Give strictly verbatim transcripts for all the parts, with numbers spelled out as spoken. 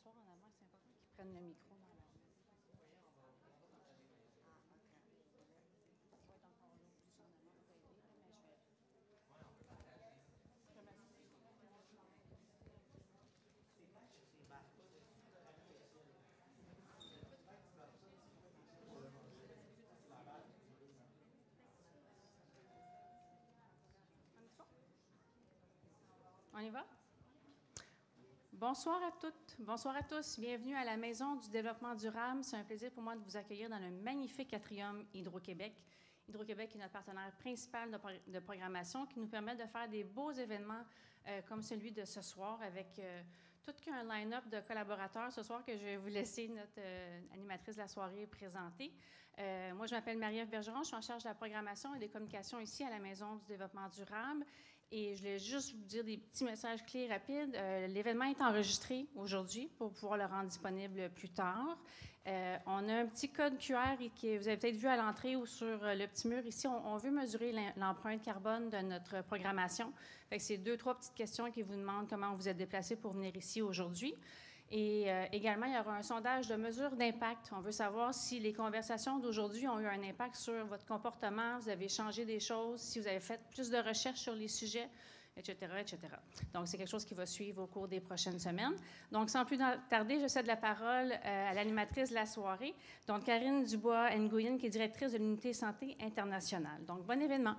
s'asseoir en avant, c'est important qu'ils prennent le micro dans la... On y va? Bonsoir à toutes, bonsoir à tous. Bienvenue à la Maison du développement durable. C'est un plaisir pour moi de vous accueillir dans le magnifique atrium Hydro-Québec. Hydro-Québec est notre partenaire principal de, pro de programmation qui nous permet de faire des beaux événements euh, comme celui de ce soir avec euh, tout qu'un line-up de collaborateurs ce soir que je vais vous laisser notre euh, animatrice de la soirée présenter. Euh, moi, je m'appelle Marie-Ève Bergeron, je suis en charge de la programmation et des communications ici à la Maison du développement durable. Et je voulais juste vous dire des petits messages clés rapides. Euh, L'événement est enregistré aujourd'hui pour pouvoir le rendre disponible plus tard. Euh, on a un petit code Q R que vous avez peut-être vu à l'entrée ou sur le petit mur ici. On, on veut mesurer l'empreinte carbone de notre programmation. C'est deux, trois petites questions qui vous demandent comment vous êtes déplacé pour venir ici aujourd'hui. Et euh, également, il y aura un sondage de mesure d'impact. On veut savoir si les conversations d'aujourd'hui ont eu un impact sur votre comportement, vous avez changé des choses, si vous avez fait plus de recherches sur les sujets, et cetera, et cetera. Donc, c'est quelque chose qui va suivre au cours des prochaines semaines. Donc, sans plus tarder, je cède la parole euh, à l'animatrice de la soirée, donc Karine Dubois-Nguyen, qui est directrice de l'unité santé internationale. Donc, bon événement.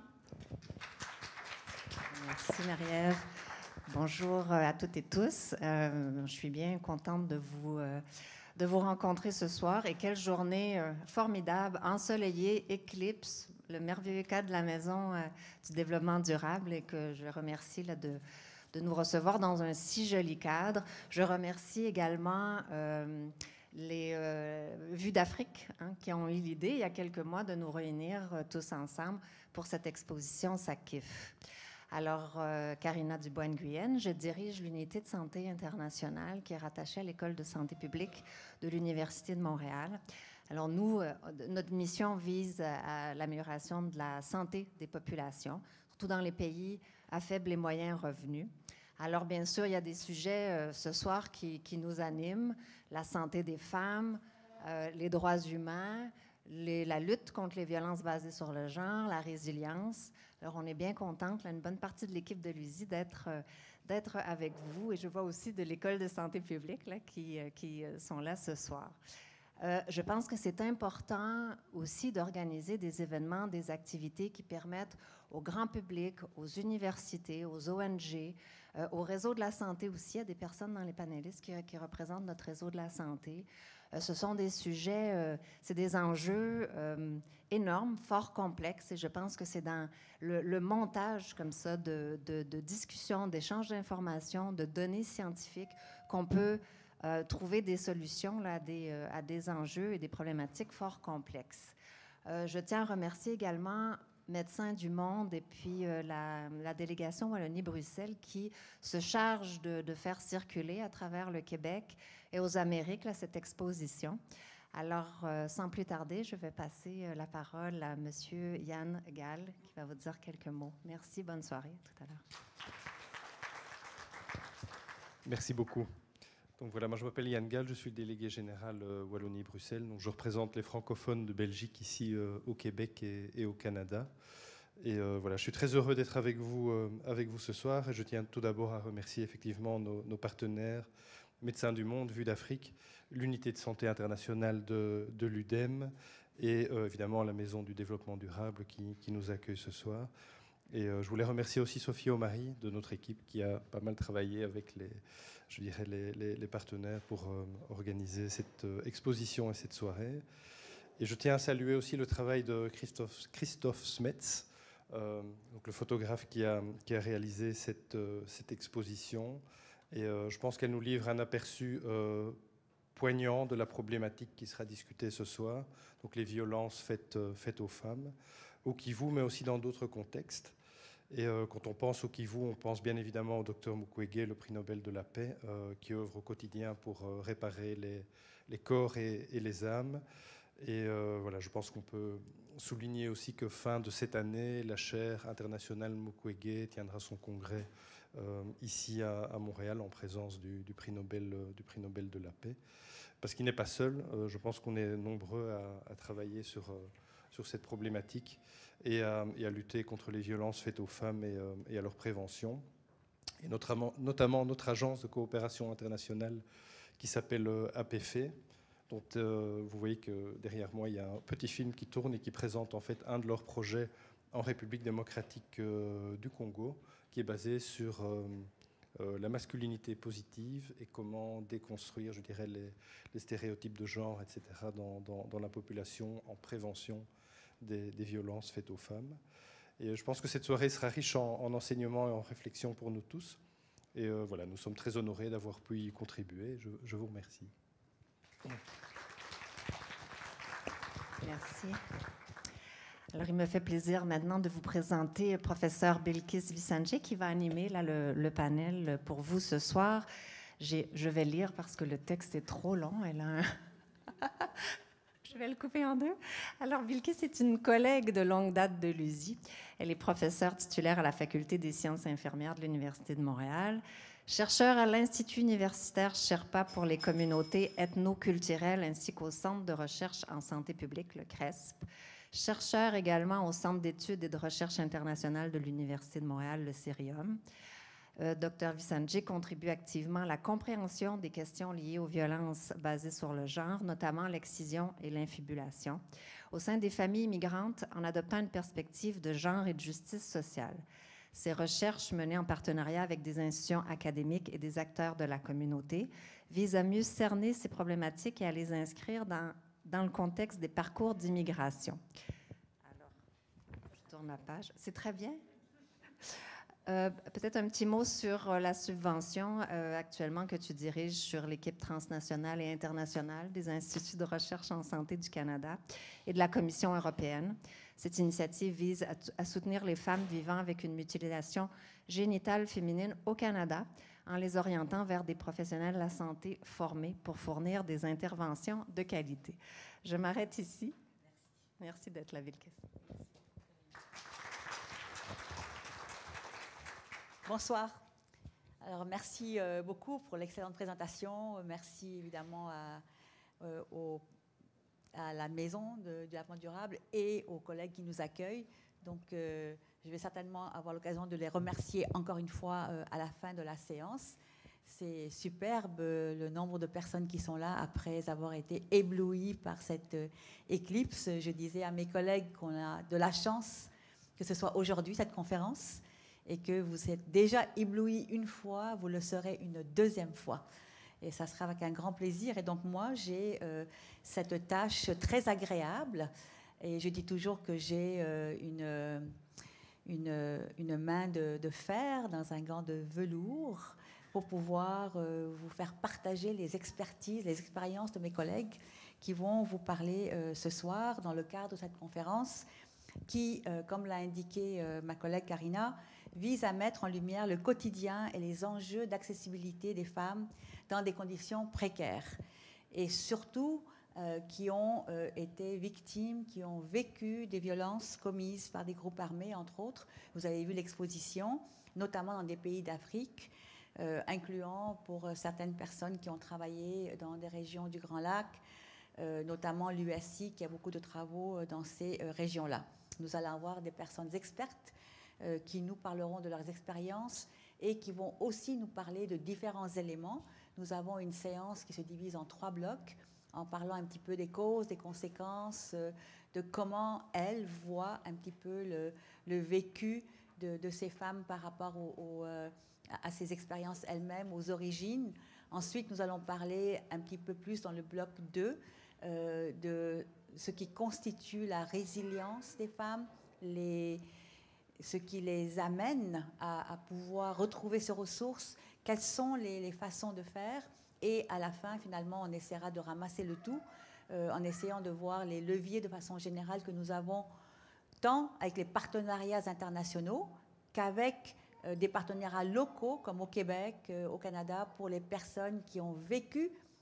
Merci, Marie-Ève. Bonjour à toutes et tous. Euh, je suis bien contente de vous, euh, de vous rencontrer ce soir. Et quelle journée euh, formidable, ensoleillée, éclipse, le merveilleux cadre de la Maison euh, du développement durable et que je remercie là, de, de nous recevoir dans un si joli cadre. Je remercie également euh, les euh, Vues d'Afrique hein, qui ont eu l'idée il y a quelques mois de nous réunir euh, tous ensemble pour cette exposition SACIF. Alors, euh, Karina Dubois-Nguyen, je dirige l'unité de santé internationale qui est rattachée à l'École de santé publique de l'Université de Montréal. Alors, nous, euh, notre mission vise à, à l'amélioration de la santé des populations, surtout dans les pays à faible et moyen revenus. Alors, bien sûr, il y a des sujets euh, ce soir qui, qui nous animent, la santé des femmes, euh, les droits humains, Les, la lutte contre les violences basées sur le genre, la résilience. Alors, on est bien contente, là, une bonne partie de l'équipe de l'U S I, d'être euh, d'être avec vous. Et je vois aussi de l'École de santé publique là, qui, euh, qui sont là ce soir. Euh, je pense que c'est important aussi d'organiser des événements, des activités qui permettent au grand public, aux universités, aux O N G, euh, au réseau de la santé aussi. Il y a des personnes dans les panélistes qui, qui représentent notre réseau de la santé. Euh, ce sont des sujets, euh, c'est des enjeux euh, énormes, fort complexes, et je pense que c'est dans le, le montage comme ça de, de, de discussions, d'échanges d'informations, de données scientifiques qu'on peut Euh, trouver des solutions là, à, des, euh, à des enjeux et des problématiques fort complexes. Euh, je tiens à remercier également Médecins du Monde et puis euh, la, la délégation Wallonie-Bruxelles qui se charge de, de faire circuler à travers le Québec et aux Amériques là, cette exposition. Alors, euh, sans plus tarder, je vais passer euh, la parole à M. Yann Gall qui va vous dire quelques mots. Merci, bonne soirée, à tout à l'heure. Merci beaucoup. Donc voilà, moi je m'appelle Yann Gall, je suis le délégué général euh, Wallonie-Bruxelles. Donc je représente les francophones de Belgique ici euh, au Québec et, et au Canada. Et euh, voilà, je suis très heureux d'être avec vous, euh, avec vous ce soir. Et je tiens tout d'abord à remercier effectivement nos, nos partenaires, Médecins du Monde, Vues d'Afrique, l'unité de santé internationale de, de l'U D E M et euh, évidemment la Maison du développement durable qui, qui nous accueille ce soir. Et euh, je voulais remercier aussi Sophie Omari de notre équipe qui a pas mal travaillé avec les, je dirais les, les, les partenaires pour euh, organiser cette euh, exposition et cette soirée. Et je tiens à saluer aussi le travail de Christophe, Christophe Smets, euh, donc le photographe qui a, qui a réalisé cette, euh, cette exposition. Et euh, je pense qu'elle nous livre un aperçu euh, poignant de la problématique qui sera discutée ce soir, donc les violences faites, euh, faites aux femmes, au Kivu, mais aussi dans d'autres contextes. Et euh, quand on pense au Kivu, on pense bien évidemment au docteur Mukwege, le prix Nobel de la paix, euh, qui œuvre au quotidien pour euh, réparer les, les corps et, et les âmes. Et euh, voilà, je pense qu'on peut souligner aussi que fin de cette année, la chaire internationale Mukwege tiendra son congrès euh, ici à, à Montréal en présence du, du, prix Nobel, euh, du prix Nobel de la paix. Parce qu'il n'est pas seul, euh, je pense qu'on est nombreux à, à travailler sur, euh, sur cette problématique et à, et à lutter contre les violences faites aux femmes et, euh, et à leur prévention. Et notamment, notamment notre agence de coopération internationale qui s'appelle A P F E, dont euh, vous voyez que derrière moi, il y a un petit film qui tourne et qui présente en fait un de leurs projets en République démocratique euh, du Congo, qui est basé sur euh, euh, la masculinité positive et comment déconstruire, je dirais, les, les stéréotypes de genre, et cetera, dans, dans, dans la population en prévention des, des violences faites aux femmes. Et je pense que cette soirée sera riche en, en enseignements et en réflexion pour nous tous. Et euh, voilà, nous sommes très honorés d'avoir pu y contribuer. Je, je vous remercie. Merci. Alors, il me fait plaisir maintenant de vous présenter le professeur Bilkis Visanjé qui va animer là, le, le panel pour vous ce soir. J'ai, je vais lire parce que le texte est trop long. Elle a un... Je vais le couper en deux. Alors, Bilkis est une collègue de longue date de l'U S I. Elle est professeure titulaire à la Faculté des sciences infirmières de l'Université de Montréal, chercheur à l'Institut universitaire Sherpa pour les communautés ethno-culturelles ainsi qu'au Centre de recherche en santé publique, le C R E S P. Chercheur également au Centre d'études et de recherche internationale de l'Université de Montréal, le CERIUM. Euh, Dr Visanjé contribue activement à la compréhension des questions liées aux violences basées sur le genre, notamment l'excision et l'infibulation, au sein des familles migrantes en adoptant une perspective de genre et de justice sociale. Ces recherches, menées en partenariat avec des institutions académiques et des acteurs de la communauté, visent à mieux cerner ces problématiques et à les inscrire dans, dans le contexte des parcours d'immigration. Alors, je tourne la page. C'est très bien. Euh, peut-être un petit mot sur euh, la subvention euh, actuellement que tu diriges sur l'équipe transnationale et internationale des instituts de recherche en santé du Canada et de la Commission européenne. Cette initiative vise à, à soutenir les femmes vivant avec une mutilation génitale féminine au Canada en les orientant vers des professionnels de la santé formés pour fournir des interventions de qualité. Je m'arrête ici. Merci, Merci d'être là, Bilkis. Bonsoir. Alors, merci euh, beaucoup pour l'excellente présentation. Merci évidemment à, euh, au, à la Maison de, du développement durable et aux collègues qui nous accueillent. Donc, euh, je vais certainement avoir l'occasion de les remercier encore une fois euh, à la fin de la séance. C'est superbe euh, le nombre de personnes qui sont là après avoir été éblouies par cette euh, éclipse. Je disais à mes collègues qu'on a de la chance que ce soit aujourd'hui cette conférence, et que vous êtes déjà ébloui une fois, vous le serez une deuxième fois. Et ça sera avec un grand plaisir. Et donc moi, j'ai euh, cette tâche très agréable. Et je dis toujours que j'ai euh, une, une, une main de, de fer dans un gant de velours pour pouvoir euh, vous faire partager les expertises, les expériences de mes collègues qui vont vous parler euh, ce soir dans le cadre de cette conférence qui, euh, comme l'a indiqué euh, ma collègue Karina, vise à mettre en lumière le quotidien et les enjeux d'accessibilité des femmes dans des conditions précaires et surtout euh, qui ont euh, été victimes, qui ont vécu des violences commises par des groupes armés, entre autres. Vous avez vu l'exposition, notamment dans des pays d'Afrique, euh, incluant pour certaines personnes qui ont travaillé dans des régions du Grand Lac, euh, notamment l'U S I qui a beaucoup de travaux dans ces euh, régions-là. Nous allons avoir des personnes expertes Euh, qui nous parleront de leurs expériences et qui vont aussi nous parler de différents éléments. Nous avons une séance qui se divise en trois blocs, en parlant un petit peu des causes, des conséquences, euh, de comment elles voient un petit peu le, le vécu de, de ces femmes par rapport au, au, euh, à ces expériences elles-mêmes, aux origines. Ensuite, nous allons parler un petit peu plus dans le bloc deux euh, de ce qui constitue la résilience des femmes, les ce qui les amène à, à pouvoir retrouver ces ressources, quelles sont les, les façons de faire. Et à la fin, finalement, on essaiera de ramasser le tout euh, en essayant de voir les leviers de façon générale que nous avons tant avec les partenariats internationaux qu'avec euh, des partenariats locaux comme au Québec, euh, au Canada, pour les personnes qui ont vécu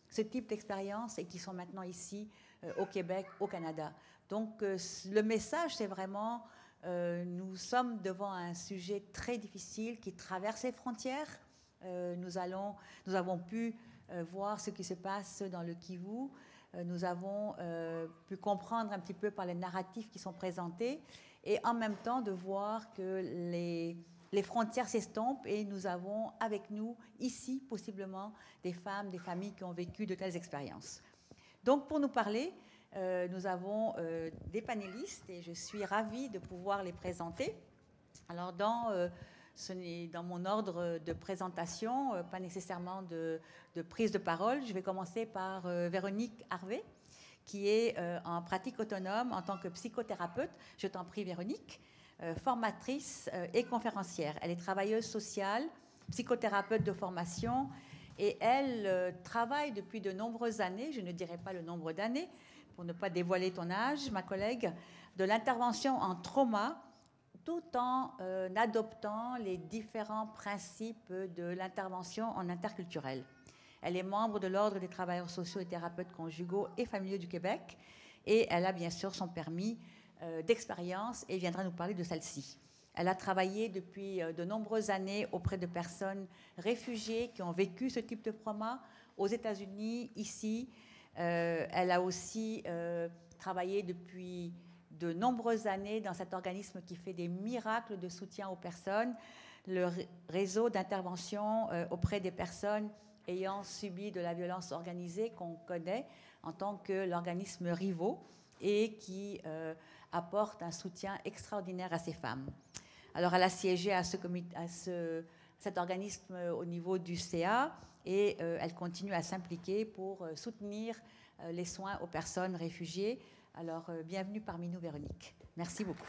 ce type d'expérience et qui sont maintenant ici euh, au Québec, au Canada. Donc euh, le message, c'est vraiment, euh, nous sommes devant un sujet très difficile qui traverse les frontières. Euh, nous, allons, nous avons pu euh, voir ce qui se passe dans le Kivu. Euh, nous avons euh, pu comprendre un petit peu par les narratifs qui sont présentés et en même temps de voir que les, les frontières s'estompent et nous avons avec nous ici possiblement des femmes, des familles qui ont vécu de telles expériences. Donc pour nous parler, euh, nous avons euh, des panélistes et je suis ravie de pouvoir les présenter. Alors dans, euh, ce n'est dans mon ordre de présentation, euh, pas nécessairement de, de prise de parole, je vais commencer par euh, Véronique Harvey, qui est euh, en pratique autonome en tant que psychothérapeute. Je t'en prie Véronique, euh, formatrice euh, et conférencière. Elle est travailleuse sociale, psychothérapeute de formation et elle euh, travaille depuis de nombreuses années, je ne dirai pas le nombre d'années pour ne pas dévoiler ton âge, ma collègue, de l'intervention en trauma tout en euh, adoptant les différents principes de l'intervention en interculturel. Elle est membre de l'Ordre des travailleurs sociaux et thérapeutes conjugaux et familiaux du Québec et elle a bien sûr son permis euh, d'expérience et viendra nous parler de celle-ci. Elle a travaillé depuis euh, de nombreuses années auprès de personnes réfugiées qui ont vécu ce type de trauma aux États-Unis, ici. Euh, elle a aussi euh, travaillé depuis de nombreuses années dans cet organisme qui fait des miracles de soutien aux personnes, le réseau d'intervention euh, auprès des personnes ayant subi de la violence organisée qu'on connaît en tant que l'organisme Rivo et qui euh, apporte un soutien extraordinaire à ces femmes. Alors, elle a siégé à, ce comité, à ce, cet organisme au niveau du C A et euh, elle continue à s'impliquer pour euh, soutenir euh, les soins aux personnes réfugiées. Alors, euh, bienvenue parmi nous, Véronique. Merci beaucoup.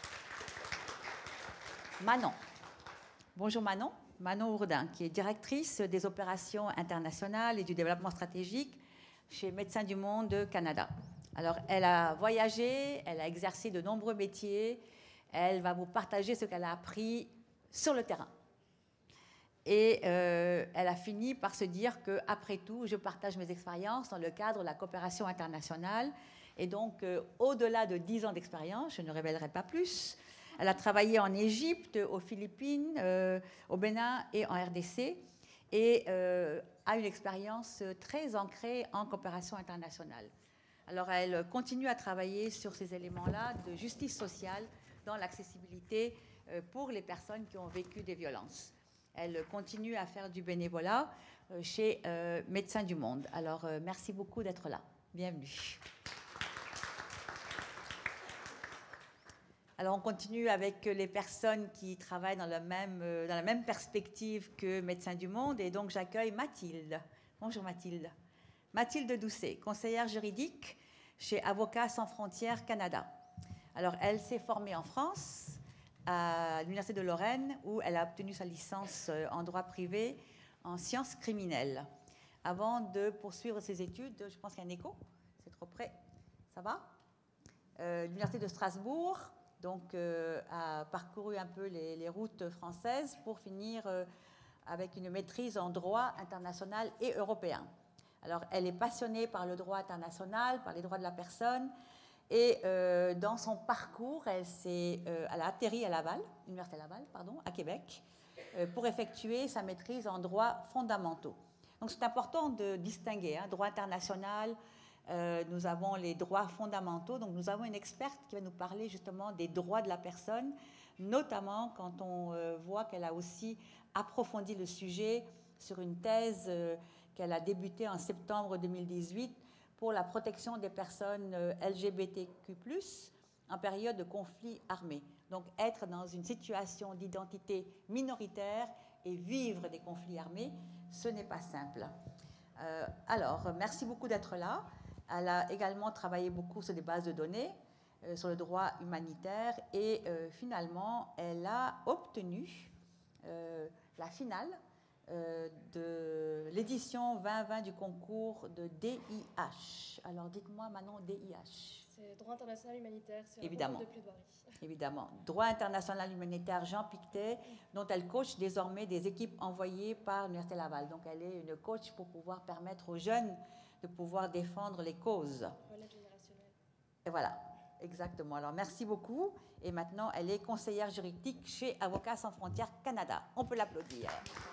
Manon. Bonjour Manon. Manon Ourdin, qui est directrice des opérations internationales et du développement stratégique chez Médecins du Monde Canada. Alors, elle a voyagé, elle a exercé de nombreux métiers. Elle va vous partager ce qu'elle a appris sur le terrain. Et euh, elle a fini par se dire qu'après tout, je partage mes expériences dans le cadre de la coopération internationale. Et donc, euh, au-delà de dix ans d'expérience, je ne révélerai pas plus, elle a travaillé en Égypte, aux Philippines, euh, au Bénin et en R D C, et euh, a une expérience très ancrée en coopération internationale. Alors, elle continue à travailler sur ces éléments-là de justice sociale dans l'accessibilité euh, pour les personnes qui ont vécu des violences. Elle continue à faire du bénévolat euh, chez euh, Médecins du Monde. Alors, euh, merci beaucoup d'être là. Bienvenue. Alors, on continue avec les personnes qui travaillent dans la même, dans la même perspective que Médecins du Monde. Et donc, j'accueille Mathilde. Bonjour Mathilde. Mathilde Doucet, conseillère juridique chez Avocats sans frontières Canada. Alors, elle s'est formée en France, à l'Université de Lorraine, où elle a obtenu sa licence en droit privé en sciences criminelles. Avant de poursuivre ses études, je pense qu'il y a un écho, c'est trop près, ça va euh, L'Université de Strasbourg, donc, euh, a parcouru un peu les, les routes françaises pour finir euh, avec une maîtrise en droit international et européen. Alors, elle est passionnée par le droit international, par les droits de la personne, et euh, dans son parcours, elle, euh, elle a atterri à Laval, Université Laval, pardon, à Québec, euh, pour effectuer sa maîtrise en droits fondamentaux. Donc, c'est important de distinguer, hein, droit international. Euh, nous avons les droits fondamentaux, donc nous avons une experte qui va nous parler justement des droits de la personne, notamment quand on euh, voit qu'elle a aussi approfondi le sujet sur une thèse euh, qu'elle a débutée en septembre deux mille dix-huit pour la protection des personnes euh, L G B T Q plus, en période de conflit armé. Donc être dans une situation d'identité minoritaire et vivre des conflits armés, ce n'est pas simple. Euh, alors, merci beaucoup d'être là. Elle a également travaillé beaucoup sur des bases de données, euh, sur le droit humanitaire et euh, finalement, elle a obtenu euh, la finale euh, de l'édition vingt vingt du concours de D I H. Alors, dites-moi maintenant D I H. C'est droit international humanitaire, c'est un Évidemment. rôle de plaidoirie. Évidemment. Droit international humanitaire Jean Pictet, dont elle coach désormais des équipes envoyées par l'Université Laval. Donc elle est une coach pour pouvoir permettre aux jeunes de pouvoir défendre les causes. Relève générationnelle. Et voilà, exactement. Alors merci beaucoup. Et maintenant, elle est conseillère juridique chez Avocats sans frontières Canada. On peut l'applaudir.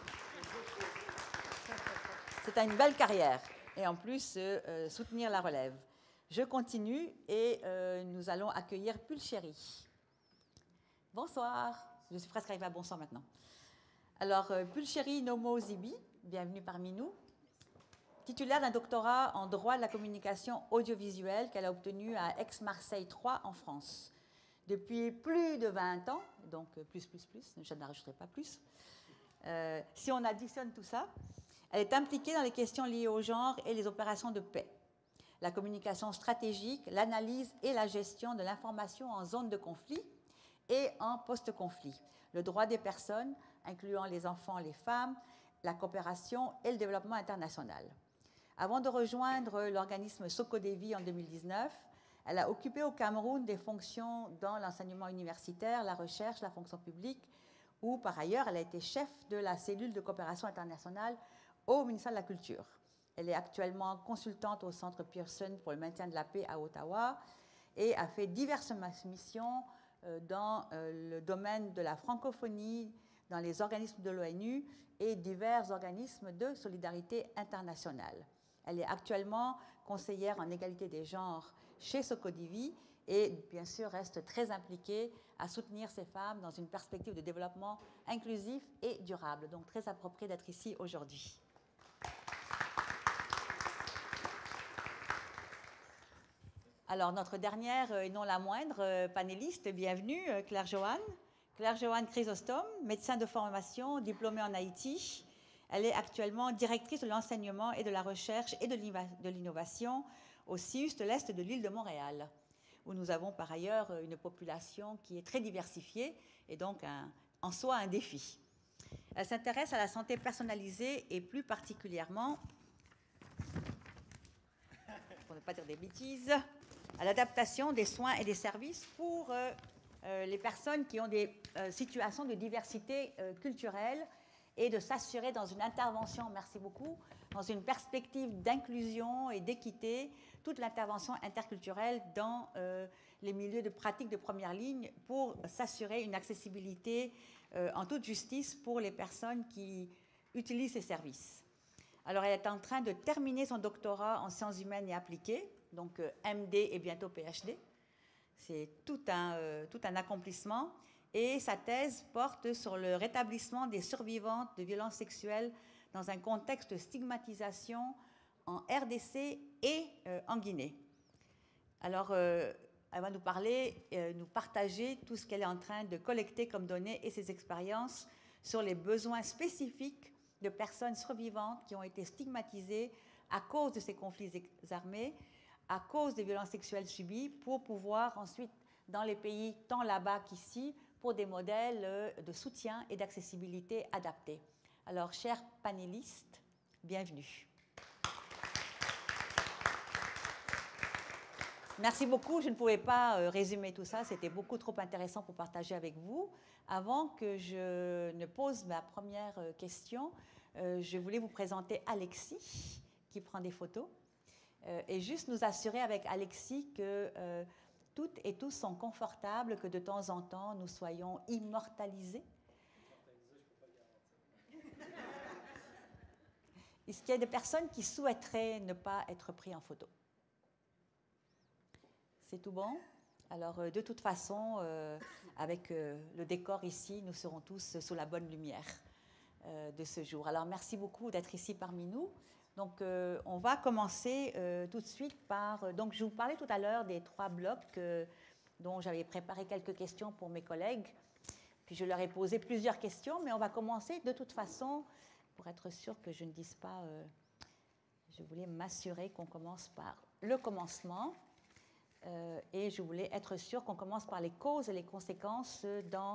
C'est une belle carrière. Et en plus, euh, euh, soutenir la relève. Je continue et euh, nous allons accueillir Pulchéry. Bonsoir. Je suis presque arrivée à bonsoir maintenant. Alors, euh, Pulchéry Nomo Zibi, bienvenue parmi nous. Titulaire d'un doctorat en droit de la communication audiovisuelle qu'elle a obtenu à Aix-Marseille trois en France. Depuis plus de vingt ans, donc plus, plus, plus, je n'ajouterai pas plus. Euh, si on additionne tout ça, elle est impliquée dans les questions liées au genre et les opérations de paix, la communication stratégique, l'analyse et la gestion de l'information en zone de conflit et en post-conflit, le droit des personnes, incluant les enfants, les femmes, la coopération et le développement international. Avant de rejoindre l'organisme Sokodevi en deux mille dix-neuf, elle a occupé au Cameroun des fonctions dans l'enseignement universitaire, la recherche, la fonction publique, où par ailleurs elle a été chef de la cellule de coopération internationale au ministère de la Culture. Elle est actuellement consultante au Centre Pearson pour le maintien de la paix à Ottawa et a fait diverses missions dans le domaine de la francophonie, dans les organismes de l'ONU et divers organismes de solidarité internationale. Elle est actuellement conseillère en égalité des genres chez Sokodevi et bien sûr reste très impliquée à soutenir ces femmes dans une perspective de développement inclusif et durable. Donc très approprié d'être ici aujourd'hui. Alors, notre dernière et non la moindre panéliste, bienvenue, Claire Joanne. Claire Joanne Chrysostome, médecin de formation, diplômée en Haïti. Elle est actuellement directrice de l'enseignement et de la recherche et de l'innovation au C I U S de l'Est de l'île de Montréal, où nous avons par ailleurs une population qui est très diversifiée et donc un, en soi un défi. Elle s'intéresse à la santé personnalisée et plus particulièrement, pour ne pas dire des bêtises, à l'adaptation des soins et des services pour euh, euh, les personnes qui ont des euh, situations de diversité euh, culturelle et de s'assurer dans une intervention, merci beaucoup, dans une perspective d'inclusion et d'équité, toute l'intervention interculturelle dans euh, les milieux de pratique de première ligne pour s'assurer une accessibilité euh, en toute justice pour les personnes qui utilisent ces services. Alors, elle est en train de terminer son doctorat en sciences humaines et appliquées, donc euh, M D et bientôt P H D. C'est tout un, euh, tout un accomplissement. Et sa thèse porte sur le rétablissement des survivantes de violences sexuelles dans un contexte de stigmatisation en R D C et euh, en Guinée. Alors, euh, elle va nous parler, euh, nous partager tout ce qu'elle est en train de collecter comme données et ses expériences sur les besoins spécifiques de personnes survivantes qui ont été stigmatisées à cause de ces conflits armés, à cause des violences sexuelles subies, pour pouvoir ensuite, dans les pays tant là-bas qu'ici, pour des modèles de soutien et d'accessibilité adaptés. Alors, chers panélistes, bienvenue. Merci beaucoup. Je ne pouvais pas résumer tout ça. C'était beaucoup trop intéressant pour partager avec vous. Avant que je ne pose ma première question, je voulais vous présenter Alexis, qui prend des photos, et juste nous assurer avec Alexis que euh, toutes et tous sont confortables, que de temps en temps, nous soyons immortalisés. Est-ce qu'il y a des personnes qui souhaiteraient ne pas être pris en photo? C'est tout bon? Alors, de toute façon, euh, avec euh, le décor ici, nous serons tous sous la bonne lumière euh, de ce jour. Alors, merci beaucoup d'être ici parmi nous. Donc, euh, on va commencer euh, tout de suite par... Donc, je vous parlais tout à l'heure des trois blocs euh, dont j'avais préparé quelques questions pour mes collègues. Puis, je leur ai posé plusieurs questions, mais on va commencer de toute façon, pour être sûr que je ne dise pas... Euh, je voulais m'assurer qu'on commence par le commencement. Euh, et je voulais être sûre qu'on commence par les causes et les conséquences dans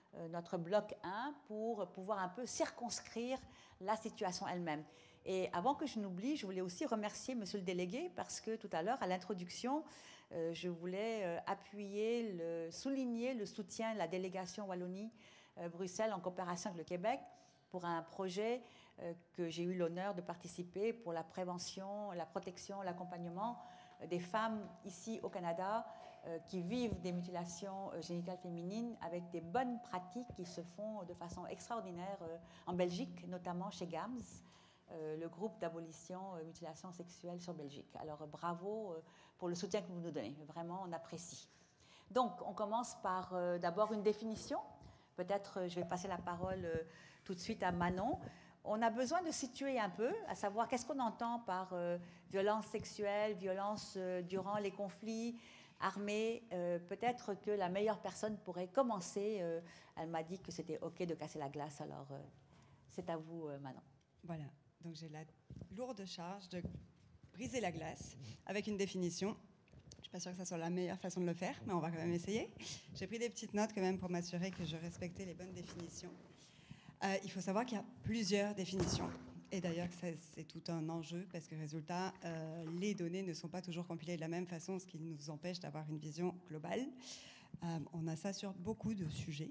euh, notre bloc un pour pouvoir un peu circonscrire la situation elle-même. Et avant que je n'oublie, je voulais aussi remercier Monsieur le délégué parce que tout à l'heure, à l'introduction, euh, je voulais euh, appuyer, le, souligner le soutien de la délégation Wallonie-Bruxelles en coopération avec le Québec pour un projet euh, que j'ai eu l'honneur de participer pour la prévention, la protection, l'accompagnement des femmes ici au Canada euh, qui vivent des mutilations euh, génitales féminines avec des bonnes pratiques qui se font de façon extraordinaire euh, en Belgique, notamment chez GAMS, euh, le groupe d'abolition euh, mutilation sexuelle sur Belgique. Alors euh, bravo euh, pour le soutien que vous nous donnez, vraiment on apprécie. Donc on commence par euh, d'abord une définition. Peut-être euh, je vais passer la parole euh, tout de suite à Manon. On a besoin de situer un peu, à savoir qu'est-ce qu'on entend par euh, violence sexuelle, violence euh, durant les conflits armés. Euh, peut-être que la meilleure personne pourrait commencer. Euh, elle m'a dit que c'était OK de casser la glace, alors euh, c'est à vous, euh, Manon. Voilà, donc j'ai la lourde charge de briser la glace avec une définition. Je ne suis pas sûre que ça soit la meilleure façon de le faire, mais on va quand même essayer. J'ai pris des petites notes quand même pour m'assurer que je respectais les bonnes définitions. Euh, il faut savoir qu'il y a plusieurs définitions. Et d'ailleurs, c'est tout un enjeu parce que, résultat, euh, les données ne sont pas toujours compilées de la même façon, ce qui nous empêche d'avoir une vision globale. Euh, on a ça sur beaucoup de sujets.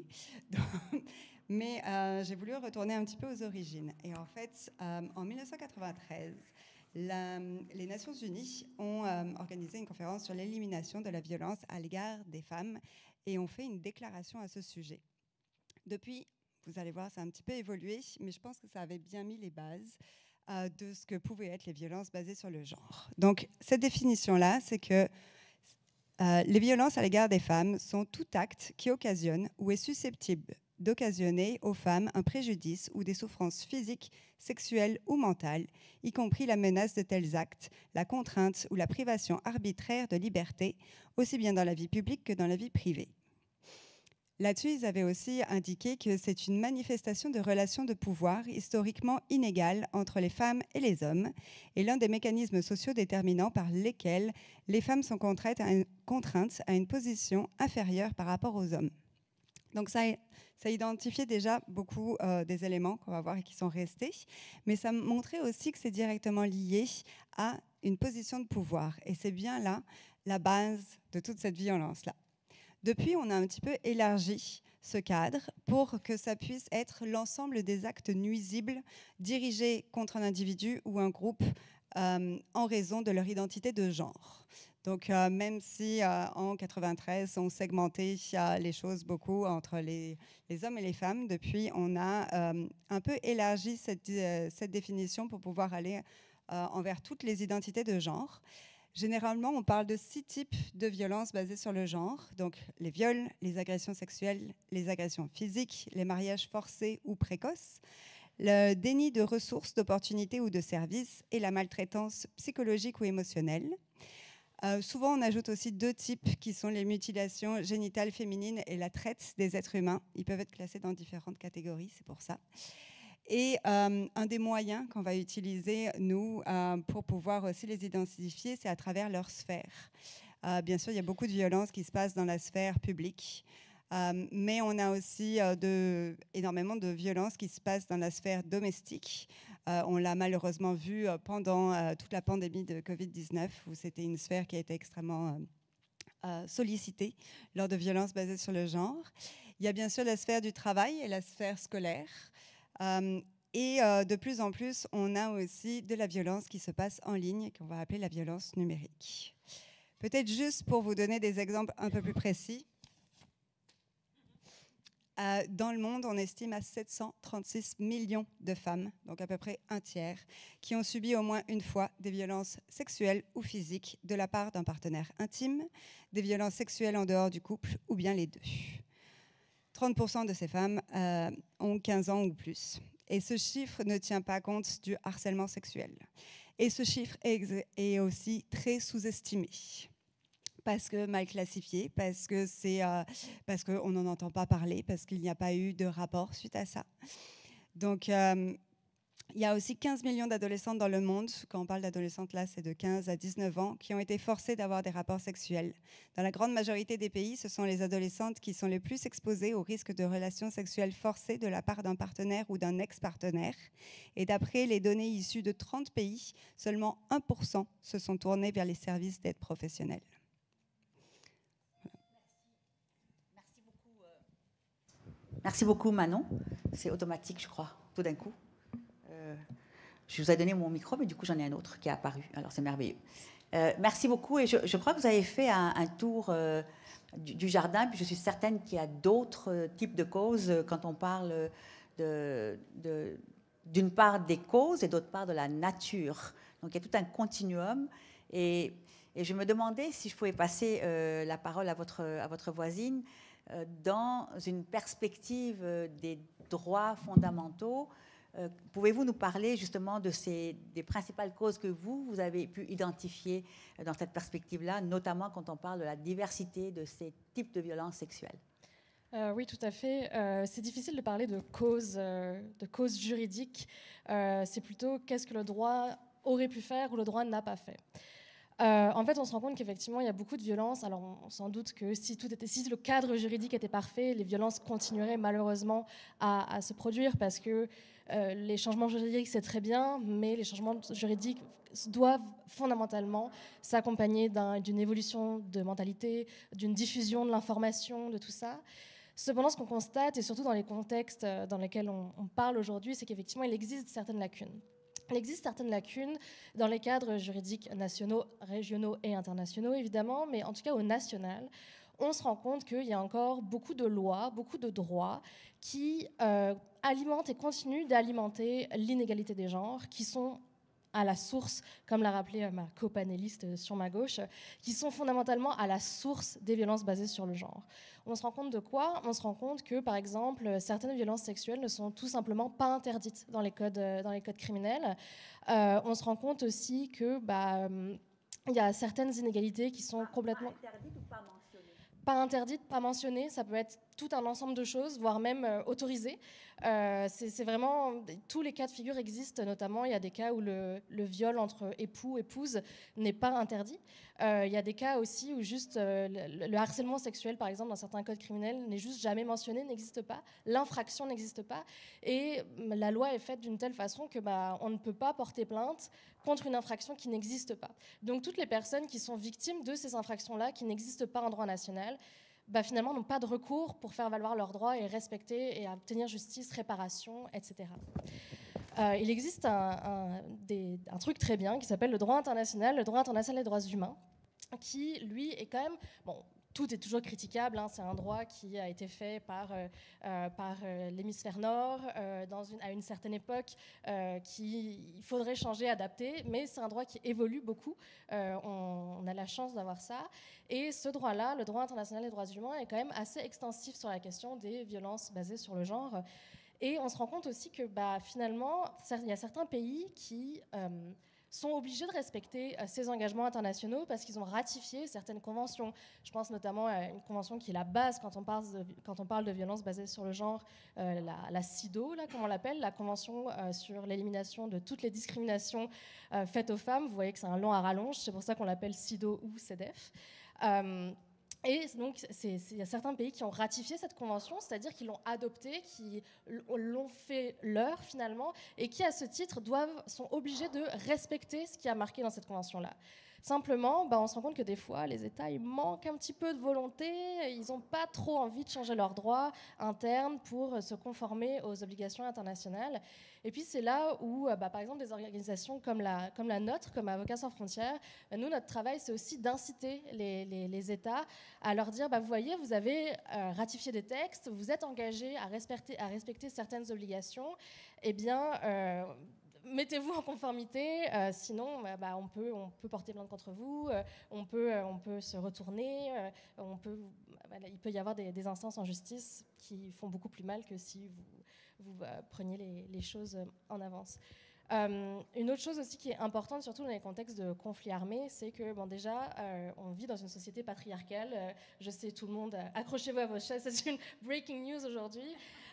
Mais euh, j'ai voulu retourner un petit peu aux origines. Et en fait, euh, en mille neuf cent quatre-vingt-treize, la, les Nations Unies ont euh, organisé une conférence sur l'élimination de la violence à l'égard des femmes et ont fait une déclaration à ce sujet. Depuis, vous allez voir, ça a un petit peu évolué, mais je pense que ça avait bien mis les bases euh, de ce que pouvaient être les violences basées sur le genre. Donc, cette définition-là, c'est que euh, les violences à l'égard des femmes sont tout acte qui occasionne ou est susceptible d'occasionner aux femmes un préjudice ou des souffrances physiques, sexuelles ou mentales, y compris la menace de tels actes, la contrainte ou la privation arbitraire de liberté, aussi bien dans la vie publique que dans la vie privée. Là-dessus, ils avaient aussi indiqué que c'est une manifestation de relations de pouvoir historiquement inégales entre les femmes et les hommes et l'un des mécanismes sociaux déterminants par lesquels les femmes sont contraintes à une, contraintes à une position inférieure par rapport aux hommes. Donc ça, ça identifiait déjà beaucoup euh, des éléments qu'on va voir et qui sont restés, mais ça montrait aussi que c'est directement lié à une position de pouvoir. Et c'est bien là la base de toute cette violence-là. Depuis, on a un petit peu élargi ce cadre pour que ça puisse être l'ensemble des actes nuisibles dirigés contre un individu ou un groupe euh, en raison de leur identité de genre. Donc, euh, même si euh, en quatre-vingt-treize, on segmentait euh, les choses beaucoup entre les, les hommes et les femmes, depuis, on a euh, un peu élargi cette, euh, cette définition pour pouvoir aller euh, envers toutes les identités de genre. Généralement, on parle de six types de violences basées sur le genre. Donc, les viols, les agressions sexuelles, les agressions physiques, les mariages forcés ou précoces, le déni de ressources, d'opportunités ou de services et la maltraitance psychologique ou émotionnelle. Euh, souvent, on ajoute aussi deux types qui sont les mutilations génitales féminines et la traite des êtres humains. Ils peuvent être classés dans différentes catégories, c'est pour ça. Et euh, un des moyens qu'on va utiliser, nous, euh, pour pouvoir aussi les identifier, c'est à travers leur sphère. Euh, bien sûr, il y a beaucoup de violences qui se passent dans la sphère publique, euh, mais on a aussi euh, de, énormément de violences qui se passent dans la sphère domestique. Euh, on l'a malheureusement vu euh, pendant euh, toute la pandémie de covid dix-neuf, où c'était une sphère qui a été extrêmement euh, euh, sollicitée lors de violences basées sur le genre. Il y a bien sûr la sphère du travail et la sphère scolaire. Euh, et euh, de plus en plus, on a aussi de la violence qui se passe en ligne, qu'on va appeler la violence numérique. Peut-être juste pour vous donner des exemples un peu plus précis. Euh, dans le monde, on estime à sept cent trente-six millions de femmes, donc à peu près un tiers, qui ont subi au moins une fois des violences sexuelles ou physiques de la part d'un partenaire intime, des violences sexuelles en dehors du couple ou bien les deux. trente pour cent de ces femmes euh, ont quinze ans ou plus. Et ce chiffre ne tient pas compte du harcèlement sexuel. Et ce chiffre est, est aussi très sous-estimé. Parce que mal classifié, parce que c'est, euh, parce qu'on n'en entend pas parler, parce qu'il n'y a pas eu de rapport suite à ça. Donc, euh, Il y a aussi quinze millions d'adolescentes dans le monde, quand on parle d'adolescentes là, c'est de quinze à dix-neuf ans, qui ont été forcées d'avoir des rapports sexuels. Dans la grande majorité des pays, ce sont les adolescentes qui sont les plus exposées au risque de relations sexuelles forcées de la part d'un partenaire ou d'un ex-partenaire. Et d'après les données issues de trente pays, seulement un pour cent se sont tournés vers les services d'aide professionnelle. Merci beaucoup, euh... Merci beaucoup Manon. C'est automatique, je crois, tout d'un coup. Euh, je vous ai donné mon micro, mais du coup, j'en ai un autre qui est apparu. Alors, c'est merveilleux. Euh, merci beaucoup. Et je, je crois que vous avez fait un, un tour euh, du, du jardin. Puis je suis certaine qu'il y a d'autres euh, types de causes euh, quand on parle de, de, d'une part des causes et d'autre part de la nature. Donc, il y a tout un continuum. Et, et je me demandais si je pouvais passer euh, la parole à votre, à votre voisine euh, dans une perspective euh, des droits fondamentaux. Euh, pouvez-vous nous parler justement de ces, des principales causes que vous, vous avez pu identifier dans cette perspective-là, notamment quand on parle de la diversité de ces types de violences sexuelles? Euh, oui, tout à fait. Euh, c'est difficile de parler de causes, euh, de causes juridiques. Euh, c'est plutôt qu'est-ce que le droit aurait pu faire ou le droit n'a pas fait. Euh, en fait, on se rend compte qu'effectivement, il y a beaucoup de violences. Alors, on, on s'en doute que si, tout était, si le cadre juridique était parfait, les violences continueraient malheureusement à, à se produire parce que euh, les changements juridiques, c'est très bien, mais les changements juridiques doivent fondamentalement s'accompagner d'un, d'une évolution de mentalité, d'une diffusion de l'information, de tout ça. Cependant, ce qu'on constate, et surtout dans les contextes dans lesquels on, on parle aujourd'hui, c'est qu'effectivement, il existe certaines lacunes. Il existe certaines lacunes dans les cadres juridiques nationaux, régionaux et internationaux, évidemment, mais en tout cas au national, on se rend compte qu'il y a encore beaucoup de lois, beaucoup de droits qui euh, alimentent et continuent d'alimenter l'inégalité des genres, qui sont à la source, comme l'a rappelé ma copanéliste sur ma gauche, qui sont fondamentalement à la source des violences basées sur le genre. On se rend compte de quoi ? On se rend compte que, par exemple, certaines violences sexuelles ne sont tout simplement pas interdites dans les codes, dans les codes criminels. Euh, on se rend compte aussi que bah, il y a certaines inégalités qui sont pas, complètement... Pas interdites ou pas mentionnées ? Pas interdites, pas mentionnées, ça peut être tout un ensemble de choses, voire même euh, autorisées. Euh, c'est, c'est vraiment... Tous les cas de figure existent, notamment il y a des cas où le, le viol entre époux, épouse n'est pas interdit. Euh, il y a des cas aussi où juste euh, le, le harcèlement sexuel, par exemple, dans certains codes criminels, n'est juste jamais mentionné, n'existe pas. L'infraction n'existe pas. Et la loi est faite d'une telle façon que bah, on ne peut pas porter plainte contre une infraction qui n'existe pas. Donc toutes les personnes qui sont victimes de ces infractions-là, qui n'existent pas en droit national, bah, finalement n'ont pas de recours pour faire valoir leurs droits et respecter et obtenir justice, réparation, et cetera. Euh, il existe un, un, des, un truc très bien qui s'appelle le droit international, le droit international des droits humains, qui, lui, est quand même... Bon, tout est toujours critiquable, hein, c'est un droit qui a été fait par, euh, euh, par euh, l'hémisphère nord, euh, dans une, à une certaine époque, euh, qu'il faudrait changer, adapter, mais c'est un droit qui évolue beaucoup, euh, on, on a la chance d'avoir ça, et ce droit-là, le droit international des droits humains, est quand même assez extensif sur la question des violences basées sur le genre, et on se rend compte aussi que bah, finalement, il y a certains pays qui... Euh, sont obligés de respecter euh, ces engagements internationaux parce qu'ils ont ratifié certaines conventions. Je pense notamment à une convention qui est la base quand on parle de, quand on parle de violence basée sur le genre, euh, la, la CIDO, là, comme on l'appelle, la Convention euh, sur l'élimination de toutes les discriminations euh, faites aux femmes. Vous voyez que c'est un long à rallonge, c'est pour ça qu'on l'appelle CIDO ou CEDEF. Euh, Et donc, il y a certains pays qui ont ratifié cette convention, c'est-à-dire qui l'ont adoptée, qui l'ont fait leur finalement, et qui, à ce titre, doivent, sont obligés de respecter ce qui est marqué dans cette convention-là. Simplement, bah, on se rend compte que des fois, les États, ils manquent un petit peu de volonté, ils n'ont pas trop envie de changer leurs droits internes pour se conformer aux obligations internationales. Et puis, c'est là où, bah, par exemple, des organisations comme la, comme la nôtre, comme Avocats sans frontières, bah, nous, notre travail, c'est aussi d'inciter les, les, les États à leur dire, bah, vous voyez, vous avez euh, ratifié des textes, vous êtes engagés à respecter, à respecter certaines obligations, eh bien... Euh, mettez-vous en conformité, euh, sinon bah, bah, on, peut, on peut porter plainte contre vous, euh, on, peut, euh, on peut se retourner, euh, on peut, bah, il peut y avoir des, des instances en justice qui font beaucoup plus mal que si vous, vous euh, preniez les, les choses en avance. Euh, une autre chose aussi qui est importante, surtout dans les contextes de conflits armés, c'est que bon, déjà, euh, on vit dans une société patriarcale. Euh, je sais, tout le monde, euh, accrochez-vous à vos chaises, c'est une breaking news aujourd'hui.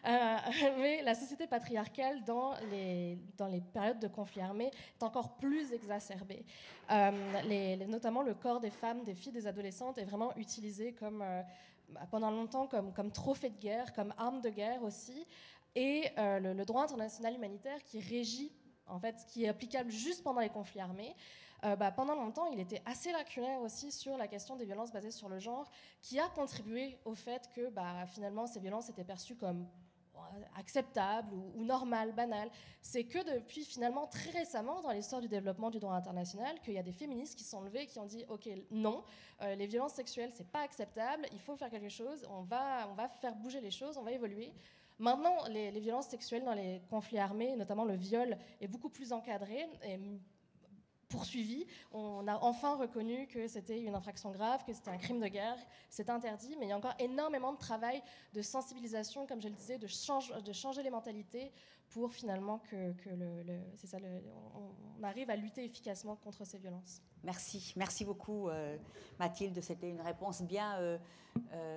Euh, mais la société patriarcale, dans les, dans les périodes de conflit armé, est encore plus exacerbée. Euh, les, les, notamment, le corps des femmes, des filles, des adolescentes est vraiment utilisé comme, euh, pendant longtemps comme, comme trophée de guerre, comme arme de guerre aussi. Et euh, le, le droit international humanitaire qui régit, en fait, qui est applicable juste pendant les conflits armés, Euh, bah, pendant longtemps, il était assez lacunaire aussi sur la question des violences basées sur le genre, qui a contribué au fait que bah, finalement ces violences étaient perçues comme acceptables ou, ou normales, banales. C'est que depuis finalement très récemment dans l'histoire du développement du droit international qu'il y a des féministes qui sont levées, qui ont dit ok non, euh, les violences sexuelles c'est pas acceptable, il faut faire quelque chose, on va, on va faire bouger les choses, on va évoluer. Maintenant, les, les violences sexuelles dans les conflits armés, notamment le viol, est beaucoup plus encadré et poursuivi. On a enfin reconnu que c'était une infraction grave, que c'était un crime de guerre, c'est interdit, mais il y a encore énormément de travail, de sensibilisation, comme je le disais, de, change, de changer les mentalités pour finalement que, que le, le, c'est ça, le, on, on arrive à lutter efficacement contre ces violences. Merci, merci beaucoup euh, Mathilde, c'était une réponse bien euh, euh,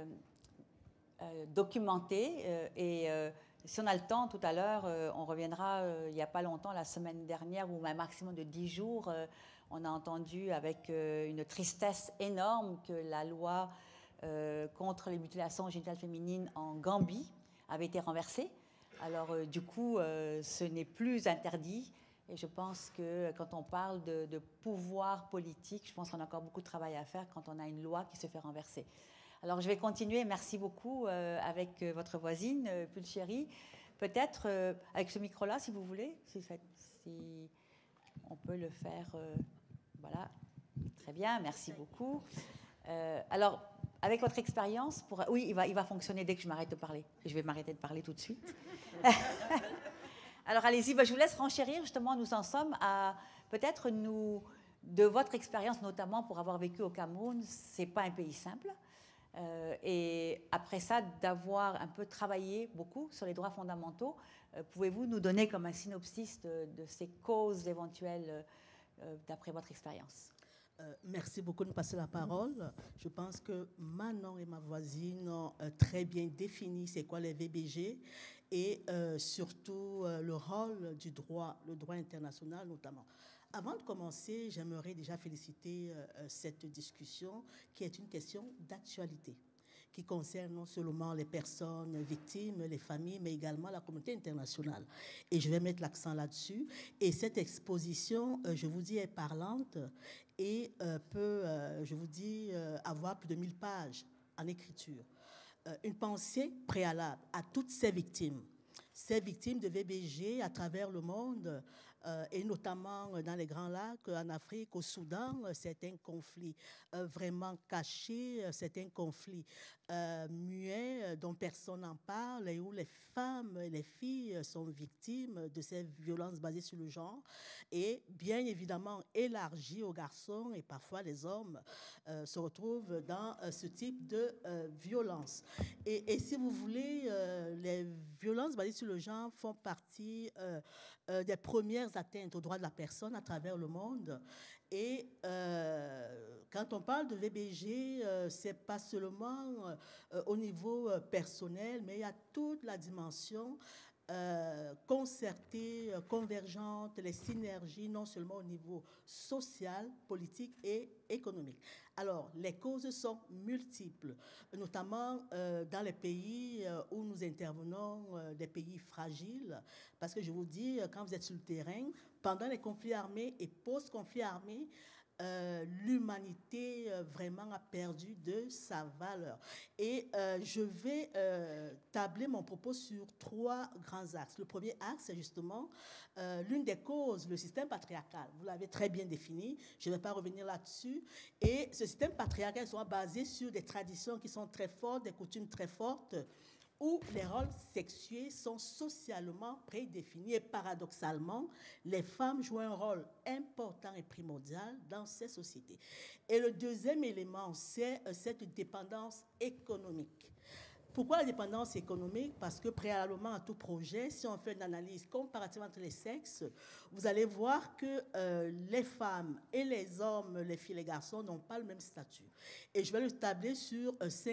euh, documentée euh, et euh, si on a le temps, tout à l'heure, euh, on reviendra, euh, il n'y a pas longtemps, la semaine dernière, ou un maximum de dix jours, euh, on a entendu avec euh, une tristesse énorme que la loi euh, contre les mutilations génitales féminines en Gambie avait été renversée. Alors, euh, du coup, euh, ce n'est plus interdit. Et je pense que quand on parle de, de pouvoir politique, je pense qu'on a encore beaucoup de travail à faire quand on a une loi qui se fait renverser. Alors, je vais continuer. Merci beaucoup euh, avec euh, votre voisine, euh, Pulchérie. Peut-être euh, avec ce micro-là, si vous voulez, si, si on peut le faire. Euh, voilà. Très bien, merci beaucoup. Euh, alors, avec votre expérience, pour... oui, il va, il va fonctionner dès que je m'arrête de parler. Je vais m'arrêter de parler tout de suite. Alors, allez-y, ben, je vous laisse renchérir. Justement, nous en sommes à peut-être nous, de votre expérience, notamment pour avoir vécu au Cameroun, c'est pas un pays simple. Euh, et après ça, d'avoir un peu travaillé beaucoup sur les droits fondamentaux, euh, pouvez-vous nous donner comme un synopsis de, de ces causes éventuelles euh, d'après votre expérience? Euh, merci beaucoup de me passer la parole. Je pense que Manon et ma voisine ont euh, très bien défini c'est quoi les V B G et euh, surtout euh, le rôle du droit, le droit international notamment. Avant de commencer, j'aimerais déjà féliciter euh, cette discussion qui est une question d'actualité, qui concerne non seulement les personnes victimes, les familles, mais également la communauté internationale. Et je vais mettre l'accent là-dessus. Et cette exposition, euh, je vous dis, est parlante et euh, peut, euh, je vous dis, euh, avoir plus de mille pages en écriture. Euh, une pensée préalable à toutes ces victimes, ces victimes de V B G à travers le monde, Euh, et notamment dans les Grands Lacs, en Afrique, au Soudan, c'est un conflit euh, vraiment caché, c'est un conflit euh, muet dont personne n'en parle et où les femmes et les filles sont victimes de ces violences basées sur le genre et bien évidemment élargies aux garçons et parfois les hommes euh, se retrouvent dans euh, ce type de euh, violence. Et, et si vous voulez, euh, les violences basées sur le genre font partie euh, euh, des premières atteintes aux droits de la personne à travers le monde. Et euh, quand on parle de V B G, euh, ce n'est pas seulement euh, au niveau euh, personnel, mais il y a toute la dimension euh, concertée, euh, convergente, les synergies, non seulement au niveau social, politique et économique. Alors, les causes sont multiples, notamment euh, dans les pays euh, où nous intervenons, euh, des pays fragiles, parce que je vous dis, quand vous êtes sur le terrain, pendant les conflits armés et post-conflits armés, euh, l'humanité euh, vraiment a perdu de sa valeur. Et euh, je vais euh, tabler mon propos sur trois grands axes. Le premier axe, c'est justement euh, l'une des causes, le système patriarcal. Vous l'avez très bien défini, je ne vais pas revenir là-dessus. Et ce système patriarcal est souvent basé sur des traditions qui sont très fortes, des coutumes très fortes, où les rôles sexués sont socialement prédéfinis et paradoxalement, les femmes jouent un rôle important et primordial dans ces sociétés. Et le deuxième élément, c'est cette dépendance économique. Pourquoi la dépendance économique? Parce que préalablement à tout projet, si on fait une analyse comparative entre les sexes, vous allez voir que euh, les femmes et les hommes, les filles et les garçons n'ont pas le même statut. Et je vais le tabler sur euh, cinq aspects.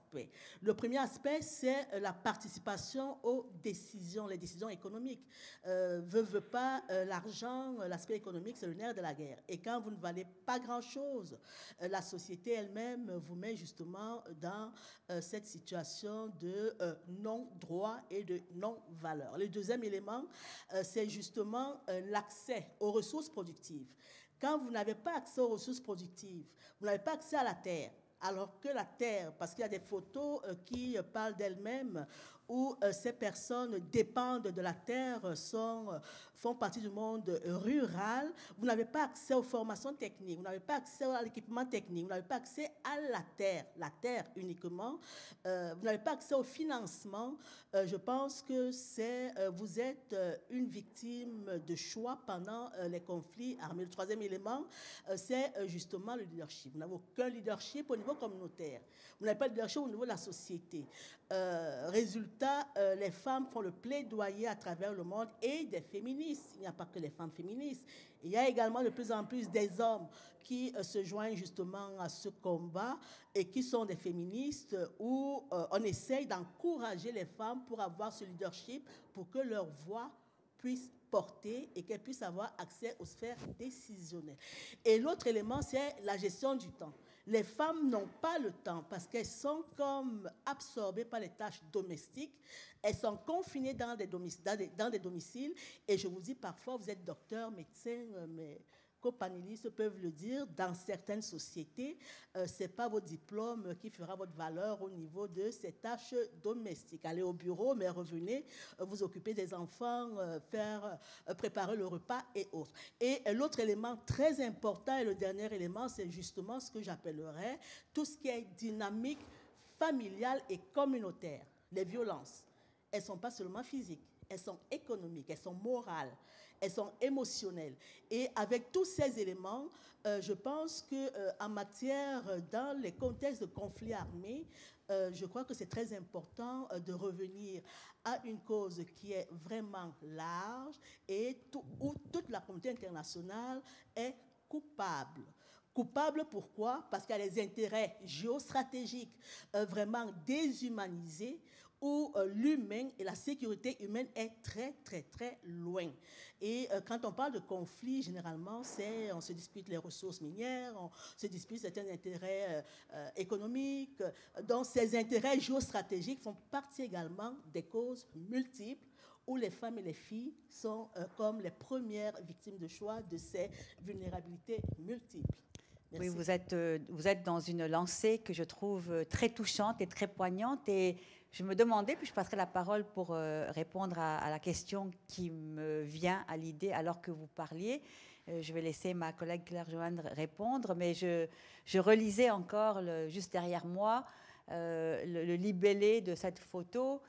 aspects. Le premier aspect, c'est la participation aux décisions, les décisions économiques. Euh, veut, veut pas, euh, l'argent, l'aspect économique, c'est le nerf de la guerre. Et quand vous ne valez pas grand-chose, euh, la société elle-même vous met justement dans euh, cette situation de euh, non-droit et de non-valeur. Le deuxième élément, euh, c'est justement euh, l'accès aux ressources productives. Quand vous n'avez pas accès aux ressources productives, vous n'avez pas accès à la terre, alors que la terre, parce qu'il y a des photos euh, qui euh, parlent d'elles-mêmes, où euh, ces personnes dépendent de la terre, sont, euh, font partie du monde euh, rural, vous n'avez pas accès aux formations techniques, vous n'avez pas accès à l'équipement technique, vous n'avez pas accès à la terre, la terre uniquement, euh, vous n'avez pas accès au financement. Euh, je pense que c'est, euh, vous êtes euh, une victime de choix pendant euh, les conflits armés. Le troisième élément, euh, c'est euh, justement le leadership. Vous n'avez aucun leadership au niveau communautaire. Vous n'avez pas de leadership au niveau de la société. Euh, résultat, euh, les femmes font le plaidoyer à travers le monde et des féministes. Il n'y a pas que les femmes féministes. Il y a également de plus en plus des hommes qui euh, se joignent justement à ce combat et qui sont des féministes où euh, on essaye d'encourager les femmes pour avoir ce leadership, pour que leur voix puisse porter et qu'elles puissent avoir accès aux sphères décisionnelles. Et l'autre élément, c'est la gestion du temps. Les femmes n'ont pas le temps parce qu'elles sont comme absorbées par les tâches domestiques. Elles sont confinées dans des domiciles, dans des, dans des domiciles. Et je vous dis, parfois, vous êtes docteur, médecin, mais copanélistes peuvent le dire, dans certaines sociétés, euh, ce n'est pas votre diplôme qui fera votre valeur au niveau de ces tâches domestiques. Allez au bureau, mais revenez, euh, vous occuper des enfants, euh, faire, euh, préparer le repas et autres. Et euh, l'autre élément très important, et le dernier élément, c'est justement ce que j'appellerais tout ce qui est dynamique familiale et communautaire. Les violences, elles ne sont pas seulement physiques, elles sont économiques, elles sont morales, elles sont émotionnelles. Et avec tous ces éléments, euh, je pense qu'en euh, matière, dans les contextes de conflits armés, euh, je crois que c'est très important euh, de revenir à une cause qui est vraiment large et tout, où toute la communauté internationale est coupable. Coupable, pourquoi? Parce qu'il y a des intérêts géostratégiques euh, vraiment déshumanisés, où euh, l'humain et la sécurité humaine est très, très, très loin. Et euh, quand on parle de conflit, généralement, c'est, on se dispute les ressources minières, on se dispute certains intérêts euh, euh, économiques. Donc, ces intérêts géostratégiques font partie également des causes multiples où les femmes et les filles sont euh, comme les premières victimes de choix de ces vulnérabilités multiples. Merci. Oui, vous êtes, euh, vous êtes dans une lancée que je trouve très touchante et très poignante. Et je me demandais, puis je passerai la parole pour euh, répondre à, à la question qui me vient à l'idée alors que vous parliez. Euh, je vais laisser ma collègue Claire-Joanne répondre, mais je, je relisais encore, le, juste derrière moi, euh, le, le libellé de cette photo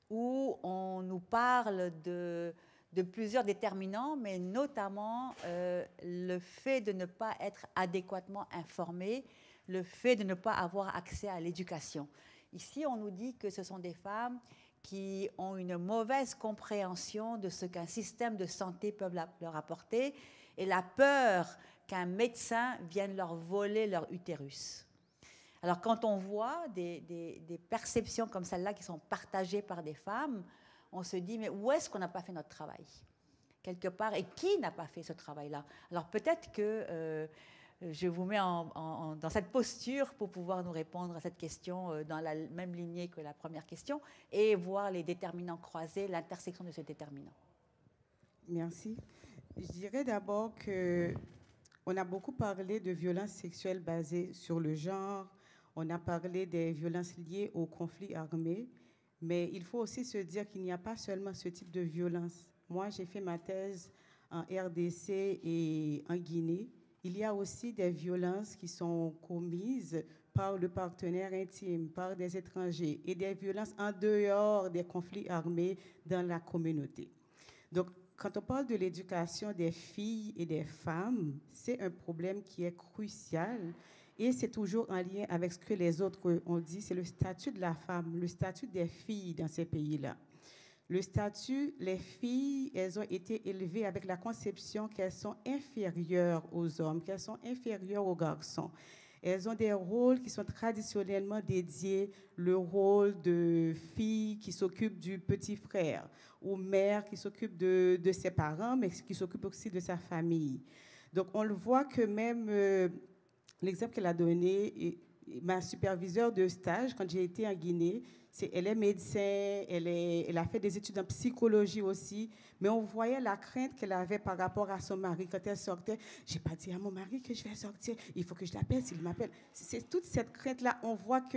où on nous parle de, de plusieurs déterminants, mais notamment euh, le fait de ne pas être adéquatement informé, le fait de ne pas avoir accès à l'éducation. Ici, on nous dit que ce sont des femmes qui ont une mauvaise compréhension de ce qu'un système de santé peut leur apporter et la peur qu'un médecin vienne leur voler leur utérus. Alors, quand on voit des, des, des perceptions comme celle-là qui sont partagées par des femmes, on se dit, mais où est-ce qu'on n'a pas fait notre travail? Quelque part, et qui n'a pas fait ce travail-là? Alors, peut-être que... Euh, je vous mets en, en, dans cette posture pour pouvoir nous répondre à cette question dans la même lignée que la première question et voir les déterminants croisés, l'intersection de ces déterminants. Merci. Je dirais d'abord qu'on a beaucoup parlé de violences sexuelles basées sur le genre, on a parlé des violences liées aux conflits armés, mais il faut aussi se dire qu'il n'y a pas seulement ce type de violence. Moi, j'ai fait ma thèse en R D C et en Guinée. Il y a aussi des violences qui sont commises par le partenaire intime, par des étrangers, et des violences en dehors des conflits armés dans la communauté. Donc, quand on parle de l'éducation des filles et des femmes, c'est un problème qui est crucial et c'est toujours en lien avec ce que les autres ont dit, c'est le statut de la femme, le statut des filles dans ces pays-là. Le statut, les filles, elles ont été élevées avec la conception qu'elles sont inférieures aux hommes, qu'elles sont inférieures aux garçons. Elles ont des rôles qui sont traditionnellement dédiés, le rôle de fille qui s'occupe du petit frère, ou mère qui s'occupe de, de ses parents, mais qui s'occupe aussi de sa famille. Donc, on le voit que même euh, l'exemple qu'elle a donné, et, et ma superviseure de stage, quand j'ai été en Guinée, c'est, elle est médecin, elle, est, elle a fait des études en psychologie aussi, mais on voyait la crainte qu'elle avait par rapport à son mari. Quand elle sortait, je n'ai pas dit à mon mari que je vais sortir, il faut que je l'appelle s'il m'appelle. C'est toute cette crainte-là, on voit que,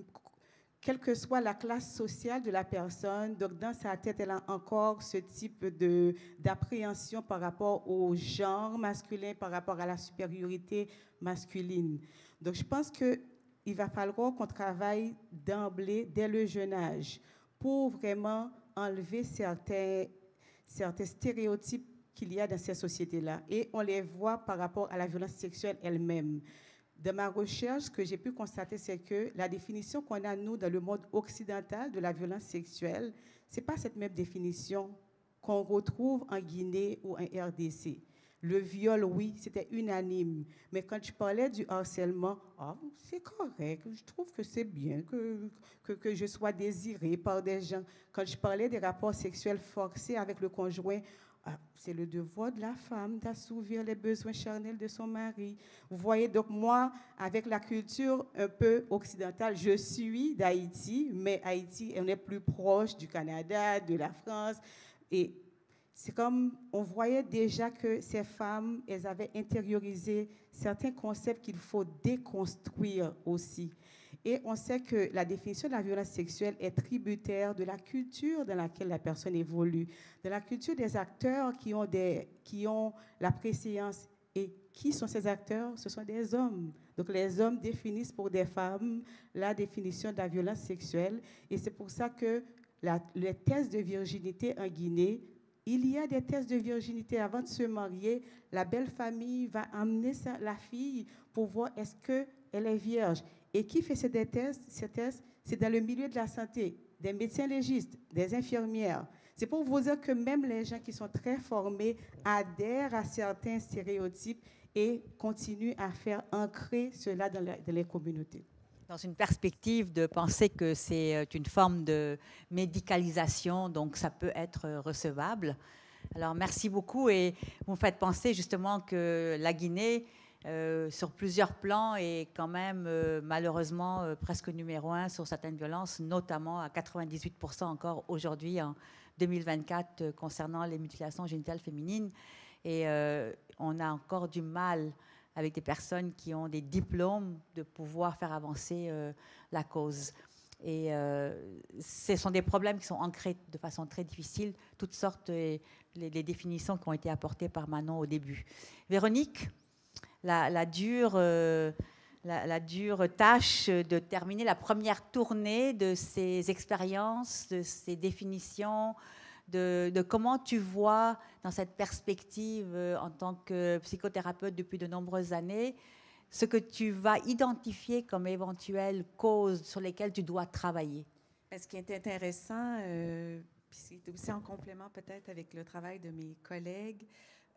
quelle que soit la classe sociale de la personne, donc dans sa tête, elle a encore ce type de, d'appréhension par rapport au genre masculin, par rapport à la supériorité masculine. Donc, je pense que il va falloir qu'on travaille d'emblée, dès le jeune âge, pour vraiment enlever certains, certains stéréotypes qu'il y a dans ces sociétés-là. Et on les voit par rapport à la violence sexuelle elle-même. De ma recherche, ce que j'ai pu constater, c'est que la définition qu'on a, nous, dans le monde occidental de la violence sexuelle, ce n'est pas cette même définition qu'on retrouve en Guinée ou en R D C. Le viol, oui, c'était unanime. Mais quand je parlais du harcèlement, ah, c'est correct, je trouve que c'est bien que, que, que je sois désirée par des gens. Quand je parlais des rapports sexuels forcés avec le conjoint, ah, c'est le devoir de la femme d'assouvir les besoins charnels de son mari. Vous voyez, donc moi, avec la culture un peu occidentale, je suis d'Haïti, mais Haïti, on est plus proche du Canada, de la France, et c'est comme, on voyait déjà que ces femmes, elles avaient intériorisé certains concepts qu'il faut déconstruire aussi. Et on sait que la définition de la violence sexuelle est tributaire de la culture dans laquelle la personne évolue, de la culture des acteurs qui ont, des, qui ont la préséance. Et qui sont ces acteurs? Ce sont des hommes. Donc les hommes définissent pour des femmes la définition de la violence sexuelle. Et c'est pour ça que la, les tests de virginité en Guinée, il y a des tests de virginité avant de se marier. La belle famille va amener sa, la fille pour voir est-ce qu'elle est vierge. Et qui fait ces tests? Ces tests, c'est dans le milieu de la santé, des médecins légistes, des infirmières. C'est pour vous dire que même les gens qui sont très formés adhèrent à certains stéréotypes et continuent à faire ancrer cela dans, la, dans les communautés. Dans une perspective de penser que c'est une forme de médicalisation, donc ça peut être recevable. Alors, merci beaucoup. Et vous me faites penser justement que la Guinée, euh, sur plusieurs plans, est quand même euh, malheureusement euh, presque numéro un sur certaines violences, notamment à quatre-vingt-dix-huit pour cent encore aujourd'hui, en deux mille vingt-quatre, euh, concernant les mutilations génitales féminines. Et euh, on a encore du mal avec des personnes qui ont des diplômes, de pouvoir faire avancer euh, la cause. Et euh, ce sont des problèmes qui sont ancrés de façon très difficile, toutes sortes, euh, les, les définitions qui ont été apportées par Manon au début. Véronique, la, la, dure, euh, la, la dure tâche de terminer la première tournée de ces expériences, de ces définitions, De, de comment tu vois dans cette perspective euh, en tant que psychothérapeute depuis de nombreuses années, ce que tu vas identifier comme éventuelles causes sur lesquelles tu dois travailler. Ce qui est intéressant, euh, puis c'est aussi en complément peut-être avec le travail de mes collègues,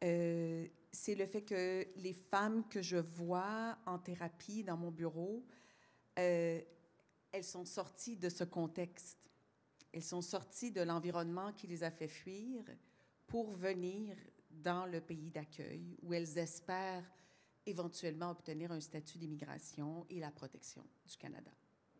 euh, c'est le fait que les femmes que je vois en thérapie dans mon bureau, euh, elles sont sorties de ce contexte. Elles sont sorties de l'environnement qui les a fait fuir pour venir dans le pays d'accueil où elles espèrent éventuellement obtenir un statut d'immigration et la protection du Canada.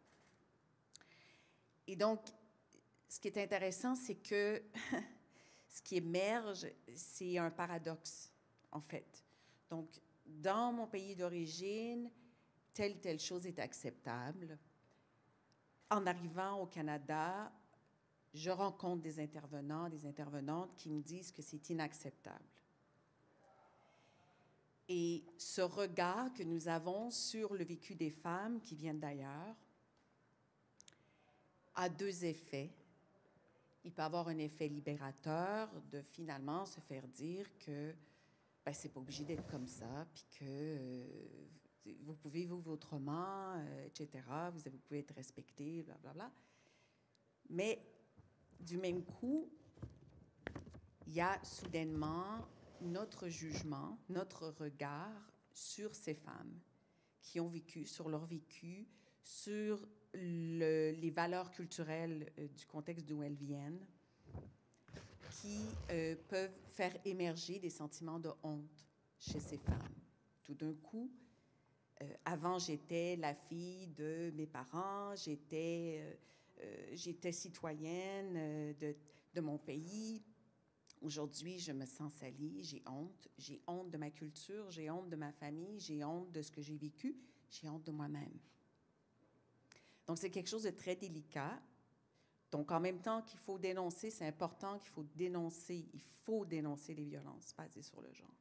Et donc, ce qui est intéressant, c'est que ce qui émerge, c'est un paradoxe, en fait. Donc, dans mon pays d'origine, telle telle chose est acceptable. En arrivant au Canada, je rencontre des intervenants, des intervenantes qui me disent que c'est inacceptable. Et ce regard que nous avons sur le vécu des femmes qui viennent d'ailleurs a deux effets. Il peut avoir un effet libérateur de finalement se faire dire que ben, c'est pas obligé d'être comme ça, puis que euh, vous pouvez vivre autrement, euh, et cetera. Vous, vous pouvez être respecté, blablabla. Mais du même coup, il y a soudainement notre jugement, notre regard sur ces femmes qui ont vécu, sur leur vécu, sur le, les valeurs culturelles euh, du contexte d'où elles viennent, qui euh, peuvent faire émerger des sentiments de honte chez ces femmes. Tout d'un coup, euh, avant, j'étais la fille de mes parents, j'étais, euh, euh, j'étais citoyenne euh, de, de mon pays. Aujourd'hui, je me sens salie, j'ai honte. J'ai honte de ma culture, j'ai honte de ma famille, j'ai honte de ce que j'ai vécu, j'ai honte de moi-même. Donc, c'est quelque chose de très délicat. Donc, en même temps qu'il faut dénoncer, c'est important qu'il faut dénoncer, il faut dénoncer les violences basées sur le genre.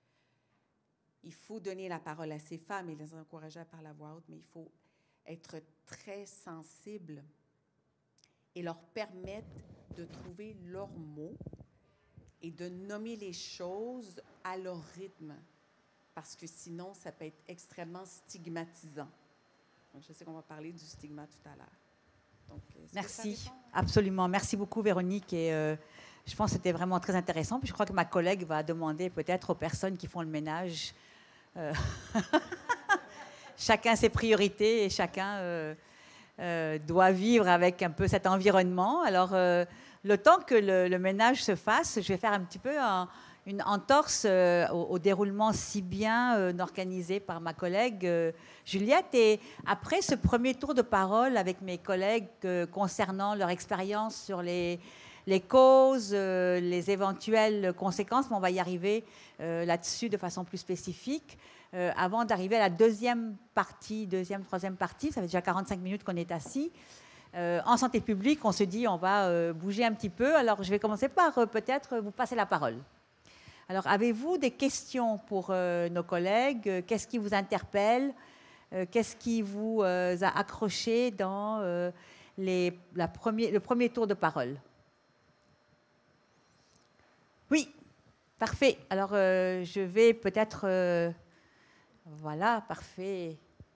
Il faut donner la parole à ces femmes et les encourager à parler à voix haute, mais il faut être très sensible et leur permettre de trouver leurs mots et de nommer les choses à leur rythme, parce que sinon, ça peut être extrêmement stigmatisant. Donc, je sais qu'on va parler du stigma tout à l'heure. Donc, merci, absolument. Merci beaucoup, Véronique. Et euh, je pense que c'était vraiment très intéressant. Puis je crois que ma collègue va demander peut-être aux personnes qui font le ménage. Euh, chacun ses priorités et chacun euh, euh, doit vivre avec un peu cet environnement. Alors, euh, le temps que le, le ménage se fasse, je vais faire un petit peu un, une entorse euh, au, au déroulement si bien euh, organisé par ma collègue euh, Juliette. Et après ce premier tour de parole avec mes collègues euh, concernant leur expérience sur les, les causes, euh, les éventuelles conséquences, mais on va y arriver euh, là-dessus de façon plus spécifique. Euh, avant d'arriver à la deuxième partie, deuxième, troisième partie, ça fait déjà quarante-cinq minutes qu'on est assis. Euh, en santé publique, on se dit on va euh, bouger un petit peu. Alors, je vais commencer par euh, peut-être vous passer la parole. Alors, avez-vous des questions pour euh, nos collègues? Qu'est-ce qui vous interpelle? Euh, Qu'est-ce qui vous euh, a accroché dans euh, les, la premier, le premier tour de parole? Oui, parfait. Alors, euh, je vais peut-être... Euh, voilà, parfait.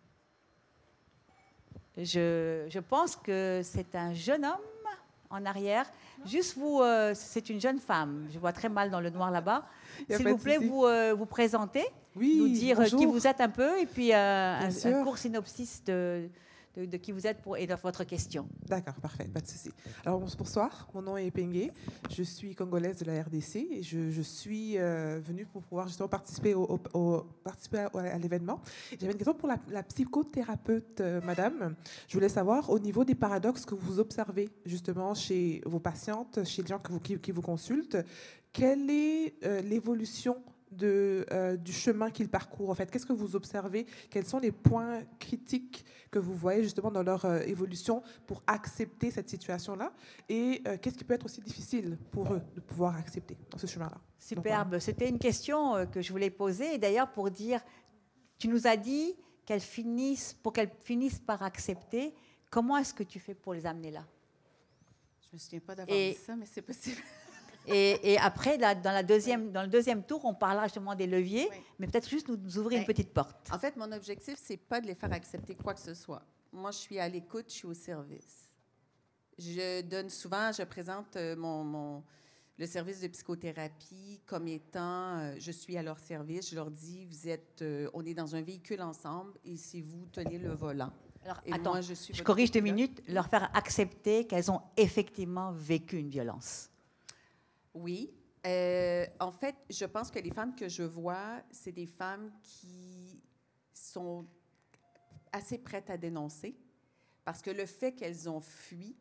Je, je pense que c'est un jeune homme en arrière. Juste vous, euh, c'est une jeune femme. Je vois très mal dans le noir là-bas. S'il vous plaît, vous euh, vous présenter, oui, nous dire bonjour. Qui vous êtes un peu, et puis euh, un, un court synopsis de, de, de qui vous êtes pour, et de votre question. D'accord, parfait, pas de souci. Alors, bonsoir, mon nom est Pengue, je suis congolaise de la R D C et je, je suis euh, venue pour pouvoir justement participer, au, au, au, participer à, à l'événement. J'avais une question pour la, la psychothérapeute, euh, madame. Je voulais savoir, au niveau des paradoxes que vous observez justement chez vos patientes, chez les gens que vous, qui, qui vous consultent, quelle est euh, l'évolution de, euh, du chemin qu'ils parcourent, en fait? Qu'est-ce que vous observez? Quels sont les points critiques que vous voyez justement dans leur euh, évolution pour accepter cette situation-là? Et euh, qu'est-ce qui peut être aussi difficile pour eux de pouvoir accepter dans ce chemin-là? Superbe. Donc, c'était une question euh, que je voulais poser. Et d'ailleurs, pour dire, tu nous as dit qu'elles finissent, pour qu'elles finissent par accepter, comment est-ce que tu fais pour les amener là? Je ne me souviens pas d'avoir dit ça, mais c'est possible. Et, et après, là, dans, la deuxième, dans le deuxième tour, on parlera justement des leviers, oui. Mais peut-être juste nous, nous ouvrir ben, une petite porte. En fait, mon objectif, c'est pas de les faire accepter quoi que ce soit. Moi, je suis à l'écoute, je suis au service. Je donne souvent, je présente mon, mon, le service de psychothérapie comme étant, euh, je suis à leur service. Je leur dis, vous êtes, euh, on est dans un véhicule ensemble et si vous tenez le volant. Alors, et attends, moi, je, suis je corrige deux minutes, leur faire accepter qu'elles ont effectivement vécu une violence. Oui. Euh, en fait, je pense que les femmes que je vois, c'est des femmes qui sont assez prêtes à dénoncer parce que le fait qu'elles ont fui,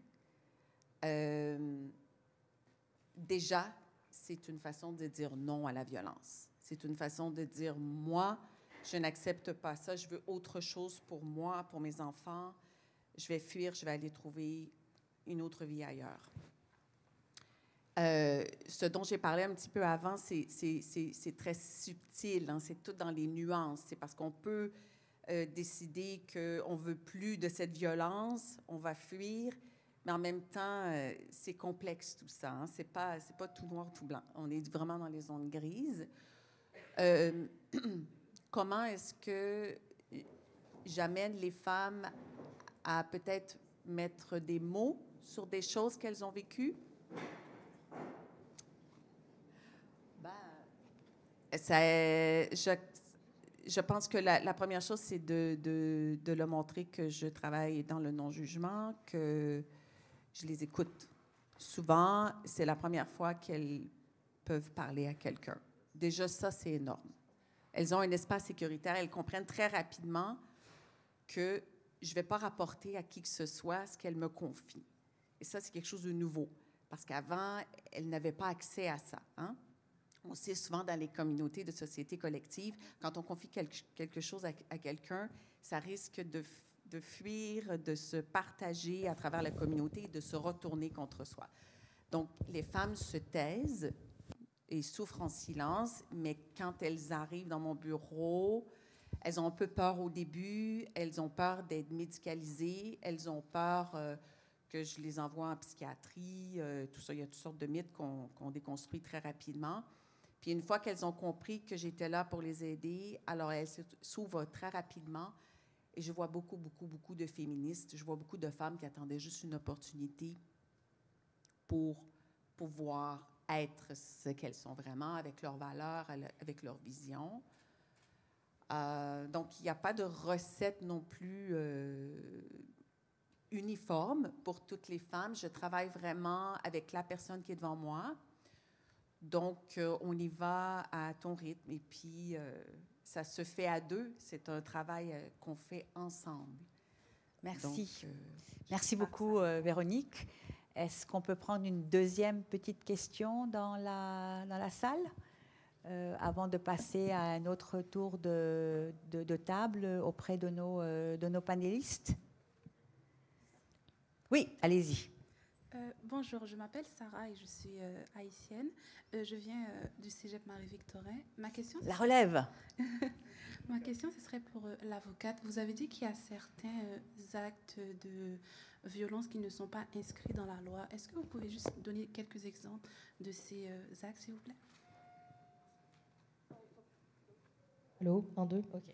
euh, déjà, c'est une façon de dire non à la violence. C'est une façon de dire, moi, je n'accepte pas ça, je veux autre chose pour moi, pour mes enfants. Je vais fuir, je vais aller trouver une autre vie ailleurs. Euh, ce dont j'ai parlé un petit peu avant, c'est, c'est, c'est, c'est très subtil, hein? C'est tout dans les nuances. C'est parce qu'on peut euh, décider qu'on ne veut plus de cette violence, on va fuir, mais en même temps, euh, c'est complexe tout ça. Hein? Ce n'est pas, c'est pas tout noir, tout blanc. On est vraiment dans les zones grises. Euh, comment est-ce que j'amène les femmes à peut-être mettre des mots sur des choses qu'elles ont vécues? Ça, je, je pense que la, la première chose, c'est de, de, de leur montrer que je travaille dans le non-jugement, que je les écoute. Souvent, c'est la première fois qu'elles peuvent parler à quelqu'un. Déjà, ça, c'est énorme. Elles ont un espace sécuritaire. Elles comprennent très rapidement que je ne vais pas rapporter à qui que ce soit ce qu'elles me confient. Et ça, c'est quelque chose de nouveau. Parce qu'avant, elles n'avaient pas accès à ça. Hein? On sait souvent dans les communautés de société collective, quand on confie quelque chose à, à quelqu'un, ça risque de, de fuir, de se partager à travers la communauté et de se retourner contre soi. Donc, les femmes se taisent et souffrent en silence, mais quand elles arrivent dans mon bureau, elles ont un peu peur au début, elles ont peur d'être médicalisées, elles ont peur euh, que je les envoie en psychiatrie, euh, tout ça. Il y a toutes sortes de mythes qu'on qu'on déconstruit très rapidement. Puis une fois qu'elles ont compris que j'étais là pour les aider, alors elles s'ouvrent très rapidement. Et je vois beaucoup, beaucoup, beaucoup de féministes. Je vois beaucoup de femmes qui attendaient juste une opportunité pour pouvoir être ce qu'elles sont vraiment, avec leurs valeurs, avec leur vision. Euh, donc, il n'y a pas de recette non plus euh, uniforme pour toutes les femmes. Je travaille vraiment avec la personne qui est devant moi. Donc, euh, on y va à ton rythme et puis euh, ça se fait à deux. C'est un travail euh, qu'on fait ensemble. Merci. Donc, euh, Merci beaucoup, euh, Véronique. Est-ce qu'on peut prendre une deuxième petite question dans la, dans la salle euh, avant de passer à un autre tour de, de, de table auprès de nos, euh, de nos panélistes? Oui, allez-y. Euh, bonjour, je m'appelle Sarah et je suis euh, haïtienne. Euh, je viens euh, du Cégep Marie-Victorin. Ma question... La relève. Ma question, ce serait pour euh, l'avocate. Vous avez dit qu'il y a certains euh, actes de violence qui ne sont pas inscrits dans la loi. Est-ce que vous pouvez juste donner quelques exemples de ces euh, actes, s'il vous plaît? Allô, un, deux, ok.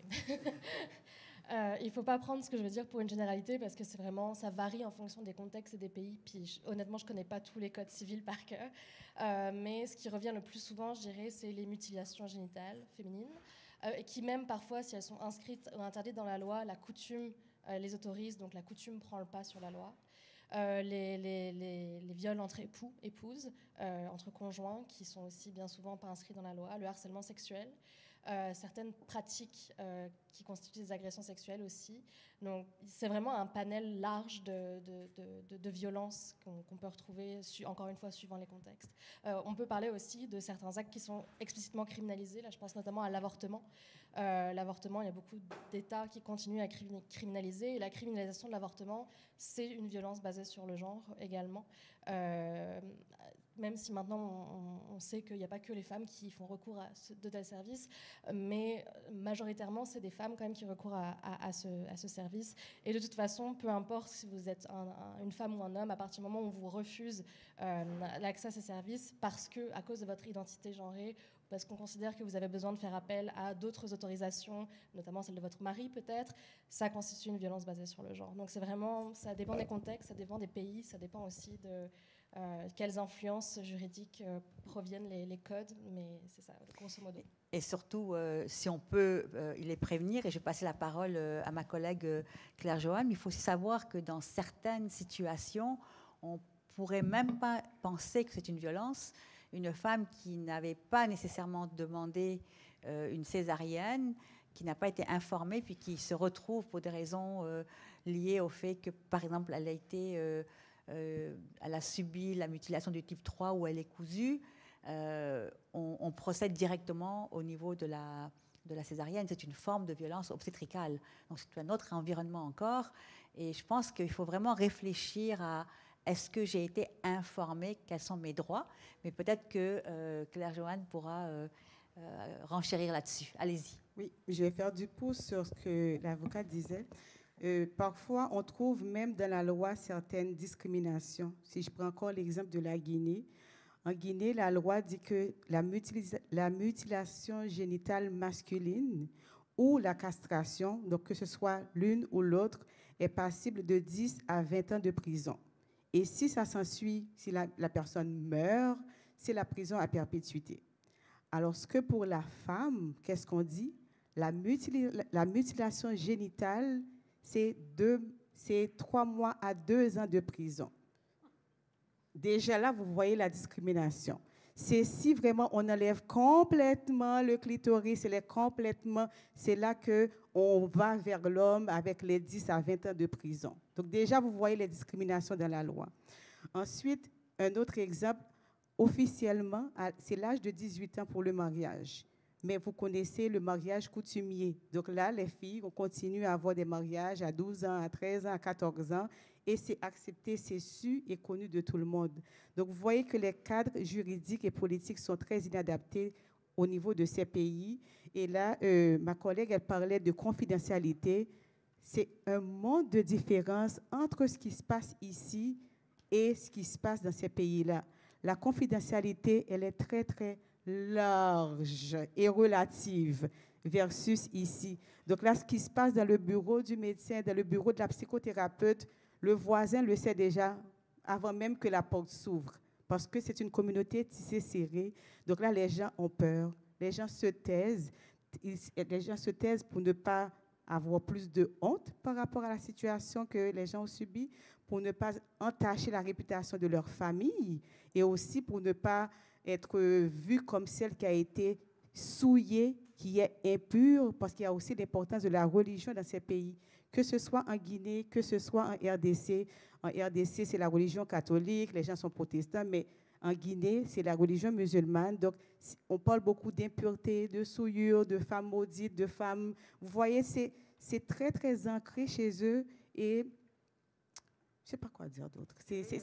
Euh, il ne faut pas prendre ce que je veux dire pour une généralité parce que c'est vraiment, ça varie en fonction des contextes et des pays. Puis je, honnêtement, je ne connais pas tous les codes civils par cœur. Euh, mais ce qui revient le plus souvent, je dirais, c'est les mutilations génitales féminines. Euh, et qui même parfois, si elles sont inscrites ou interdites dans la loi, la coutume euh, les autorise. Donc la coutume prend le pas sur la loi. Euh, les, les, les, les viols entre époux, épouses, euh, entre conjoints, qui sont aussi bien souvent pas inscrits dans la loi. Le harcèlement sexuel. Euh, certaines pratiques euh, qui constituent des agressions sexuelles aussi. Donc, c'est vraiment un panel large de, de, de, de, de violences qu'on, qu'on peut retrouver, su, encore une fois, suivant les contextes. Euh, on peut parler aussi de certains actes qui sont explicitement criminalisés. Là, je pense notamment à l'avortement. Euh, l'avortement, il y a beaucoup d'États qui continuent à criminaliser. Et la criminalisation de l'avortement, c'est une violence basée sur le genre également. Euh, même si maintenant on, on sait qu'il n'y a pas que les femmes qui font recours à ce, de tels services, mais majoritairement c'est des femmes quand même qui recourent à, à, à, ce, à ce service. Et de toute façon, peu importe si vous êtes un, un, une femme ou un homme, à partir du moment où on vous refuse euh, l'accès à ces services parce que, à cause de votre identité genrée, parce qu'on considère que vous avez besoin de faire appel à d'autres autorisations, notamment celle de votre mari peut-être, ça constitue une violence basée sur le genre. Donc c'est vraiment, ça dépend des contextes, ça dépend des pays, ça dépend aussi de euh, quelles influences juridiques euh, proviennent les, les codes, mais c'est ça, grosso modo. Et surtout, euh, si on peut euh, les prévenir, et je vais passer la parole euh, à ma collègue euh, Claire Johan, il faut aussi savoir que dans certaines situations, on pourrait même pas penser que c'est une violence. Une femme qui n'avait pas nécessairement demandé euh, une césarienne, qui n'a pas été informée, puis qui se retrouve pour des raisons euh, liées au fait que, par exemple, elle a été, euh, euh, elle a subi la mutilation du type trois où elle est cousue, euh, on, on procède directement au niveau de la, de la césarienne. C'est une forme de violence obstétricale. Donc, c'est un autre environnement encore. Et je pense qu'il faut vraiment réfléchir à est-ce que j'ai été informée, quels sont mes droits? Mais peut-être que euh, Claire Johan pourra euh, euh, renchérir là-dessus. Allez-y. Oui, je vais faire du pouce sur ce que l'avocat disait. Euh, parfois, on trouve même dans la loi certaines discriminations. Si je prends encore l'exemple de la Guinée, en Guinée, la loi dit que la, mutilisa- la mutilation génitale masculine ou la castration, donc que ce soit l'une ou l'autre, est passible de dix à vingt ans de prison. Et si ça s'ensuit, si la, la personne meurt, c'est la prison à perpétuité. Alors, ce que pour la femme, qu'est-ce qu'on dit? La, mutila la mutilation génitale, c'est trois mois à deux ans de prison. Déjà là, vous voyez la discrimination. C'est si vraiment on enlève complètement le clitoris, c'est complètement, c'est là qu'on va vers l'homme avec les dix à vingt ans de prison. Donc déjà, vous voyez les discriminations dans la loi. Ensuite, un autre exemple, officiellement, c'est l'âge de dix-huit ans pour le mariage. Mais vous connaissez le mariage coutumier. Donc là, les filles, on continue à avoir des mariages à douze ans, à treize ans, à quatorze ans, et c'est accepté, c'est su et connu de tout le monde. Donc vous voyez que les cadres juridiques et politiques sont très inadaptés au niveau de ces pays. Et là, euh, ma collègue, elle parlait de confidentialité. C'est un monde de différence entre ce qui se passe ici et ce qui se passe dans ces pays-là. La confidentialité, elle est très, très large et relative versus ici. Donc là, ce qui se passe dans le bureau du médecin, dans le bureau de la psychothérapeute, le voisin le sait déjà avant même que la porte s'ouvre, parce que c'est une communauté tissée serrée. Donc là, les gens ont peur, les gens se taisent, les gens se taisent pour ne pas avoir plus de honte par rapport à la situation que les gens ont subie, pour ne pas entacher la réputation de leur famille et aussi pour ne pas être vue comme celle qui a été souillée, qui est impure, parce qu'il y a aussi l'importance de la religion dans ces pays, que ce soit en Guinée, que ce soit en R D C. En R D C, c'est la religion catholique, les gens sont protestants, mais en Guinée, c'est la religion musulmane. Donc, on parle beaucoup d'impureté, de souillure, de femmes maudites, de femmes... Vous voyez, c'est très, très ancré chez eux et... Je ne sais pas quoi dire d'autre.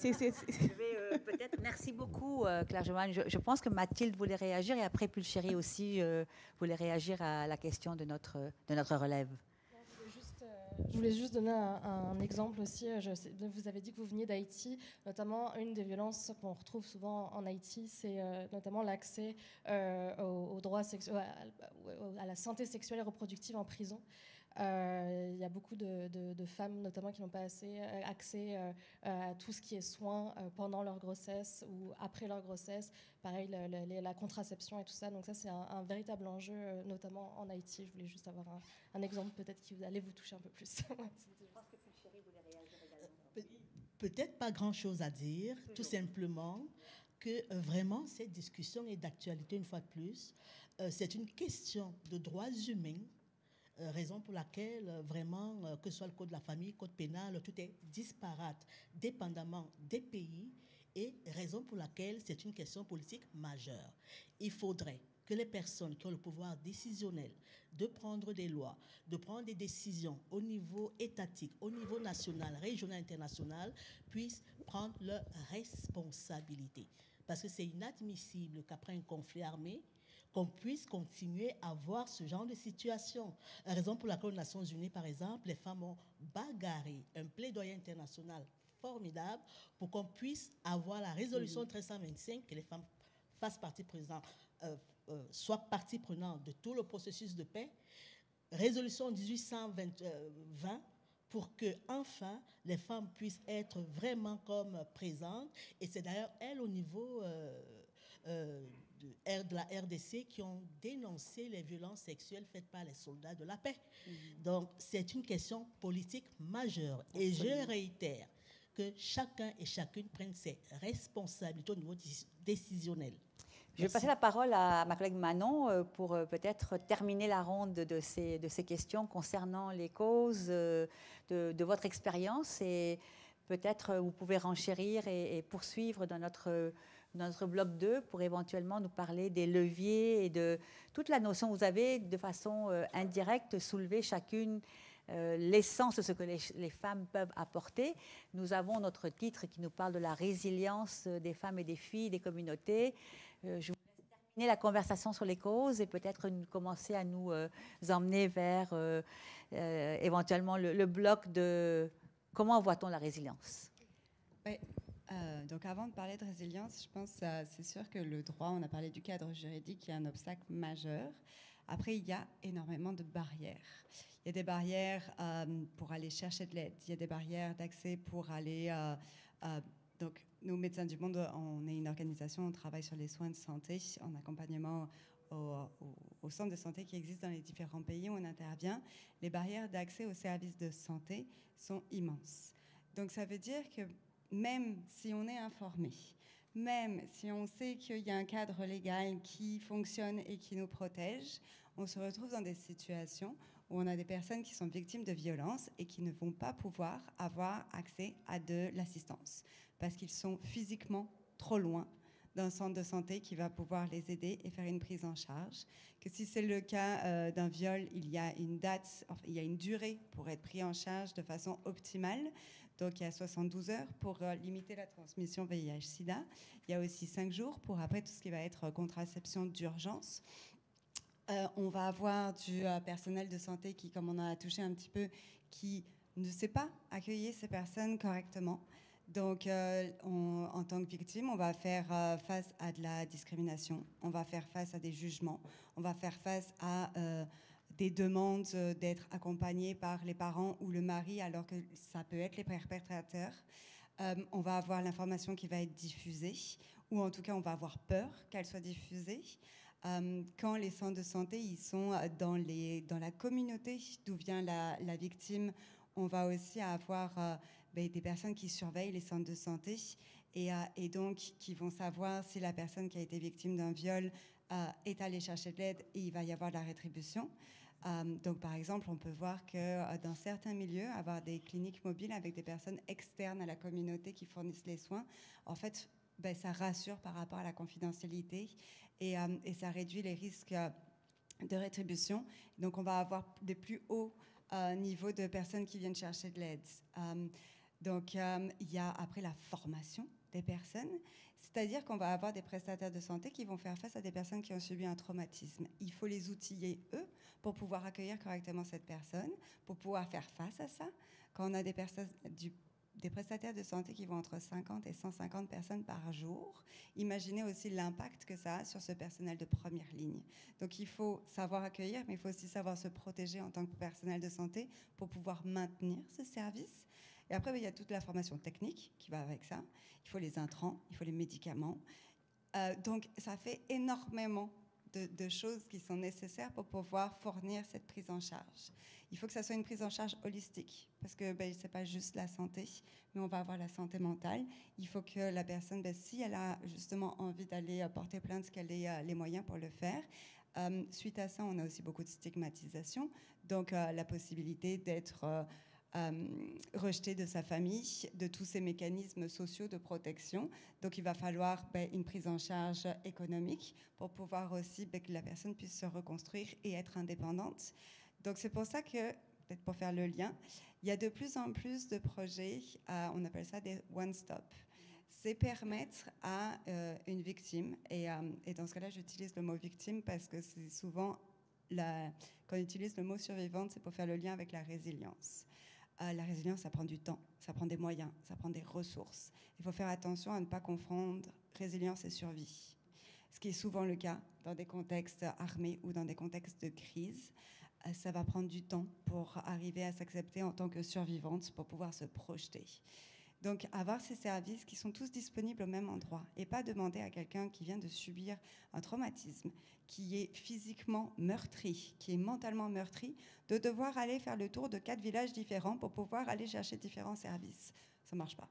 Euh, peut-être, merci beaucoup, euh, Claire Joanne. Je, je pense que Mathilde voulait réagir et après Pulchérie aussi euh, voulait réagir à la question de notre, de notre relève. Je voulais juste, euh, je voulais juste donner un, un exemple aussi. Je sais, vous avez dit que vous veniez d'Haïti. Notamment, une des violences qu'on retrouve souvent en Haïti, c'est euh, notamment l'accès euh, aux, aux droits sexu- à, à la santé sexuelle et reproductive en prison. Il euh, y a beaucoup de, de, de femmes, notamment, qui n'ont pas assez accès euh, à tout ce qui est soins euh, pendant leur grossesse ou après leur grossesse. Pareil, la, la, la contraception et tout ça. Donc ça, c'est un, un véritable enjeu, euh, notamment en Haïti. Je voulais juste avoir un, un exemple peut-être qui allait vous toucher un peu plus. Je pense que Pulchérie voulait réagir également. Pe peut-être pas grand-chose à dire, Toujours. Tout simplement que euh, vraiment, cette discussion est d'actualité une fois de plus. Euh, c'est une question de droits humains. Euh, raison pour laquelle, euh, vraiment, euh, que ce soit le code de la famille, le code pénal, tout est disparate, dépendamment des pays, et raison pour laquelle c'est une question politique majeure. Il faudrait que les personnes qui ont le pouvoir décisionnel de prendre des lois, de prendre des décisions au niveau étatique, au niveau national, régional, international, puissent prendre leurs responsabilités. Parce que c'est inadmissible qu'après un conflit armé, qu'on puisse continuer à voir ce genre de situation. La raison pour laquelle aux Nations Unies, par exemple, les femmes ont bagarré un plaidoyer international formidable pour qu'on puisse avoir la résolution treize cent vingt-cinq, que les femmes fassent partie prenante, euh, euh, soient partie prenante de tout le processus de paix. Résolution dix-huit cent vingt, pour que, enfin, les femmes puissent être vraiment comme présentes. Et c'est d'ailleurs elles, au niveau euh, euh, de, de la R D C, qui ont dénoncé les violences sexuelles faites par les soldats de la paix. Mmh. Donc, c'est une question politique majeure. Et Absolument. Je réitère que chacun et chacune prenne ses responsabilités au niveau décisionnel. Je vais passer la parole à ma collègue Manon pour peut-être terminer la ronde de ces, de ces questions concernant les causes de, de votre expérience, et peut-être vous pouvez renchérir et, et poursuivre dans notre, dans notre bloc deux pour éventuellement nous parler des leviers et de toute la notion. Vous avez de façon indirecte soulevé chacune euh, l'essence de ce que les, les femmes peuvent apporter. Nous avons notre titre qui nous parle de la résilience des femmes et des filles, des communautés. Euh, je vous laisse terminer la conversation sur les causes et peut-être commencer à nous euh, emmener vers euh, euh, éventuellement le, le bloc de comment voit-on la résilience. Oui. Euh, donc avant de parler de résilience, je pense que euh, c'est sûr que le droit, on a parlé du cadre juridique, qui est un obstacle majeur. Après, il y a énormément de barrières. Il y a des barrières euh, pour aller chercher de l'aide. Il y a des barrières d'accès pour aller... Euh, euh, donc, nous, Médecins du Monde, on est une organisation, on travaille sur les soins de santé, en accompagnement aux, aux centres de santé qui existent dans les différents pays où on intervient, les barrières d'accès aux services de santé sont immenses. Donc ça veut dire que même si on est informé, même si on sait qu'il y a un cadre légal qui fonctionne et qui nous protège, on se retrouve dans des situations où on a des personnes qui sont victimes de violences et qui ne vont pas pouvoir avoir accès à de l'assistance parce qu'ils sont physiquement trop loin d'un centre de santé qui va pouvoir les aider et faire une prise en charge. Que si c'est le cas euh, d'un viol, il y a une date, enfin, il y a une durée pour être pris en charge de façon optimale. Donc, il y a soixante-douze heures pour euh, limiter la transmission V I H sida. Il y a aussi cinq jours pour après tout ce qui va être contraception d'urgence. Euh, on va avoir du euh, personnel de santé qui, comme on en a touché un petit peu, qui ne sait pas accueillir ces personnes correctement. Donc, euh, on, en tant que victime, on va faire euh, face à de la discrimination, on va faire face à des jugements, on va faire face à euh, des demandes euh, d'être accompagné par les parents ou le mari, alors que ça peut être les perpétrateurs. Euh, on va avoir l'information qui va être diffusée, ou en tout cas, on va avoir peur qu'elle soit diffusée. Euh, quand les centres de santé ils sont dans, les, dans la communauté d'où vient la, la victime, on va aussi avoir euh, ben, des personnes qui surveillent les centres de santé et, euh, et donc qui vont savoir si la personne qui a été victime d'un viol euh, est allée chercher de l'aide et il va y avoir de la rétribution. Euh, donc par exemple, on peut voir que euh, dans certains milieux, avoir des cliniques mobiles avec des personnes externes à la communauté qui fournissent les soins, en fait, ben, ça rassure par rapport à la confidentialité et, euh, et ça réduit les risques euh, de rétribution. Donc on va avoir des plus hauts euh, niveaux de personnes qui viennent chercher de l'aide. Euh, donc euh, il y a après la formation des personnes, c'est-à-dire qu'on va avoir des prestataires de santé qui vont faire face à des personnes qui ont subi un traumatisme. Il faut les outiller, eux, pour pouvoir accueillir correctement cette personne, pour pouvoir faire face à ça. Quand on a des personnes du des prestataires de santé qui vont entre cinquante et cent cinquante personnes par jour. Imaginez aussi l'impact que ça a sur ce personnel de première ligne. Donc il faut savoir accueillir, mais il faut aussi savoir se protéger en tant que personnel de santé pour pouvoir maintenir ce service. Et après, il y a toute la formation technique qui va avec ça. Il faut les intrants, il faut les médicaments. Euh, donc ça fait énormément de, de choses qui sont nécessaires pour pouvoir fournir cette prise en charge. Il faut que ça soit une prise en charge holistique, parce que ben, ce n'est pas juste la santé, mais on va avoir la santé mentale. Il faut que la personne, ben, si elle a justement envie d'aller porter plainte, qu'elle ait euh, les moyens pour le faire. Euh, suite à ça, on a aussi beaucoup de stigmatisation, donc euh, la possibilité d'être euh, euh, rejeté de sa famille, de tous ces mécanismes sociaux de protection. Donc il va falloir ben, une prise en charge économique pour pouvoir aussi ben, que la personne puisse se reconstruire et être indépendante. Donc c'est pour ça que, peut-être pour faire le lien, il y a de plus en plus de projets, euh, on appelle ça des one-stop. C'est permettre à euh, une victime, et, euh, et dans ce cas-là, j'utilise le mot victime parce que c'est souvent, la, quand on utilise le mot survivante, c'est pour faire le lien avec la résilience. Euh, la résilience, ça prend du temps, ça prend des moyens, ça prend des ressources. Il faut faire attention à ne pas confondre résilience et survie, ce qui est souvent le cas dans des contextes armés ou dans des contextes de crise. Ça va prendre du temps pour arriver à s'accepter en tant que survivante, pour pouvoir se projeter. Donc, avoir ces services qui sont tous disponibles au même endroit et pas demander à quelqu'un qui vient de subir un traumatisme, qui est physiquement meurtri, qui est mentalement meurtri, de devoir aller faire le tour de quatre villages différents pour pouvoir aller chercher différents services. Ça ne marche pas.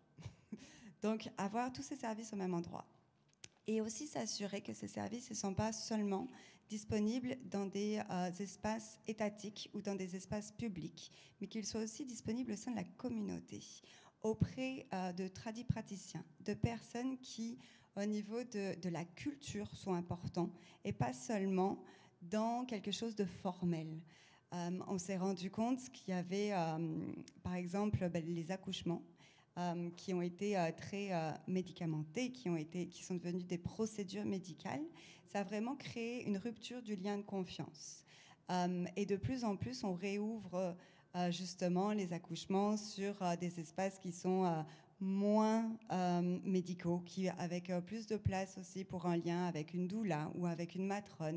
Donc, avoir tous ces services au même endroit. Et aussi s'assurer que ces services ne sont pas seulement disponibles dans des euh, espaces étatiques ou dans des espaces publics, mais qu'ils soient aussi disponibles au sein de la communauté, auprès euh, de tradipraticiens, de personnes qui, au niveau de, de la culture, sont importants, et pas seulement dans quelque chose de formel. Euh, on s'est rendu compte qu'il y avait, euh, par exemple, ben, les accouchements, Euh, qui ont été euh, très euh, médicamentés, qui, ont été, qui sont devenus des procédures médicales. Ça a vraiment créé une rupture du lien de confiance. Euh, et de plus en plus, on réouvre euh, justement les accouchements sur euh, des espaces qui sont euh, moins euh, médicaux, qui, avec euh, plus de place aussi pour un lien avec une doula ou avec une matrone,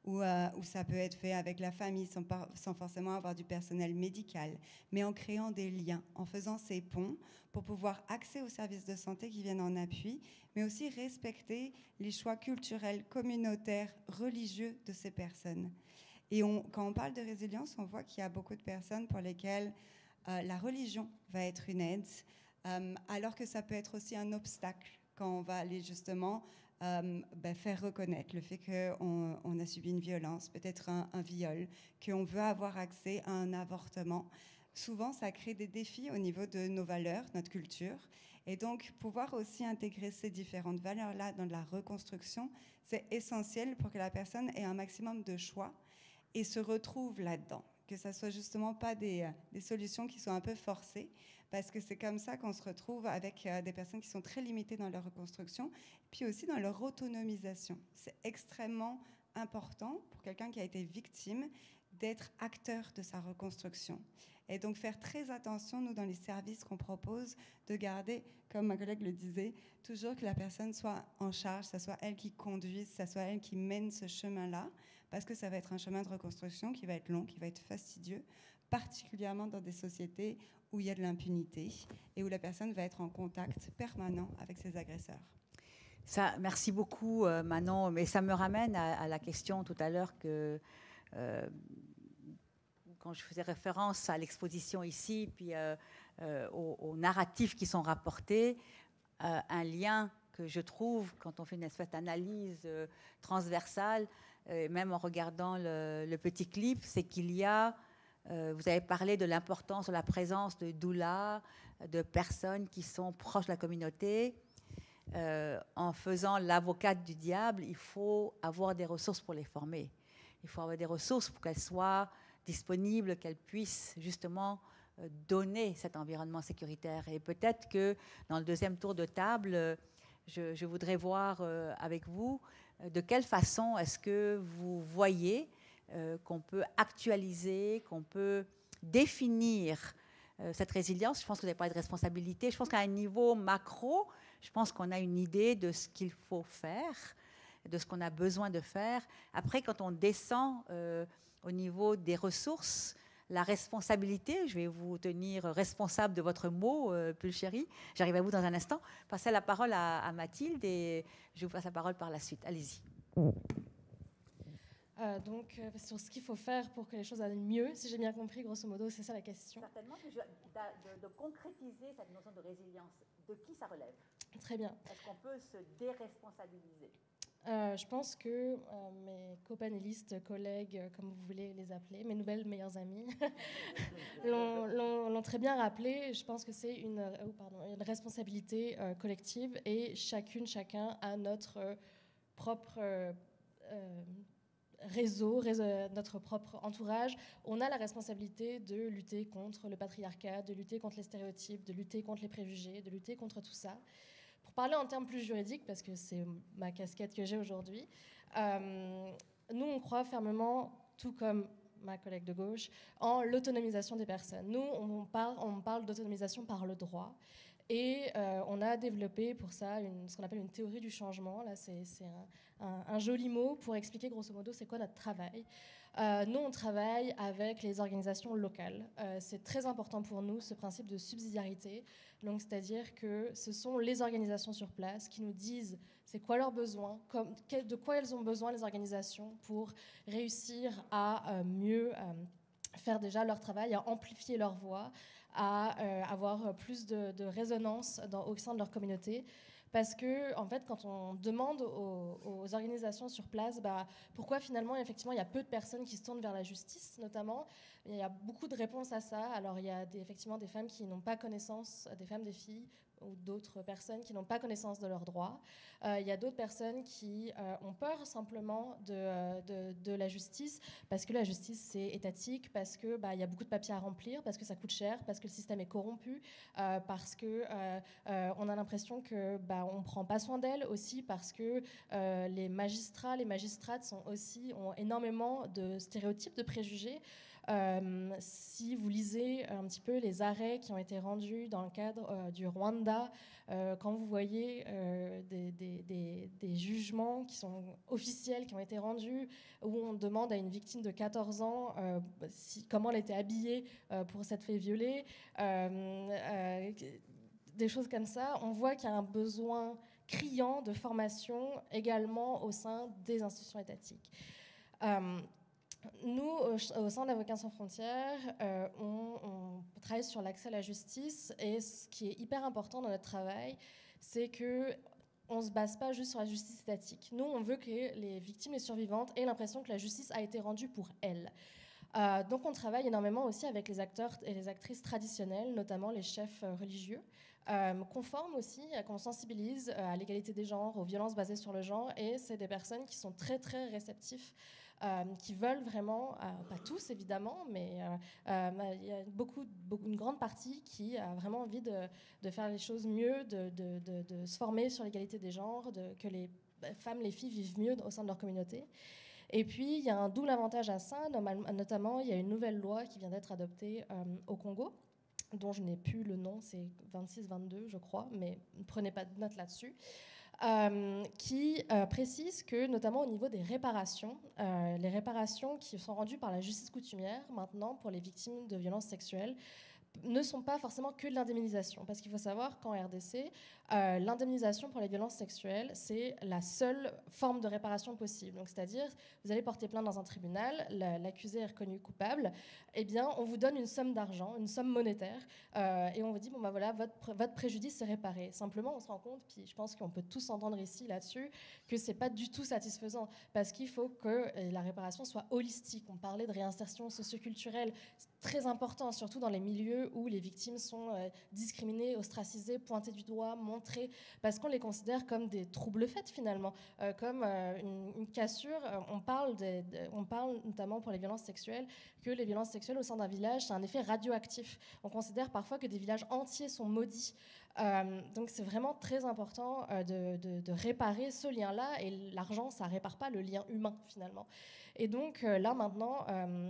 ou, euh, ou ça peut être fait avec la famille sans, par, sans forcément avoir du personnel médical, mais en créant des liens, en faisant ces ponts pour pouvoir accéder aux services de santé qui viennent en appui, mais aussi respecter les choix culturels, communautaires, religieux de ces personnes. Et on, quand on parle de résilience, on voit qu'il y a beaucoup de personnes pour lesquelles euh, la religion va être une aide, euh, alors que ça peut être aussi un obstacle quand on va aller justement euh, ben faire reconnaître le fait qu'on on a subi une violence, peut-être un, un viol, qu'on veut avoir accès à un avortement. Souvent, ça crée des défis au niveau de nos valeurs, notre culture. Et donc, pouvoir aussi intégrer ces différentes valeurs-là dans la reconstruction, c'est essentiel pour que la personne ait un maximum de choix et se retrouve là-dedans. Que ça soit justement pas des, des solutions qui sont un peu forcées, parce que c'est comme ça qu'on se retrouve avec euh, des personnes qui sont très limitées dans leur reconstruction, puis aussi dans leur autonomisation. C'est extrêmement important pour quelqu'un qui a été victime d'être acteur de sa reconstruction. Et donc faire très attention, nous, dans les services qu'on propose, de garder, comme ma collègue le disait, toujours que la personne soit en charge, que ce soit elle qui conduise, que ce soit elle qui mène ce chemin-là, parce que ça va être un chemin de reconstruction qui va être long, qui va être fastidieux, particulièrement dans des sociétés où il y a de l'impunité et où la personne va être en contact permanent avec ses agresseurs. Ça, merci beaucoup, euh, Manon. Mais ça me ramène à, à la question tout à l'heure que, euh, quand je faisais référence à l'exposition ici, puis euh, euh, aux, aux narratifs qui sont rapportés, euh, un lien que je trouve, quand on fait une espèce d'analyse euh, transversale, euh, même en regardant le, le petit clip, c'est qu'il y a... Euh, vous avez parlé de l'importance de la présence de doulas, de personnes qui sont proches de la communauté. Euh, en faisant l'avocate du diable, il faut avoir des ressources pour les former. Il faut avoir des ressources pour qu'elles soient disponibles, qu'elles puissent justement euh, donner cet environnement sécuritaire. Et peut-être que dans le deuxième tour de table, je, je voudrais voir euh, avec vous euh, de quelle façon est-ce que vous voyez Euh, qu'on peut actualiser, qu'on peut définir euh, cette résilience. Je pense que vous n'avez pas de responsabilité. Je pense qu'à un niveau macro, je pense qu'on a une idée de ce qu'il faut faire, de ce qu'on a besoin de faire. Après, quand on descend euh, au niveau des ressources, la responsabilité, je vais vous tenir responsable de votre mot, euh, Pulchéry. J'arrive à vous dans un instant. Passez la parole à, à Mathilde et je vous passe la parole par la suite. Allez-y. Euh, donc, euh, sur ce qu'il faut faire pour que les choses aillent mieux, si j'ai bien compris, grosso modo, c'est ça la question. Certainement, de, de, de concrétiser cette notion de résilience. De qui ça relève? Très bien. Est-ce qu'on peut se déresponsabiliser? euh, Je pense que euh, mes copanélistes, collègues, euh, comme vous voulez les appeler, mes nouvelles meilleures amies, l'ont, l'ont, l'ont très bien rappelé. Je pense que c'est une, euh, oh, pardon, une responsabilité euh, collective et chacune, chacun a notre euh, propre... Euh, euh, Réseau, réseau, notre propre entourage, on a la responsabilité de lutter contre le patriarcat, de lutter contre les stéréotypes, de lutter contre les préjugés, de lutter contre tout ça. Pour parler en termes plus juridiques, parce que c'est ma casquette que j'ai aujourd'hui, euh, nous, on croit fermement, tout comme ma collègue de gauche, en l'autonomisation des personnes. Nous, on parle, on parle d'autonomisation par le droit. Et euh, on a développé pour ça une, ce qu'on appelle une théorie du changement. Là, c'est, c'est un, un, un joli mot pour expliquer grosso modo c'est quoi notre travail. Euh, nous, on travaille avec les organisations locales. Euh, c'est très important pour nous, ce principe de subsidiarité. Donc, c'est-à-dire que ce sont les organisations sur place qui nous disent c'est quoi leurs besoins, comme, de quoi elles ont besoin, les organisations, pour réussir à euh, mieux euh, faire déjà leur travail, à amplifier leur voix, à euh, avoir plus de, de résonance dans, au sein de leur communauté. Parce que, en fait, quand on demande aux, aux organisations sur place bah, pourquoi finalement, effectivement, il y a peu de personnes qui se tournent vers la justice, notamment, il y a beaucoup de réponses à ça. Alors, il y a des, effectivement des femmes qui n'ont pas connaissance, des femmes, des filles, ou d'autres personnes qui n'ont pas connaissance de leurs droits. Euh, il y a d'autres personnes qui euh, ont peur simplement de, de, de la justice, parce que la justice, c'est étatique, parce qu'il bah, y a beaucoup de papiers à remplir, parce que ça coûte cher, parce que le système est corrompu, euh, parce qu'on euh, euh, a l'impression qu'on bah, ne prend pas soin d'elles aussi, parce que euh, les magistrats, les magistrates sont aussi, ont énormément de stéréotypes, de préjugés. Euh, si vous lisez un petit peu les arrêts qui ont été rendus dans le cadre euh, du Rwanda, lambda, euh, quand vous voyez euh, des, des, des, des jugements qui sont officiels, qui ont été rendus, où on demande à une victime de quatorze ans euh, si, comment elle était habillée euh, pour s'être fait violer, euh, euh, des choses comme ça, on voit qu'il y a un besoin criant de formation également au sein des institutions étatiques. Euh, Nous, au, au sein d'Avocats sans frontières, euh, on, on travaille sur l'accès à la justice et ce qui est hyper important dans notre travail, c'est qu'on ne se base pas juste sur la justice étatique. Nous, on veut que les victimes et survivantes aient l'impression que la justice a été rendue pour elles. Euh, donc on travaille énormément aussi avec les acteurs et les actrices traditionnels, notamment les chefs euh, religieux, euh, qu'on forme aussi, qu'on sensibilise euh, à l'égalité des genres, aux violences basées sur le genre, et c'est des personnes qui sont très très réceptifs, euh, qui veulent vraiment, euh, pas tous évidemment, mais euh, euh, il y a beaucoup, beaucoup, une grande partie qui a vraiment envie de, de faire les choses mieux, de, de, de, de se former sur l'égalité des genres, de, que les femmes, les filles vivent mieux au sein de leur communauté. Et puis, il y a un double avantage à ça. Notamment, il y a une nouvelle loi qui vient d'être adoptée euh, au Congo, dont je n'ai plus le nom, c'est vingt-six vingt-deux, je crois, mais ne prenez pas de note là-dessus, euh, qui euh, précise que, notamment au niveau des réparations, euh, les réparations qui sont rendues par la justice coutumière, maintenant, pour les victimes de violences sexuelles, ne sont pas forcément que de l'indemnisation. Parce qu'il faut savoir qu'en R D C, euh, l'indemnisation pour les violences sexuelles, c'est la seule forme de réparation possible. Donc, c'est-à-dire, vous allez porter plainte dans un tribunal, l'accusé est reconnu coupable, eh bien, on vous donne une somme d'argent, une somme monétaire, euh, et on vous dit, bon, ben voilà, votre, votre préjudice est réparé. Simplement, on se rend compte, puis je pense qu'on peut tous s'entendre ici là-dessus, que c'est pas du tout satisfaisant, parce qu'il faut que la réparation soit holistique. On parlait de réinsertion socioculturelle, c'est très important, surtout dans les milieux où les victimes sont euh, discriminées, ostracisées, pointées du doigt, montrées, parce qu'on les considère comme des troubles faits finalement, euh, comme euh, une, une cassure. Euh, on, parle de, de, on parle notamment pour les violences sexuelles que les violences sexuelles au sein d'un village, c'est un effet radioactif. On considère parfois que des villages entiers sont maudits. Euh, donc c'est vraiment très important euh, de, de, de réparer ce lien-là, et l'argent, ça répare pas le lien humain finalement. Et donc euh, là maintenant... Euh,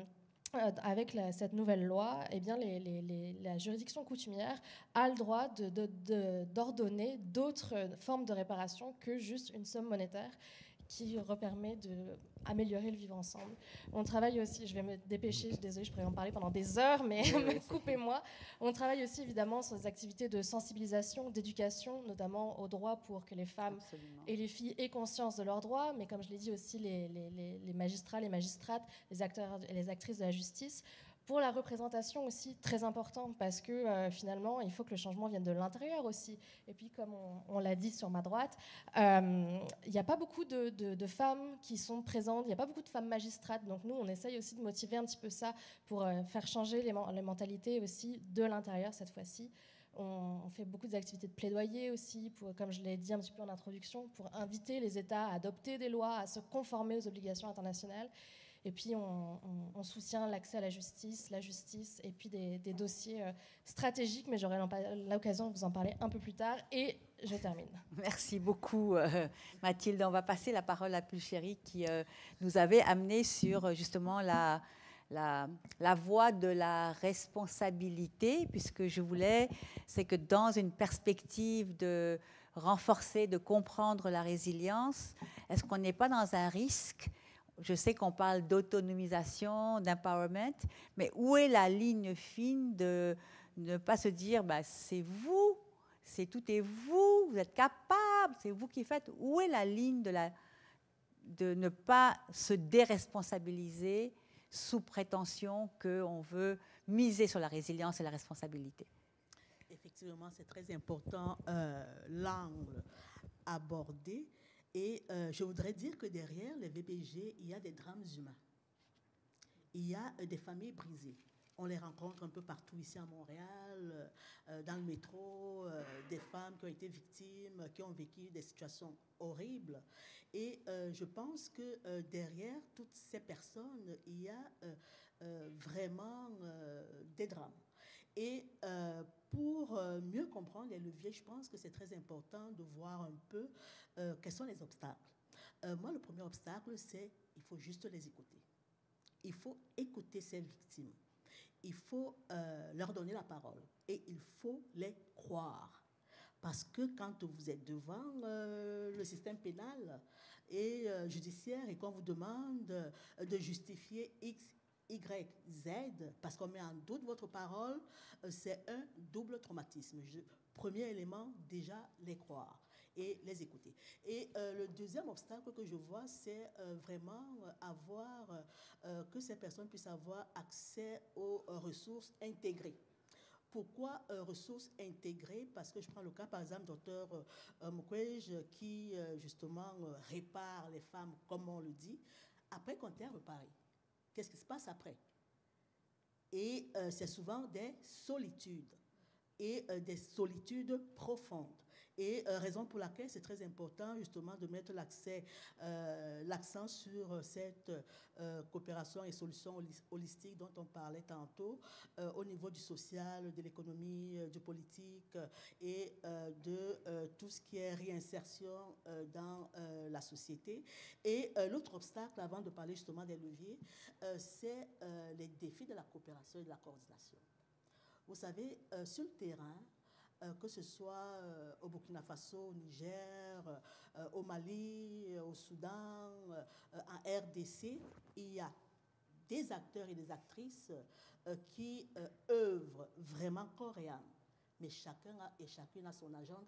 avec la, cette nouvelle loi, eh bien, les, les, les, la juridiction coutumière a le droit de, de, de, d'ordonner d'autres formes de réparation que juste une somme monétaire qui permet d'améliorer le vivre ensemble. On travaille aussi, je vais me dépêcher, je suis désolée, je pourrais en parler pendant des heures, mais oui, coupez-moi. On travaille aussi évidemment sur des activités de sensibilisation, d'éducation, notamment aux droits pour que les femmes Absolument. Et les filles aient conscience de leurs droits, mais comme je l'ai dit aussi, les, les, les magistrats, les magistrates, les acteurs et les actrices de la justice. Pour la représentation aussi, très important, parce que euh, finalement, il faut que le changement vienne de l'intérieur aussi. Et puis, comme on, on l'a dit sur ma droite, il euh, n'y a pas beaucoup de, de, de femmes qui sont présentes, il n'y a pas beaucoup de femmes magistrates. Donc nous, on essaye aussi de motiver un petit peu ça pour euh, faire changer les, les mentalités aussi de l'intérieur cette fois-ci. On, on fait beaucoup d'activités de plaidoyer aussi, pour, comme je l'ai dit un petit peu en introduction, pour inviter les États à adopter des lois, à se conformer aux obligations internationales. Et puis, on, on, on soutient l'accès à la justice, la justice, et puis des, des dossiers euh, stratégiques, mais j'aurai l'occasion de vous en parler un peu plus tard. Et je termine. Merci beaucoup, euh, Mathilde. On va passer la parole à Pulchéry, qui euh, nous avait amené sur justement la, la, la voie de la responsabilité, puisque je voulais, c'est que dans une perspective de renforcer, de comprendre la résilience, est-ce qu'on n'est pas dans un risque? Je sais qu'on parle d'autonomisation, d'empowerment, mais où est la ligne fine de ne pas se dire bah, c'est vous, c'est tout est vous, vous êtes capable, c'est vous qui faites. Où est la ligne de, la, de ne pas se déresponsabiliser sous prétention qu'on veut miser sur la résilience et la responsabilité? Effectivement, c'est très important euh, l'angle abordé. Et euh, je voudrais dire que derrière les V B G, il y a des drames humains. Il y a euh, des familles brisées. On les rencontre un peu partout ici à Montréal, euh, dans le métro, euh, des femmes qui ont été victimes, qui ont vécu des situations horribles. Et euh, je pense que euh, derrière toutes ces personnes, il y a euh, euh, vraiment euh, des drames. Et euh, pour euh, mieux comprendre les leviers, je pense que c'est très important de voir un peu euh, quels sont les obstacles. Euh, moi, le premier obstacle, c'est il faut juste les écouter. Il faut écouter ces victimes. Il faut euh, leur donner la parole et il faut les croire. Parce que quand vous êtes devant euh, le système pénal et euh, judiciaire et qu'on vous demande euh, de justifier X, Y, Z, parce qu'on met en doute votre parole, euh, c'est un double traumatisme. Je, premier élément, déjà les croire et les écouter. Et euh, le deuxième obstacle que je vois, c'est euh, vraiment avoir, euh, que ces personnes puissent avoir accès aux euh, ressources intégrées. Pourquoi euh, ressources intégrées? Parce que je prends le cas, par exemple, docteur euh, Mukwege, qui euh, justement euh, répare les femmes, comme on le dit. Après qu'on t'ait réparé, qu'est-ce qui se passe après? Et euh, c'est souvent des solitudes, et euh, des solitudes profondes. Et euh, raison pour laquelle c'est très important justement de mettre l'accès, euh, l'accent sur cette euh, coopération et solutions holistiques dont on parlait tantôt, euh, au niveau du social, de l'économie, euh, du politique euh, et euh, de euh, tout ce qui est réinsertion euh, dans euh, la société. Et euh, l'autre obstacle, avant de parler justement des leviers, euh, c'est euh, les défis de la coopération et de la coordination. Vous savez, euh, sur le terrain, Euh, que ce soit euh, au Burkina Faso, au Niger, euh, au Mali, euh, au Soudan, euh, en R D C, il y a des acteurs et des actrices euh, qui euh, œuvrent vraiment corps et âme. Mais chacun a, et chacune a son agenda.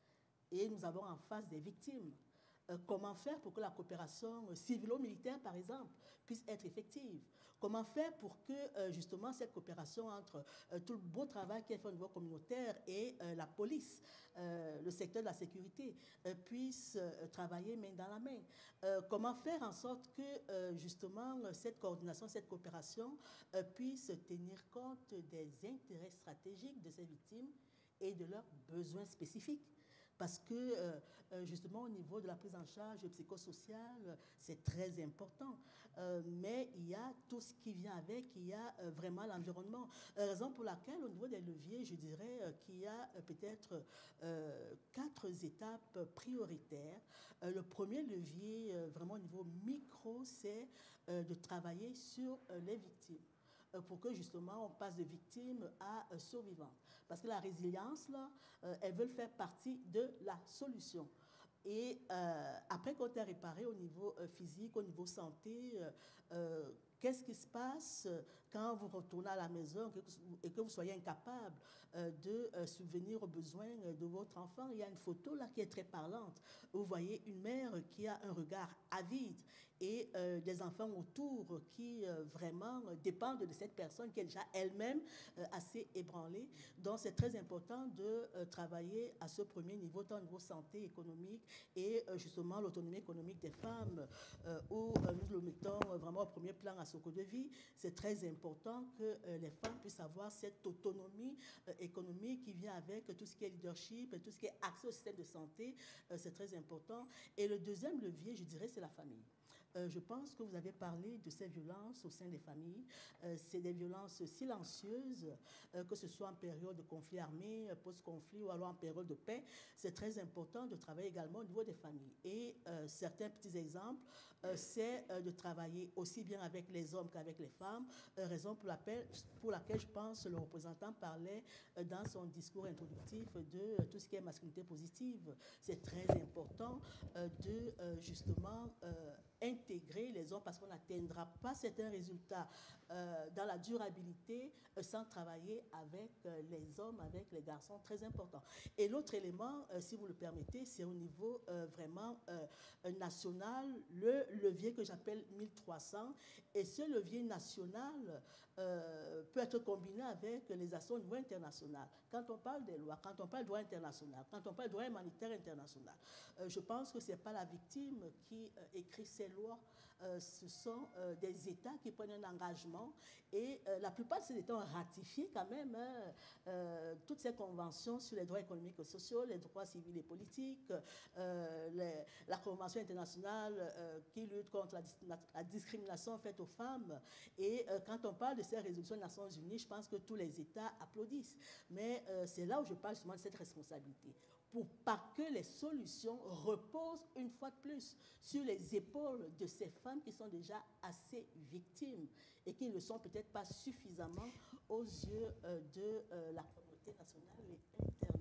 Et nous avons en face des victimes. Euh, comment faire pour que la coopération civilo-militaire, par exemple, puisse être effective? Comment faire pour que, euh, justement, cette coopération entre euh, tout le beau travail qui est fait au niveau communautaire et euh, la police, euh, le secteur de la sécurité, euh, puisse euh, travailler main dans la main? euh, Comment faire en sorte que, euh, justement, cette coordination, cette coopération euh, puisse tenir compte des intérêts stratégiques de ces victimes et de leurs besoins spécifiques? Parce que, euh, justement, au niveau de la prise en charge psychosociale, c'est très important. Euh, mais il y a tout ce qui vient avec, il y a euh, vraiment l'environnement. Euh, raison pour laquelle, au niveau des leviers, je dirais euh, qu'il y a euh, peut-être euh, quatre étapes prioritaires. Euh, le premier levier, euh, vraiment au niveau micro, c'est euh, de travailler sur euh, les victimes, pour que justement on passe de victime à euh, survivant. Parce que la résilience, là, euh, elles veulent faire partie de la solution. Et euh, après qu'on t'ait réparé au niveau euh, physique, au niveau santé, euh, euh, qu'est-ce qui se passe quand vous retournez à la maison et que vous soyez incapable euh, de euh, subvenir aux besoins de votre enfant? Il y a une photo là qui est très parlante. Vous voyez une mère qui a un regard avide et euh, des enfants autour qui euh, vraiment dépendent de cette personne qui est déjà elle-même euh, assez ébranlée. Donc c'est très important de euh, travailler à ce premier niveau, tant au niveau santé, économique et euh, justement l'autonomie économique des femmes, euh, où euh, nous le mettons vraiment au premier plan à Soko de Vie. C'est très important que euh, les femmes puissent avoir cette autonomie euh, économique qui vient avec tout ce qui est leadership, tout ce qui est accès au système de santé. Euh, c'est très important. Et le deuxième levier, je dirais, c'est la famille. Euh, je pense que vous avez parlé de ces violences au sein des familles. Euh, c'est des violences silencieuses, euh, que ce soit en période de conflit armé, post-conflit ou alors en période de paix. C'est très important de travailler également au niveau des familles. Et euh, certains petits exemples, euh, c'est euh, de travailler aussi bien avec les hommes qu'avec les femmes, euh, raison pour laquelle, pour laquelle je pense que le représentant parlait euh, dans son discours introductif de euh, tout ce qui est masculinité positive. C'est très important euh, de euh, justement euh, intégrer les hommes, parce qu'on n'atteindra pas certains résultats euh, dans la durabilité euh, sans travailler avec euh, les hommes, avec les garçons, très important. Et l'autre élément, euh, si vous le permettez, c'est au niveau euh, vraiment euh, national, le levier que j'appelle mille trois cents. Et ce levier national euh, peut être combiné avec les actions au niveau international. Quand on parle des lois, quand on parle de droit international, quand on parle de droit humanitaire international, euh, je pense que ce n'est pas la victime qui euh, écrit ces lois, euh, ce sont euh, des États qui prennent un engagement et euh, la plupart de ces États ont ratifié quand même hein, euh, toutes ces conventions sur les droits économiques et sociaux, les droits civils et politiques, euh, les, la Convention internationale euh, qui lutte contre la, la, la discrimination faite aux femmes. Et euh, quand on parle de ces résolutions des Nations Unies, je pense que tous les États applaudissent. Mais euh, c'est là où je parle justement de cette responsabilité. Pour pas que les solutions reposent une fois de plus sur les épaules de ces femmes qui sont déjà assez victimes et qui ne le sont peut-être pas suffisamment aux yeux euh, de euh, la communauté nationale et internationale.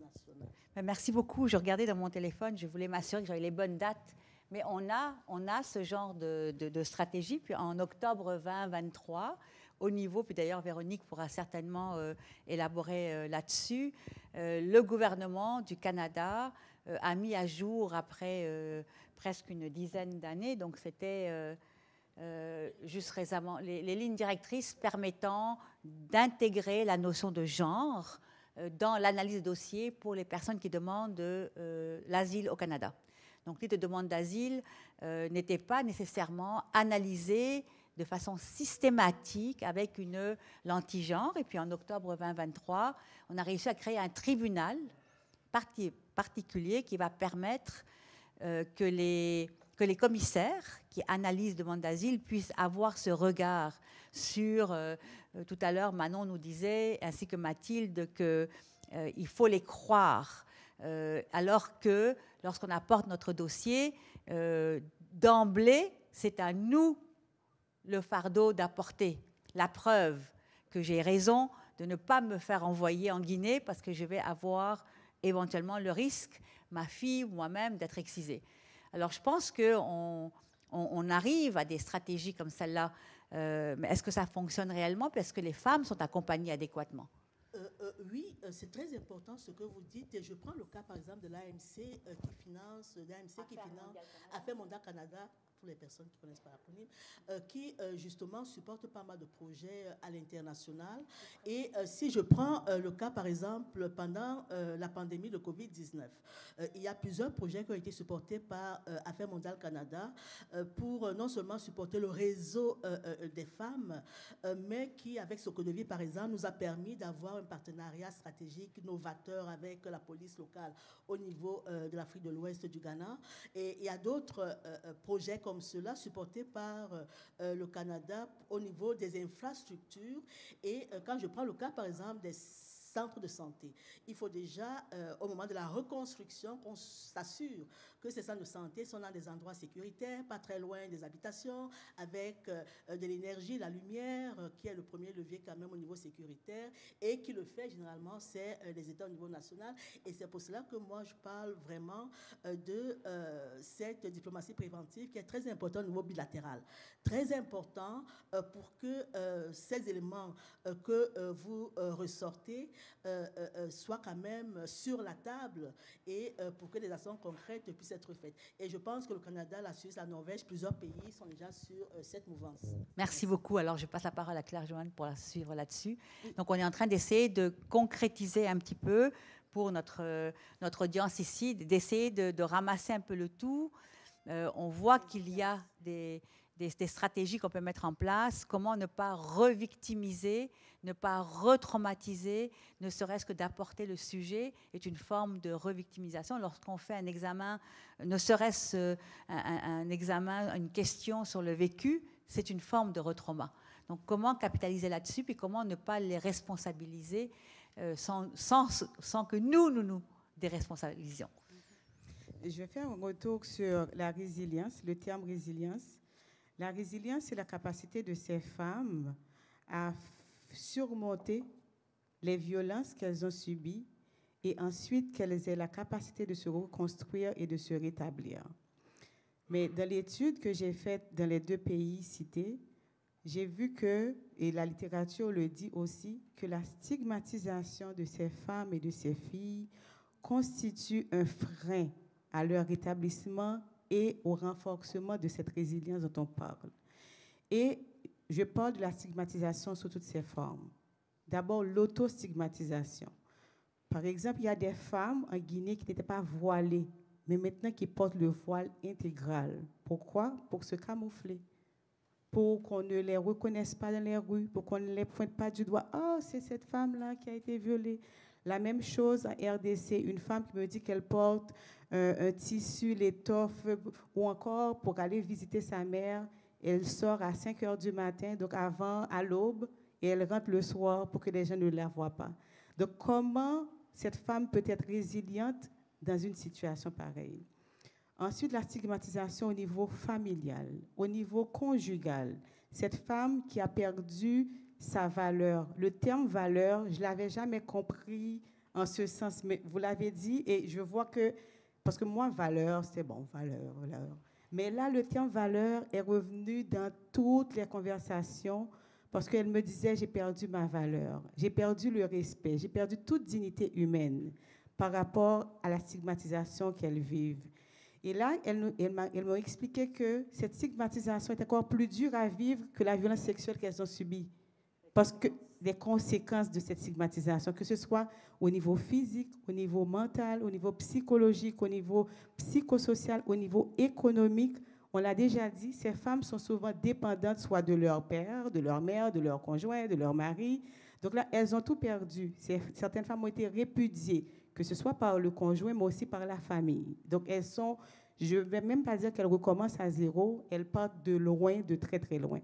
international. Merci beaucoup. Je regardais dans mon téléphone, je voulais m'assurer que j'avais les bonnes dates. Mais on a, on a ce genre de, de, de stratégie. Puis en octobre vingt vingt-trois, au niveau, puis d'ailleurs Véronique pourra certainement euh, élaborer euh, là-dessus, euh, le gouvernement du Canada euh, a mis à jour après euh, presque une dizaine d'années, donc c'était euh, euh, juste récemment, les, les lignes directrices permettant d'intégrer la notion de genre euh, dans l'analyse de dossiers pour les personnes qui demandent euh, l'asile au Canada. Donc, les demandes d'asile euh, n'étaient pas nécessairement analysées de façon systématique avec une lentille genre. Et puis, en octobre vingt vingt-trois, on a réussi à créer un tribunal parti particulier qui va permettre euh, que, les, que les commissaires qui analysent demandes d'asile puissent avoir ce regard sur... Euh, tout à l'heure, Manon nous disait, ainsi que Mathilde, qu'il euh, faut les croire. Euh, alors que lorsqu'on apporte notre dossier, euh, d'emblée, c'est à nous le fardeau d'apporter la preuve que j'ai raison de ne pas me faire envoyer en Guinée parce que je vais avoir éventuellement le risque, ma fille ou moi-même, d'être excisée. Alors je pense qu'on on, on arrive à des stratégies comme celle-là, euh, mais est-ce que ça fonctionne réellement? Parce que les femmes sont accompagnées adéquatement. Euh, euh, oui, euh, c'est très important ce que vous dites. Et je prends le cas, par exemple, de l'A M C euh, qui finance, l'A M C qui finance Affaires mondiales Canada, pour les personnes qui ne connaissent pas l'acronyme, euh, qui euh, justement supporte pas mal de projets euh, à l'international. Et euh, si je prends euh, le cas, par exemple, pendant euh, la pandémie de covid dix-neuf, euh, il y a plusieurs projets qui ont été supportés par euh, Affaires mondiales Canada euh, pour euh, non seulement supporter le réseau euh, euh, des femmes, euh, mais qui, avec Sokodovi, par exemple, nous a permis d'avoir un partenariat stratégique novateur avec la police locale au niveau euh, de l'Afrique de l'Ouest, du Ghana. Et il y a d'autres euh, projets comme cela supportés par euh, le Canada au niveau des infrastructures. Et euh, quand je prends le cas, par exemple, des centres de santé, il faut déjà, euh, au moment de la reconstruction, qu'on s'assure que ces centres de santé sont dans des endroits sécuritaires, pas très loin des habitations, avec euh, de l'énergie, la lumière, euh, qui est le premier levier quand même au niveau sécuritaire, et qui le fait généralement, c'est euh, les États au niveau national. Et c'est pour cela que moi, je parle vraiment euh, de euh, cette diplomatie préventive qui est très importante au niveau bilatéral. Très important euh, pour que euh, ces éléments euh, que euh, vous euh, ressortez euh, euh, soient quand même sur la table et euh, pour que des actions concrètes puissent être faites. Et je pense que le Canada, la Suisse, la Norvège, plusieurs pays sont déjà sur euh, cette mouvance. Merci beaucoup. Alors, je passe la parole à Claire-Joanne pour la suivre là-dessus. Donc, on est en train d'essayer de concrétiser un petit peu pour notre, euh, notre audience ici, d'essayer de, de ramasser un peu le tout. Euh, on voit qu'il y a des... Des, des stratégies qu'on peut mettre en place, comment ne pas revictimiser, ne pas retraumatiser, ne serait-ce que d'apporter le sujet, est une forme de revictimisation. Lorsqu'on fait un examen, ne serait-ce un, un examen, une question sur le vécu, c'est une forme de retrauma. Donc, comment capitaliser là-dessus, puis comment ne pas les responsabiliser euh, sans, sans, sans que nous, nous nous déresponsabilisions. Je vais faire un retour sur la résilience, le terme résilience. La résilience, c'est la capacité de ces femmes à surmonter les violences qu'elles ont subies et ensuite qu'elles aient la capacité de se reconstruire et de se rétablir. Mais dans l'étude que j'ai faite dans les deux pays cités, j'ai vu que, et la littérature le dit aussi, que la stigmatisation de ces femmes et de ces filles constitue un frein à leur rétablissement et au renforcement de cette résilience dont on parle. Et je parle de la stigmatisation sous toutes ses formes. D'abord, l'autostigmatisation. Par exemple, il y a des femmes en Guinée qui n'étaient pas voilées, mais maintenant qui portent le voile intégral. Pourquoi? Pour se camoufler, pour qu'on ne les reconnaisse pas dans les rues, pour qu'on ne les pointe pas du doigt. « Oh, c'est cette femme-là qui a été violée. » La même chose en R D C, une femme qui me dit qu'elle porte un, un tissu, l'étoffe, ou encore pour aller visiter sa mère, elle sort à cinq heures du matin, donc avant, à l'aube, et elle rentre le soir pour que les gens ne la voient pas. Donc, comment cette femme peut être résiliente dans une situation pareille? Ensuite, la stigmatisation au niveau familial, au niveau conjugal. Cette femme qui a perdu sa valeur. Le terme valeur, je ne l'avais jamais compris en ce sens, mais vous l'avez dit, et je vois que, parce que moi, valeur, c'est bon, valeur, valeur. Mais là, le terme valeur est revenu dans toutes les conversations, parce qu'elle me disait, j'ai perdu ma valeur, j'ai perdu le respect, j'ai perdu toute dignité humaine par rapport à la stigmatisation qu'elles vivent. Et là, elle, elle m'a, elle m'a expliqué que cette stigmatisation est encore plus dure à vivre que la violence sexuelle qu'elles ont subie. Parce que les conséquences de cette stigmatisation, que ce soit au niveau physique, au niveau mental, au niveau psychologique, au niveau psychosocial, au niveau économique, on l'a déjà dit, ces femmes sont souvent dépendantes soit de leur père, de leur mère, de leur conjoint, de leur mari. Donc là, elles ont tout perdu. Certaines femmes ont été répudiées, que ce soit par le conjoint, mais aussi par la famille. Donc, elles sont, je ne vais même pas dire qu'elles recommencent à zéro, elles partent de loin, de très, très loin.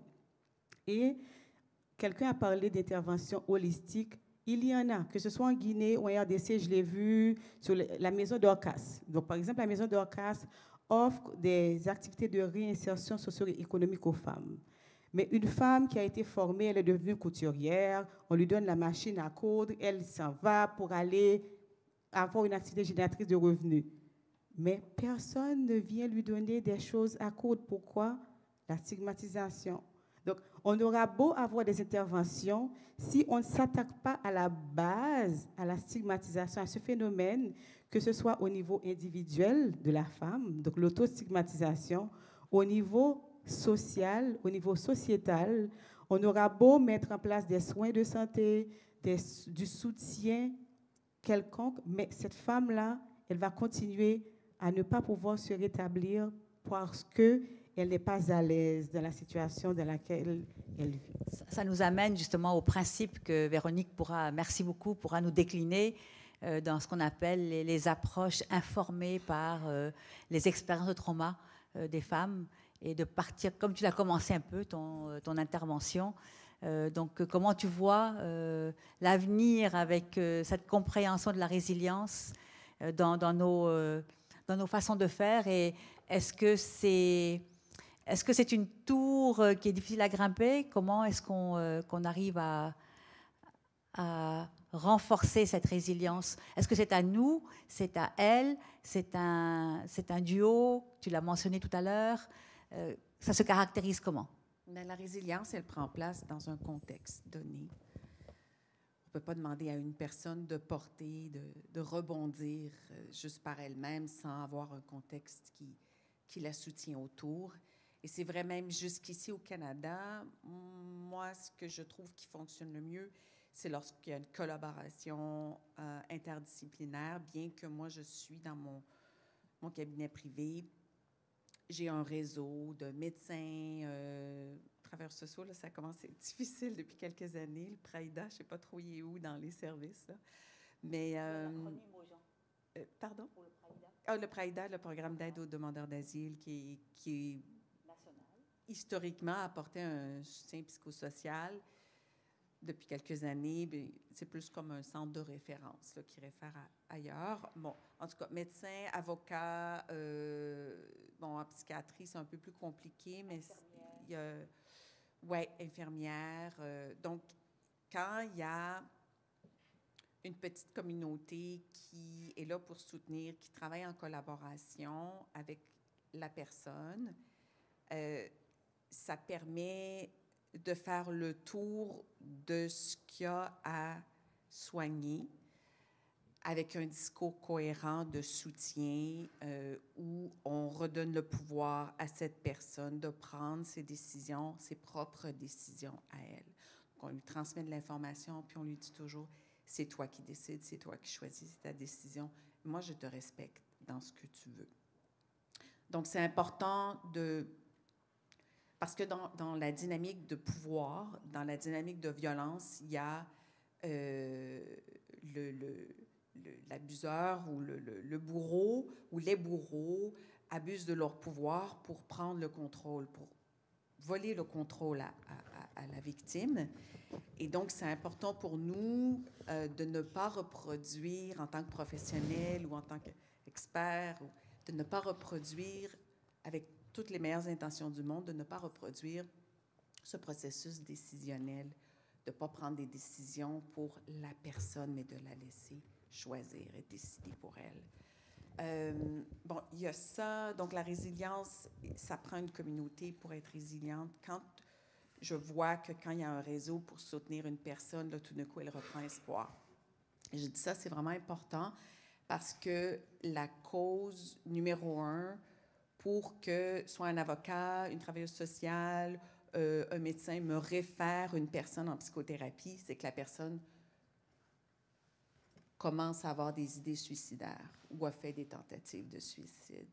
Et quelqu'un a parlé d'intervention holistique. Il y en a, que ce soit en Guinée ou en R D C, je l'ai vu sur la maison Dorcas. Donc, par exemple, la maison Dorcas offre des activités de réinsertion socio-économique aux femmes. Mais une femme qui a été formée, elle est devenue couturière, on lui donne la machine à coudre, elle s'en va pour aller avoir une activité génératrice de revenus. Mais personne ne vient lui donner des choses à coudre. Pourquoi? La stigmatisation. Donc, on aura beau avoir des interventions, si on ne s'attaque pas à la base, à la stigmatisation, à ce phénomène, que ce soit au niveau individuel de la femme, donc l'autostigmatisation, au niveau social, au niveau sociétal, on aura beau mettre en place des soins de santé, des, du soutien quelconque, mais cette femme-là, elle va continuer à ne pas pouvoir se rétablir parce qu'elle n'est pas à l'aise dans la situation dans laquelle elle vit. Ça, ça nous amène justement au principe que Véronique pourra, merci beaucoup, pourra nous décliner euh, dans ce qu'on appelle les, les approches informées par euh, les expériences de trauma euh, des femmes et de partir, comme tu l'as commencé un peu, ton, ton intervention. Euh, donc, comment tu vois euh, l'avenir avec euh, cette compréhension de la résilience euh, dans, dans, nos, euh, dans nos façons de faire? Et est-ce que c'est est-ce que c'est une tour euh, qui est difficile à grimper? Comment est-ce qu'on euh, qu'on arrive à, à renforcer cette résilience? Est-ce que c'est à nous? C'est à elle? C'est un, c'est un duo? Tu l'as mentionné tout à l'heure. Euh, ça se caractérise comment? Mais la résilience, elle prend place dans un contexte donné. On ne peut pas demander à une personne de porter, de, de rebondir euh, juste par elle-même sans avoir un contexte qui, qui la soutient autour. Et c'est vrai, même jusqu'ici au Canada, moi, ce que je trouve qui fonctionne le mieux, c'est lorsqu'il y a une collaboration euh, interdisciplinaire, bien que moi, je suis dans mon, mon cabinet privé. J'ai un réseau de médecins, euh, travailleurs sociaux, là, ça commence à être difficile depuis quelques années. Le PRAIDA, je ne sais pas trop il est où dans les services. Là. Mais, euh, euh, pardon? Pour le PRAIDA. Ah, le PRAIDA, le programme d'aide aux demandeurs d'asile, qui, qui national, historiquement a apporté un soutien psychosocial. Depuis quelques années, c'est plus comme un centre de référence là, qui réfère à, ailleurs. Bon, en tout cas, médecins, avocats, euh, bon, en psychiatrie, c'est un peu plus compliqué, mais il y a, ouais, infirmière. Euh, donc, quand il y a une petite communauté qui est là pour soutenir, qui travaille en collaboration avec la personne, euh, ça permet de faire le tour de ce qu'il y a à soigner avec un discours cohérent de soutien euh, où on redonne le pouvoir à cette personne de prendre ses décisions, ses propres décisions à elle. Donc, on lui transmet de l'information, puis on lui dit toujours, c'est toi qui décides, c'est toi qui choisis, c'est ta décision. Moi, je te respecte dans ce que tu veux. Donc, c'est important de... Parce que dans, dans la dynamique de pouvoir, dans la dynamique de violence, il y a euh, le, le, le, l'abuseur ou le, le, le bourreau ou les bourreaux abusent de leur pouvoir pour prendre le contrôle, pour voler le contrôle à, à, à la victime. Et donc, c'est important pour nous euh, de ne pas reproduire en tant que professionnel ou en tant qu'expert, de ne pas reproduire avec toutes les meilleures intentions du monde, de ne pas reproduire ce processus décisionnel, de ne pas prendre des décisions pour la personne, mais de la laisser choisir et décider pour elles. Euh, bon, il y a ça. Donc, la résilience, ça prend une communauté pour être résiliente. Quand je vois que quand il y a un réseau pour soutenir une personne, là, tout d'un coup, elle reprend espoir. Et je dis ça, c'est vraiment important parce que la cause numéro un pour que soit un avocat, une travailleuse sociale, euh, un médecin me réfère une personne en psychothérapie, c'est que la personne commence à avoir des idées suicidaires ou a fait des tentatives de suicide.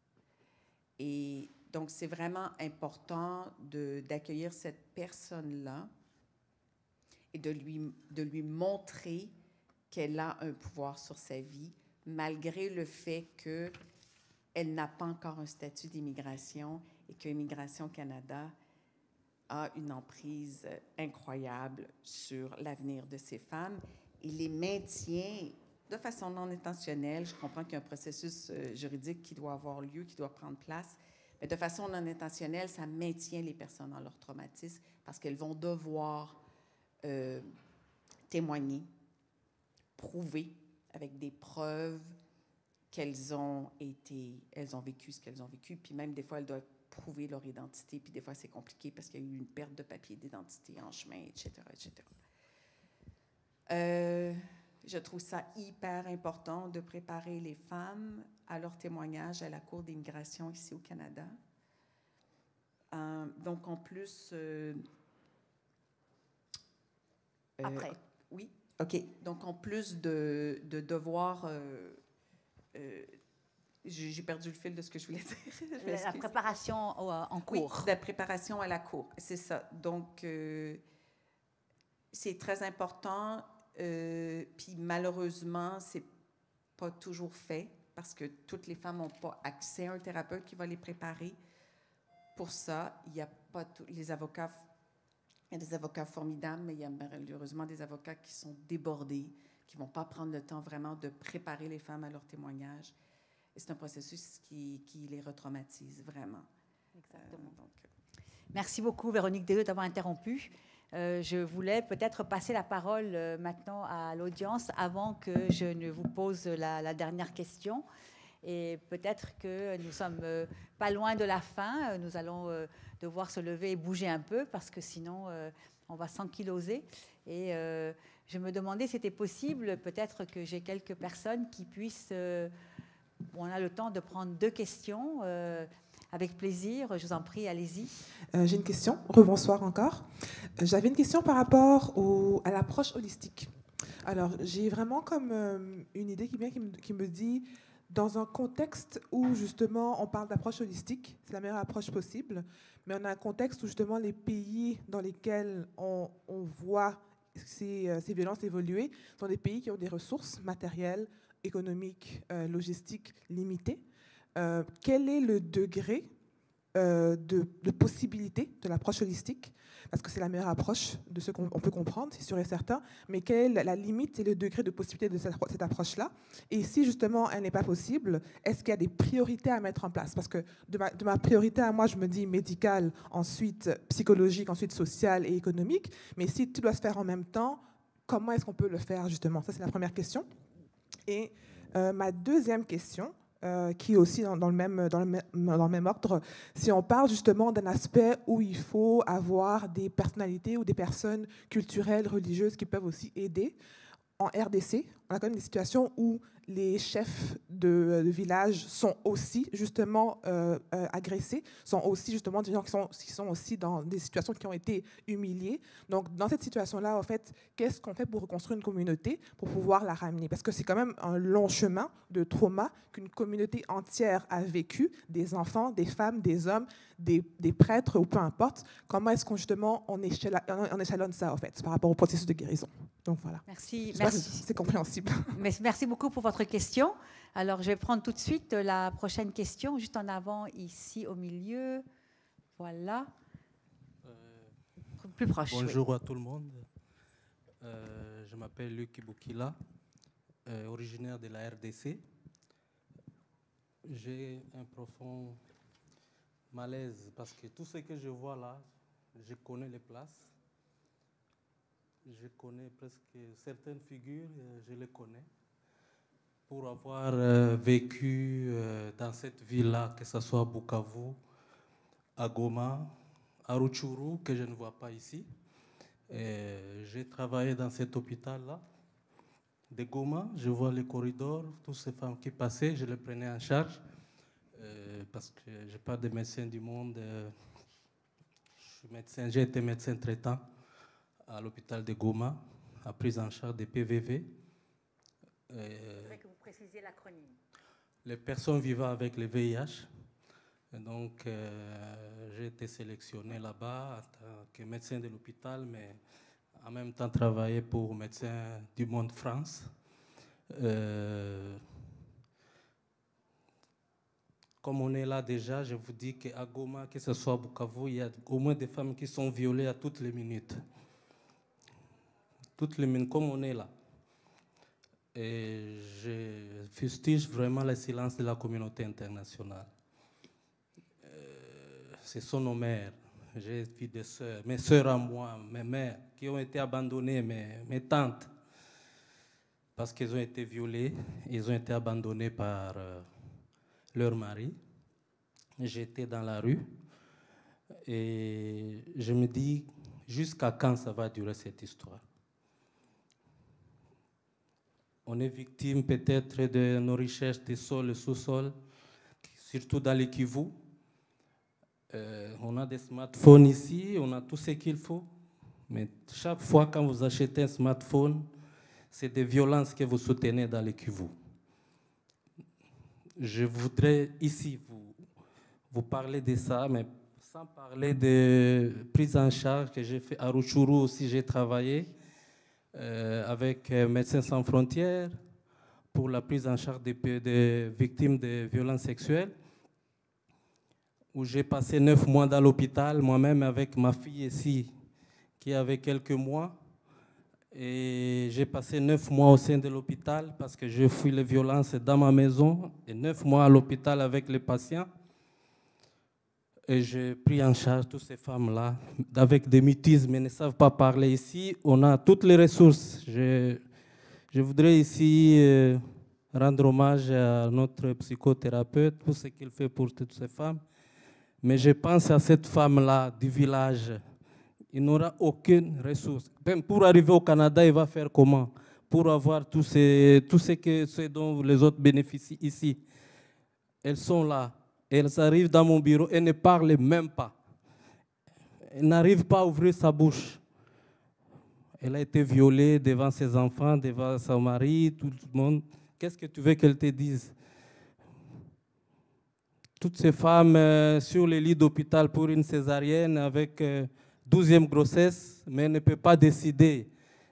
Et donc, c'est vraiment important de, d'accueillir cette personne-là et de lui, de lui montrer qu'elle a un pouvoir sur sa vie, malgré le fait qu'elle n'a pas encore un statut d'immigration et que Immigration Canada a une emprise incroyable sur l'avenir de ces femmes. Il les maintient de façon non intentionnelle. Je comprends qu'il y a un processus juridique qui doit avoir lieu, qui doit prendre place, mais de façon non intentionnelle, ça maintient les personnes dans leur traumatisme parce qu'elles vont devoir euh, témoigner, prouver avec des preuves qu'elles ont été, elles ont vécu ce qu'elles ont vécu, puis même des fois, elles doivent prouver leur identité, puis des fois, c'est compliqué parce qu'il y a eu une perte de papier d'identité en chemin, et cetera, et cetera. Euh, je trouve ça hyper important de préparer les femmes à leur témoignage à la Cour d'immigration ici au Canada. Euh, donc, en plus... Euh, Après. Euh, oui, OK. Donc, en plus de, de devoir... Euh, euh, j'ai, j'ai perdu le fil de ce que je voulais dire. Je la préparation en cours. Oui, la préparation à la cour, c'est ça. Donc, euh, c'est très important... Euh, puis malheureusement, c'est pas toujours fait parce que toutes les femmes n'ont pas accès à un thérapeute qui va les préparer. Pour ça, il y a pas tout, les avocats, il y a des avocats formidables, mais il y a malheureusement des avocats qui sont débordés, qui vont pas prendre le temps vraiment de préparer les femmes à leur témoignage. Et c'est un processus qui, qui les retraumatise vraiment. Exactement. Euh, donc, merci beaucoup, Véronique Desdeux, d'avoir interrompu. Euh, je voulais peut-être passer la parole euh, maintenant à l'audience avant que je ne vous pose la, la dernière question. Et peut-être que nous sommes euh, pas loin de la fin. Nous allons euh, devoir se lever et bouger un peu parce que sinon, euh, on va s'ankyloser. Et euh, je me demandais si c'était possible, peut-être que j'ai quelques personnes qui puissent... Euh, on a le temps de prendre deux questions. Euh, Avec plaisir, je vous en prie, allez-y. Euh, j'ai une question. Rebonsoir encore. Euh, j'avais une question par rapport au, à l'approche holistique. Alors, j'ai vraiment comme euh, une idée qui vient, qui me, qui me dit, dans un contexte où justement on parle d'approche holistique, c'est la meilleure approche possible, mais on a un contexte où justement les pays dans lesquels on, on voit ces, ces violences évoluer sont des pays qui ont des ressources matérielles, économiques, euh, logistiques limitées. Euh, quel est le degré euh, de, de possibilité de l'approche holistique? Parce que c'est la meilleure approche de ce qu'on peut comprendre, c'est sûr et certain, mais quelle est la limite et le degré de possibilité de cette, cette approche-là? Et si justement elle n'est pas possible, est-ce qu'il y a des priorités à mettre en place? Parce que de ma, de ma priorité à moi, je me dis médicale, ensuite psychologique, ensuite sociale et économique, mais si tout doit se faire en même temps, comment est-ce qu'on peut le faire justement? Ça, c'est la première question. Et euh, ma deuxième question, Euh, qui est aussi dans, dans, le même, dans, le même, dans le même ordre, si on parle justement d'un aspect où il faut avoir des personnalités ou des personnes culturelles, religieuses qui peuvent aussi aider. En R D C, on a quand même des situations où les chefs de, de village sont aussi justement euh, euh, agressés, sont aussi justement des gens qui sont, qui sont aussi dans des situations qui ont été humiliées. Donc, dans cette situation-là, en fait, qu'est-ce qu'on fait pour reconstruire une communauté, pour pouvoir la ramener? Parce que c'est quand même un long chemin de trauma qu'une communauté entière a vécu, des enfants, des femmes, des hommes, des, des prêtres, ou peu importe. Comment est-ce qu'on justement on échelonne, on échelonne ça, en fait, par rapport au processus de guérison? Donc, voilà. Merci. Merci. Si c'est compréhensible. Merci beaucoup pour votre question. Alors, je vais prendre tout de suite la prochaine question, juste en avant, ici, au milieu. Voilà. Euh, Plus proche. Bonjour oui. à tout le monde. Euh, je m'appelle Luc Boukila, euh, originaire de la R D C. J'ai un profond malaise parce que tout ce que je vois là, je connais les places. Je connais presque certaines figures, je les connais. pour avoir euh, vécu euh, dans cette ville-là, que ce soit à Bukavu, à Goma, à Rutshuru, que je ne vois pas ici. J'ai travaillé dans cet hôpital-là de Goma. Je vois les corridors, toutes ces femmes qui passaient, je les prenais en charge euh, parce que je n'ai pas de médecin du monde. Euh, je suis médecin, j'ai été médecin traitant à l'hôpital de Goma, à prise en charge des P V V. Euh, que vous précisiez l'acronyme. Les personnes vivant avec le V I H. Et donc, euh, j'ai été sélectionné là-bas en tant que médecin de l'hôpital, mais en même temps travaillé pour Médecins du Monde France. Euh, comme on est là déjà, je vous dis qu'à Goma, que ce soit à Bukavu, il y a au moins des femmes qui sont violées à toutes les minutes. Toutes les minutes, comme on est là. Et je fustige vraiment le silence de la communauté internationale. Euh, ce sont nos mères. J'ai vu des sœurs, mes sœurs à moi, mes mères, qui ont été abandonnées, mes, mes tantes, parce qu'elles ont été violées, ils ont été abandonnés par euh, leur mari. J'étais dans la rue et je me dis, jusqu'à quand ça va durer cette histoire? On est victime peut-être de nos recherches des sols et sous-sols, surtout dans les Kivu. Euh, on a des smartphones ici, on a tout ce qu'il faut. Mais chaque fois quand vous achetez un smartphone, c'est des violences que vous soutenez dans les Kivu. Je voudrais ici vous, vous parler de ça, mais sans parler de prise en charge que j'ai fait à Rutshuru aussi, j'ai travaillé. Euh, avec euh, Médecins sans frontières pour la prise en charge des, des victimes de violences sexuelles, où j'ai passé neuf mois dans l'hôpital, moi-même avec ma fille ici, qui avait quelques mois. Et j'ai passé neuf mois au sein de l'hôpital parce que je fuis les violences dans ma maison, et neuf mois à l'hôpital avec les patients. Et j'ai pris en charge toutes ces femmes-là avec des mutismes, elles ne savent pas parler. Ici, on a toutes les ressources. Je, je voudrais ici euh, rendre hommage à notre psychothérapeute pour ce qu'il fait pour toutes ces femmes. Mais je pense à cette femme-là du village. Il n'aura aucune ressource. Même pour arriver au Canada, il va faire comment? Pour avoir tout ce, tout ce, que, ce dont les autres bénéficient ici. Elles sont là. Elles arrivent dans mon bureau et ne parlent même pas. Elle n'arrive pas à ouvrir sa bouche. Elle a été violée devant ses enfants, devant son mari, tout le monde. Qu'est-ce que tu veux qu'elle te dise? Toutes ces femmes euh, sur les lits d'hôpital pour une césarienne avec euh, douzième grossesse, mais elle ne peut pas décider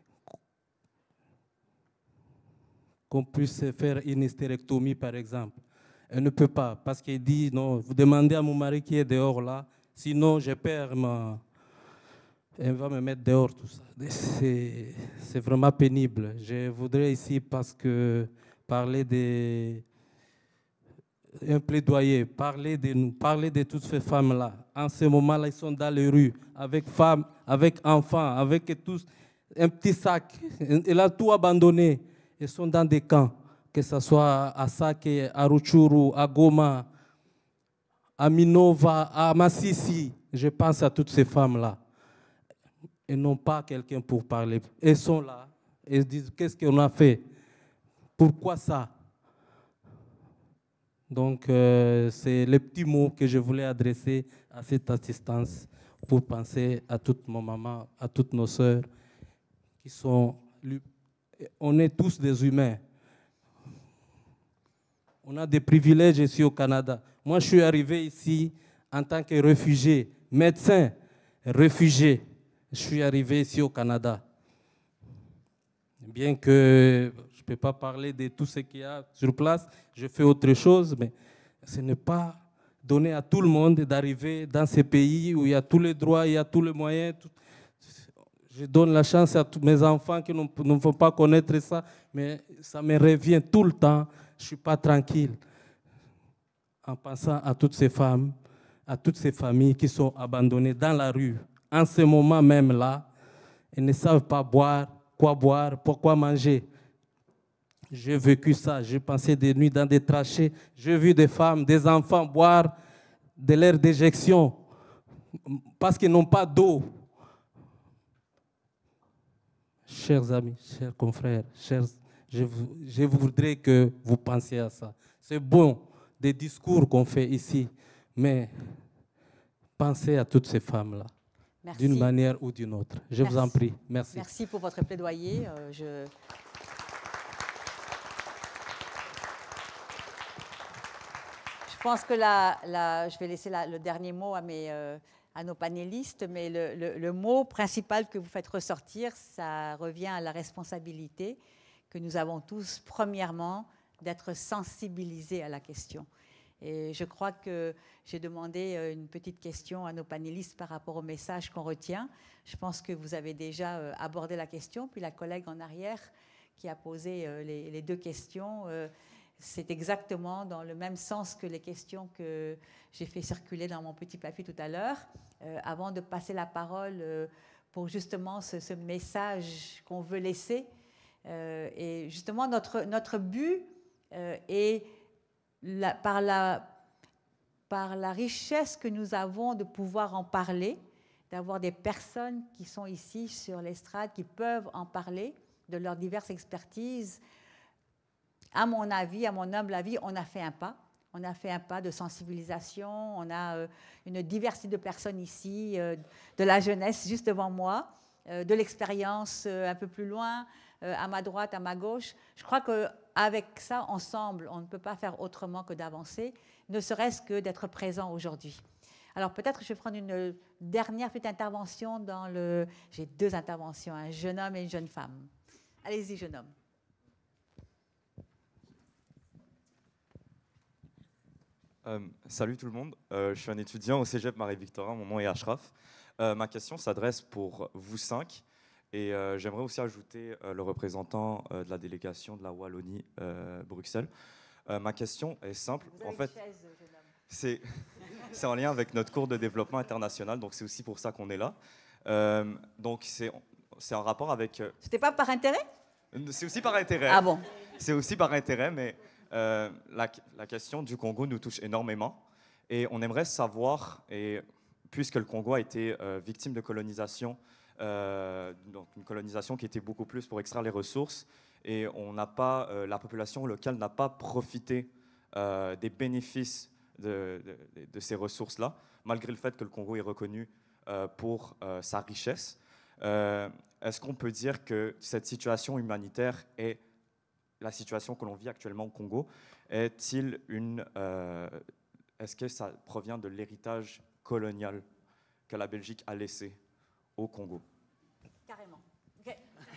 qu'on puisse faire une hystérectomie, par exemple. Elle ne peut pas, parce qu'elle dit, non, vous demandez à mon mari qui est dehors là, sinon je perds ma... Elle va me mettre dehors, tout ça. C'est vraiment pénible. Je voudrais ici, parce que parler de... un plaidoyer, parler de nous, parler de toutes ces femmes-là. En ce moment-là, ils sont dans les rues, avec femmes, avec enfants, avec tous, un petit sac. Elle a tout abandonné. Ils sont dans des camps. Que ce soit à Sake, à Rutshuru, à Goma, à Minova, à Masisi, je pense à toutes ces femmes-là. Elles n'ont pas quelqu'un pour parler. Elles sont là, elles disent, qu'est-ce qu'on a fait? Pourquoi ça? Donc, euh, c'est les petits mots que je voulais adresser à cette assistance pour penser à toutes nos mamans, à toutes nos sœurs qui sont... On est tous des humains. On a des privilèges ici au Canada. Moi, je suis arrivé ici en tant que réfugié, médecin, réfugié. Je suis arrivé ici au Canada. Bien que je ne peux pas parler de tout ce qu'il y a sur place, je fais autre chose, mais ce n'est pas donné à tout le monde d'arriver dans ces pays où il y a tous les droits, il y a tous les moyens. Tout. Je donne la chance à tous mes enfants qui ne vont pas connaître ça, mais ça me revient tout le temps. Je ne suis pas tranquille en pensant à toutes ces femmes, à toutes ces familles qui sont abandonnées dans la rue. En ce moment même là, elles ne savent pas boire, quoi boire, pourquoi manger. J'ai vécu ça, j'ai passé des nuits dans des tranchées, j'ai vu des femmes, des enfants boire de l'air d'éjection parce qu'ils n'ont pas d'eau. Chers amis, chers confrères, chers, je, vous, je voudrais que vous pensiez à ça. C'est bon, des discours qu'on fait ici, mais pensez à toutes ces femmes-là, d'une manière ou d'une autre. Je Merci. vous en prie. Merci. Merci pour votre plaidoyer. Euh, je... Je pense que là, là, je vais laisser la, le dernier mot à, mes, euh, à nos panélistes, mais le, le, le mot principal que vous faites ressortir, ça revient à la responsabilité que nous avons tous, premièrement, d'être sensibilisés à la question. Et je crois que j'ai demandé une petite question à nos panélistes par rapport au message qu'on retient. Je pense que vous avez déjà abordé la question, puis la collègue en arrière qui a posé les, les deux questions, c'est exactement dans le même sens que les questions que j'ai fait circuler dans mon petit papier tout à l'heure. Euh, avant de passer la parole euh, pour justement ce, ce message qu'on veut laisser. Euh, et justement, notre, notre but euh, est, la, par, la, par la richesse que nous avons de pouvoir en parler, d'avoir des personnes qui sont ici sur l'estrade, qui peuvent en parler de leurs diverses expertises. À mon avis, à mon humble avis, on a fait un pas. On a fait un pas de sensibilisation. On a euh, une diversité de personnes ici, euh, de la jeunesse juste devant moi, euh, de l'expérience euh, un peu plus loin, euh, à ma droite, à ma gauche. Je crois qu'avec ça, ensemble, on ne peut pas faire autrement que d'avancer, ne serait-ce que d'être présent aujourd'hui. Alors peut-être que je vais prendre une dernière petite intervention dans le... J'ai deux interventions, un jeune homme et une jeune femme. Allez-y, jeune homme. Euh, salut tout le monde, euh, je suis un étudiant au Cégep Marie-Victorin, mon nom est Ashraf. Euh, ma question s'adresse pour vous cinq et euh, j'aimerais aussi ajouter euh, le représentant euh, de la délégation de la Wallonie-Bruxelles. Euh, ma question est simple, en fait, c'est en lien avec notre cours de développement international, donc c'est aussi pour ça qu'on est là. Euh, donc c'est en rapport avec... Euh, C'était pas par intérêt? C'est aussi par intérêt. Ah bon? C'est aussi par intérêt, mais... Euh, la, la question du Congo nous touche énormément et on aimerait savoir, et puisque le Congo a été euh, victime de colonisation, euh, donc une colonisation qui était beaucoup plus pour extraire les ressources, et on n'a pas, euh, la population locale n'a pas profité euh, des bénéfices de, de, de ces ressources-là, malgré le fait que le Congo est reconnu euh, pour euh, sa richesse. Euh, Est-ce qu'on peut dire que cette situation humanitaire est la situation que l'on vit actuellement au Congo, est-il une, euh, est-ce que ça provient de l'héritage colonial que la Belgique a laissé au Congo? Carrément. Okay.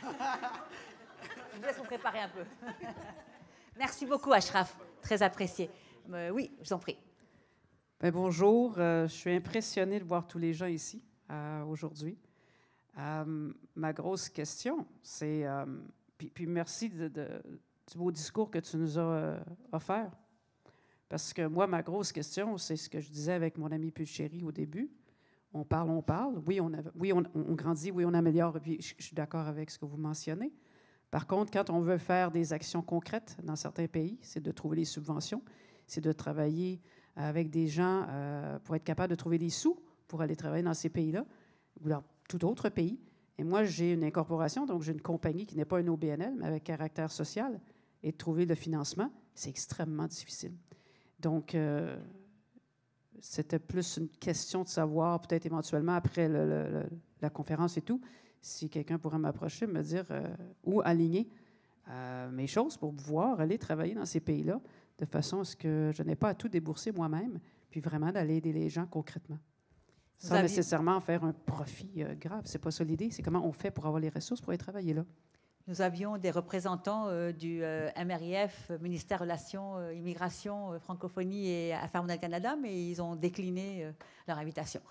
Je vous laisse vous préparer un peu. Merci beaucoup, Ashraf. Très apprécié. Euh, oui, je vous en prie. Bien, bonjour. Euh, je suis impressionnée de voir tous les gens ici euh, aujourd'hui. Euh, ma grosse question, c'est... Euh, puis, puis merci de... de du beau discours que tu nous as euh, offert. Parce que moi, ma grosse question, c'est ce que je disais avec mon ami Pulchéry au début. On parle, on parle. Oui, on, a, oui, on, on grandit, oui, on améliore. Et puis, je, je suis d'accord avec ce que vous mentionnez. Par contre, quand on veut faire des actions concrètes dans certains pays, c'est de trouver les subventions, c'est de travailler avec des gens euh, pour être capable de trouver des sous pour aller travailler dans ces pays-là ou dans tout autre pays. Et moi, j'ai une incorporation, donc j'ai une compagnie qui n'est pas une O B N L, mais avec caractère social. Et de trouver le financement, c'est extrêmement difficile. Donc, euh, c'était plus une question de savoir, peut-être éventuellement après le, le, la conférence et tout, si quelqu'un pourrait m'approcher, me dire euh, où aligner euh, mes choses pour pouvoir aller travailler dans ces pays-là de façon à ce que je n'ai pas à tout débourser moi-même, puis vraiment d'aller aider les gens concrètement. Sans aviez... nécessairement faire un profit euh, grave. C'est pas ça l'idée. C'est comment on fait pour avoir les ressources pour aller travailler là. Nous avions des représentants euh, du euh, M R I F, ministère Relations, euh, Immigration, euh, Francophonie et Affaires mondiales Canada, mais ils ont décliné euh, leur invitation.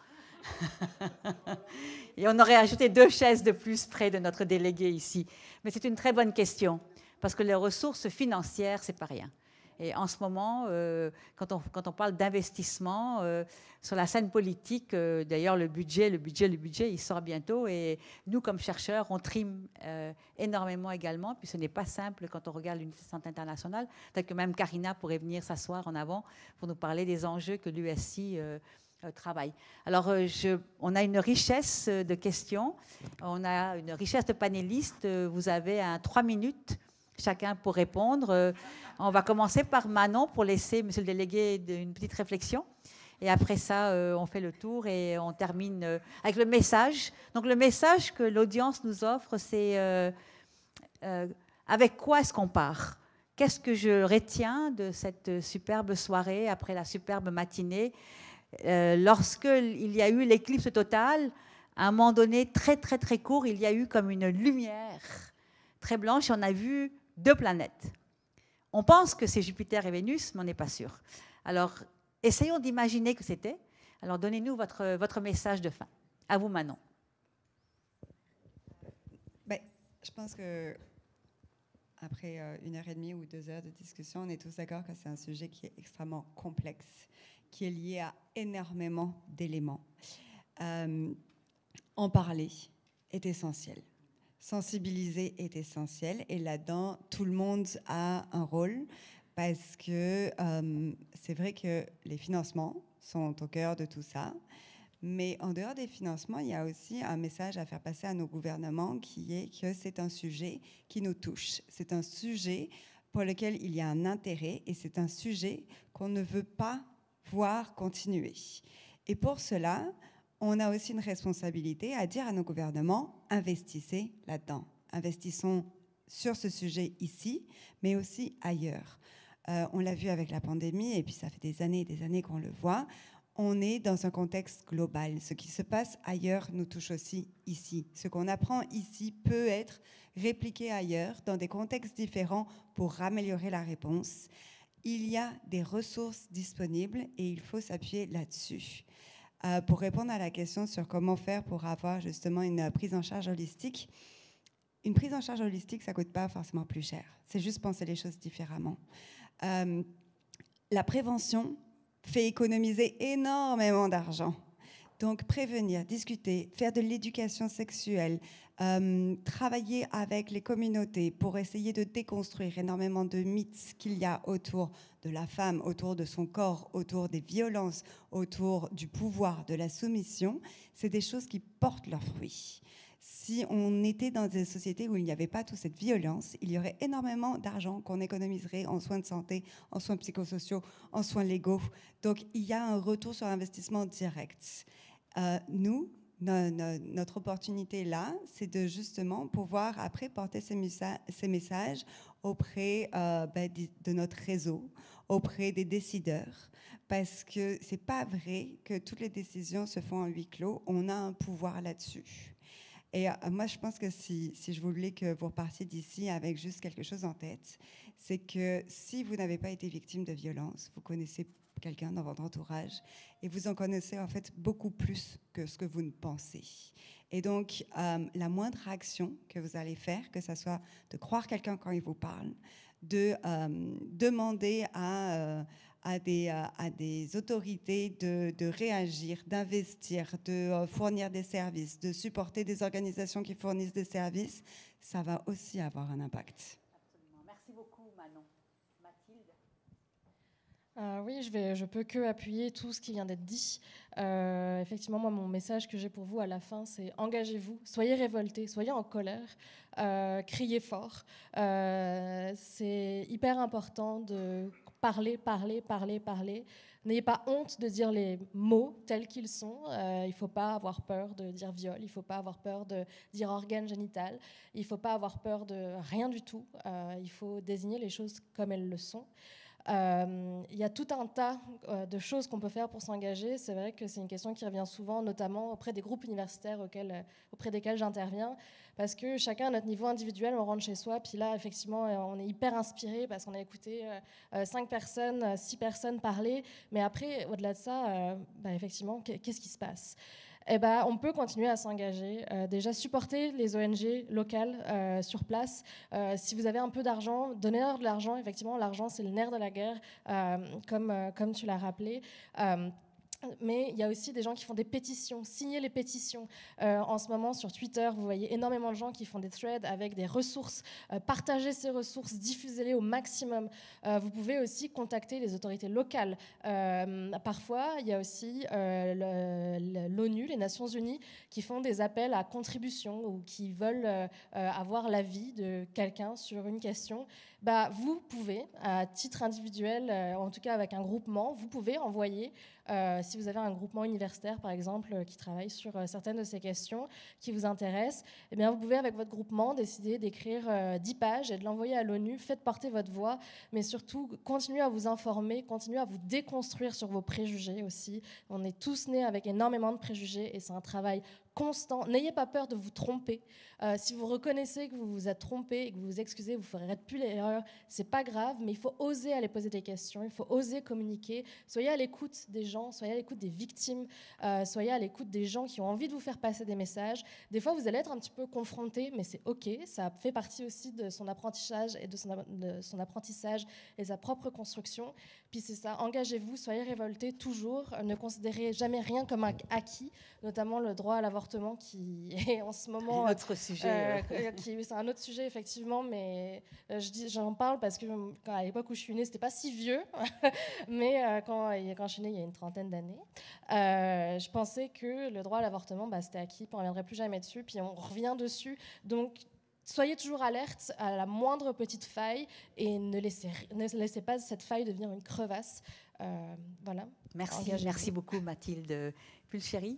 Et on aurait ajouté deux chaises de plus près de notre délégué ici. Mais c'est une très bonne question, parce que les ressources financières, c'est pas rien. Et en ce moment, euh, quand, on, quand on parle d'investissement euh, sur la scène politique, euh, d'ailleurs le budget, le budget, le budget, il sort bientôt. Et nous, comme chercheurs, on trime euh, énormément également. Puis ce n'est pas simple quand on regarde l'unité de santé internationale. Peut-être que même Karina pourrait venir s'asseoir en avant pour nous parler des enjeux que l'U S I euh, euh, travaille. Alors, euh, je, on a une richesse de questions. On a une richesse de panélistes. Vous avez un trois minutes chacun pour répondre. On va commencer par Manon pour laisser monsieur le délégué une petite réflexion. Et après ça, on fait le tour et on termine avec le message. Donc, le message que l'audience nous offre, c'est euh, euh, avec quoi est-ce qu'on part? Qu'est-ce que je retiens de cette superbe soirée après la superbe matinée? Euh, Lorsqu'il y a eu l'éclipse totale, à un moment donné, très, très, très court, il y a eu comme une lumière très blanche et on a vu deux planètes. On pense que c'est Jupiter et Vénus, mais on n'est pas sûr. Alors, essayons d'imaginer que c'était. Alors, donnez-nous votre, votre message de fin. À vous, Manon. Ben, je pense que après euh, une heure et demie ou deux heures de discussion, on est tous d'accord que c'est un sujet qui est extrêmement complexe, qui est lié à énormément d'éléments. Euh, en parler est essentiel. Sensibiliser est essentiel et là-dedans, tout le monde a un rôle parce que euh, c'est vrai que les financements sont au cœur de tout ça, mais en dehors des financements, il y a aussi un message à faire passer à nos gouvernements qui est que c'est un sujet qui nous touche. C'est un sujet pour lequel il y a un intérêt et c'est un sujet qu'on ne veut pas voir continuer. Et pour cela, on a aussi une responsabilité à dire à nos gouvernements, investissez là-dedans. Investissons sur ce sujet ici, mais aussi ailleurs. Euh, on l'a vu avec la pandémie, et puis ça fait des années et des années qu'on le voit. On est dans un contexte global. Ce qui se passe ailleurs nous touche aussi ici. Ce qu'on apprend ici peut être répliqué ailleurs, dans des contextes différents, pour améliorer la réponse. Il y a des ressources disponibles et il faut s'appuyer là-dessus. Euh, pour répondre à la question sur comment faire pour avoir justement une prise en charge holistique, une prise en charge holistique, ça ne coûte pas forcément plus cher. C'est juste penser les choses différemment. Euh, la prévention fait économiser énormément d'argent. Donc, prévenir, discuter, faire de l'éducation sexuelle, euh, travailler avec les communautés pour essayer de déconstruire énormément de mythes qu'il y a autour de la femme, autour de son corps, autour des violences, autour du pouvoir, de la soumission, c'est des choses qui portent leurs fruits. Si on était dans des sociétés où il n'y avait pas toute cette violence, il y aurait énormément d'argent qu'on économiserait en soins de santé, en soins psychosociaux, en soins légaux. Donc, il y a un retour sur investissement direct. Euh, nous, no, no, notre opportunité là, c'est de justement pouvoir après porter ces, ces messages auprès euh, ben, de notre réseau, auprès des décideurs, parce que c'est pas vrai que toutes les décisions se font en huis clos. On a un pouvoir là-dessus. Et euh, moi, je pense que si, si je voulais que vous repartiez d'ici avec juste quelque chose en tête, c'est que si vous n'avez pas été victime de violence, vous connaissez quelqu'un dans votre entourage et vous en connaissez en fait beaucoup plus que ce que vous ne pensez. Et donc, euh, la moindre action que vous allez faire, que ce soit de croire quelqu'un quand il vous parle, de euh, demander à, euh, à, des, euh, à des autorités de, de réagir, d'investir, de euh, fournir des services, de supporter des organisations qui fournissent des services, ça va aussi avoir un impact. Absolument. Merci beaucoup, Manon. Mathilde? Euh, oui, je ne je peux que appuyer tout ce qui vient d'être dit. Euh, effectivement, moi, mon message que j'ai pour vous à la fin, c'est engagez-vous, soyez révoltés, soyez en colère, euh, criez fort. Euh, c'est hyper important de parler, parler, parler, parler. N'ayez pas honte de dire les mots tels qu'ils sont. Euh, il ne faut pas avoir peur de dire viol, il ne faut pas avoir peur de dire organe génital, il ne faut pas avoir peur de rien du tout. Euh, il faut désigner les choses comme elles le sont. Il euh, y a tout un tas euh, de choses qu'on peut faire pour s'engager. C'est vrai que c'est une question qui revient souvent, notamment auprès des groupes universitaires auxquels, euh, auprès desquels j'interviens, parce que chacun à notre niveau individuel, on rentre chez soi, puis là, effectivement, on est hyper inspiré parce qu'on a écouté euh, cinq personnes, six personnes parler, mais après, au-delà de ça, euh, bah, effectivement, qu'est-ce qui se passe ? eh ben, on peut continuer à s'engager. Euh, déjà, supporter les O N G locales euh, sur place. Euh, si vous avez un peu d'argent, donnez-leur de l'argent. Effectivement, l'argent, c'est le nerf de la guerre, euh, comme, euh, comme tu l'as rappelé. Euh, Mais il y a aussi des gens qui font des pétitions, signer les pétitions. Euh, en ce moment, sur Twitter, vous voyez énormément de gens qui font des threads avec des ressources. Euh, partagez ces ressources, diffusez-les au maximum. Euh, vous pouvez aussi contacter les autorités locales. Euh, parfois, il y a aussi euh, l'ONU, les Nations Unies, qui font des appels à contribution ou qui veulent euh, avoir l'avis de quelqu'un sur une question. Bah, vous pouvez, à titre individuel, euh, en tout cas avec un groupement, vous pouvez envoyer, euh, si vous avez un groupement universitaire, par exemple, euh, qui travaille sur euh, certaines de ces questions qui vous intéressent, eh bien, vous pouvez, avec votre groupement, décider d'écrire euh, dix pages et de l'envoyer à l'ONU. Faites porter votre voix, mais surtout, continuez à vous informer, continuez à vous déconstruire sur vos préjugés aussi. On est tous nés avec énormément de préjugés et c'est un travail constant. N'ayez pas peur de vous tromper. Euh, si vous reconnaissez que vous vous êtes trompé et que vous vous excusez, vous ne ferez plus l'erreur, c'est pas grave, mais il faut oser aller poser des questions, il faut oser communiquer. Soyez à l'écoute des gens, soyez à l'écoute des victimes, euh, soyez à l'écoute des gens qui ont envie de vous faire passer des messages. Des fois, vous allez être un petit peu confronté, mais c'est OK. Ça fait partie aussi de son apprentissage et de son, de son apprentissage et sa propre construction. Puis c'est ça, engagez-vous, soyez révoltés toujours. Ne considérez jamais rien comme un acquis, notamment le droit à l'avortement qui est en ce moment... Un autre sujet. Euh, qui, c'est un autre sujet, effectivement, mais euh, je dis, j'en parle parce que quand, à l'époque où je suis née, c'était pas si vieux, mais euh, quand, quand je suis née, il y a une trentaine d'années, euh, je pensais que le droit à l'avortement, bah, c'était acquis, puis on ne reviendrait plus jamais dessus, puis on revient dessus. Donc, soyez toujours alerte à la moindre petite faille et ne laissez, ne laissez pas cette faille devenir une crevasse. Euh, voilà. Merci, merci beaucoup Mathilde Pulchéry.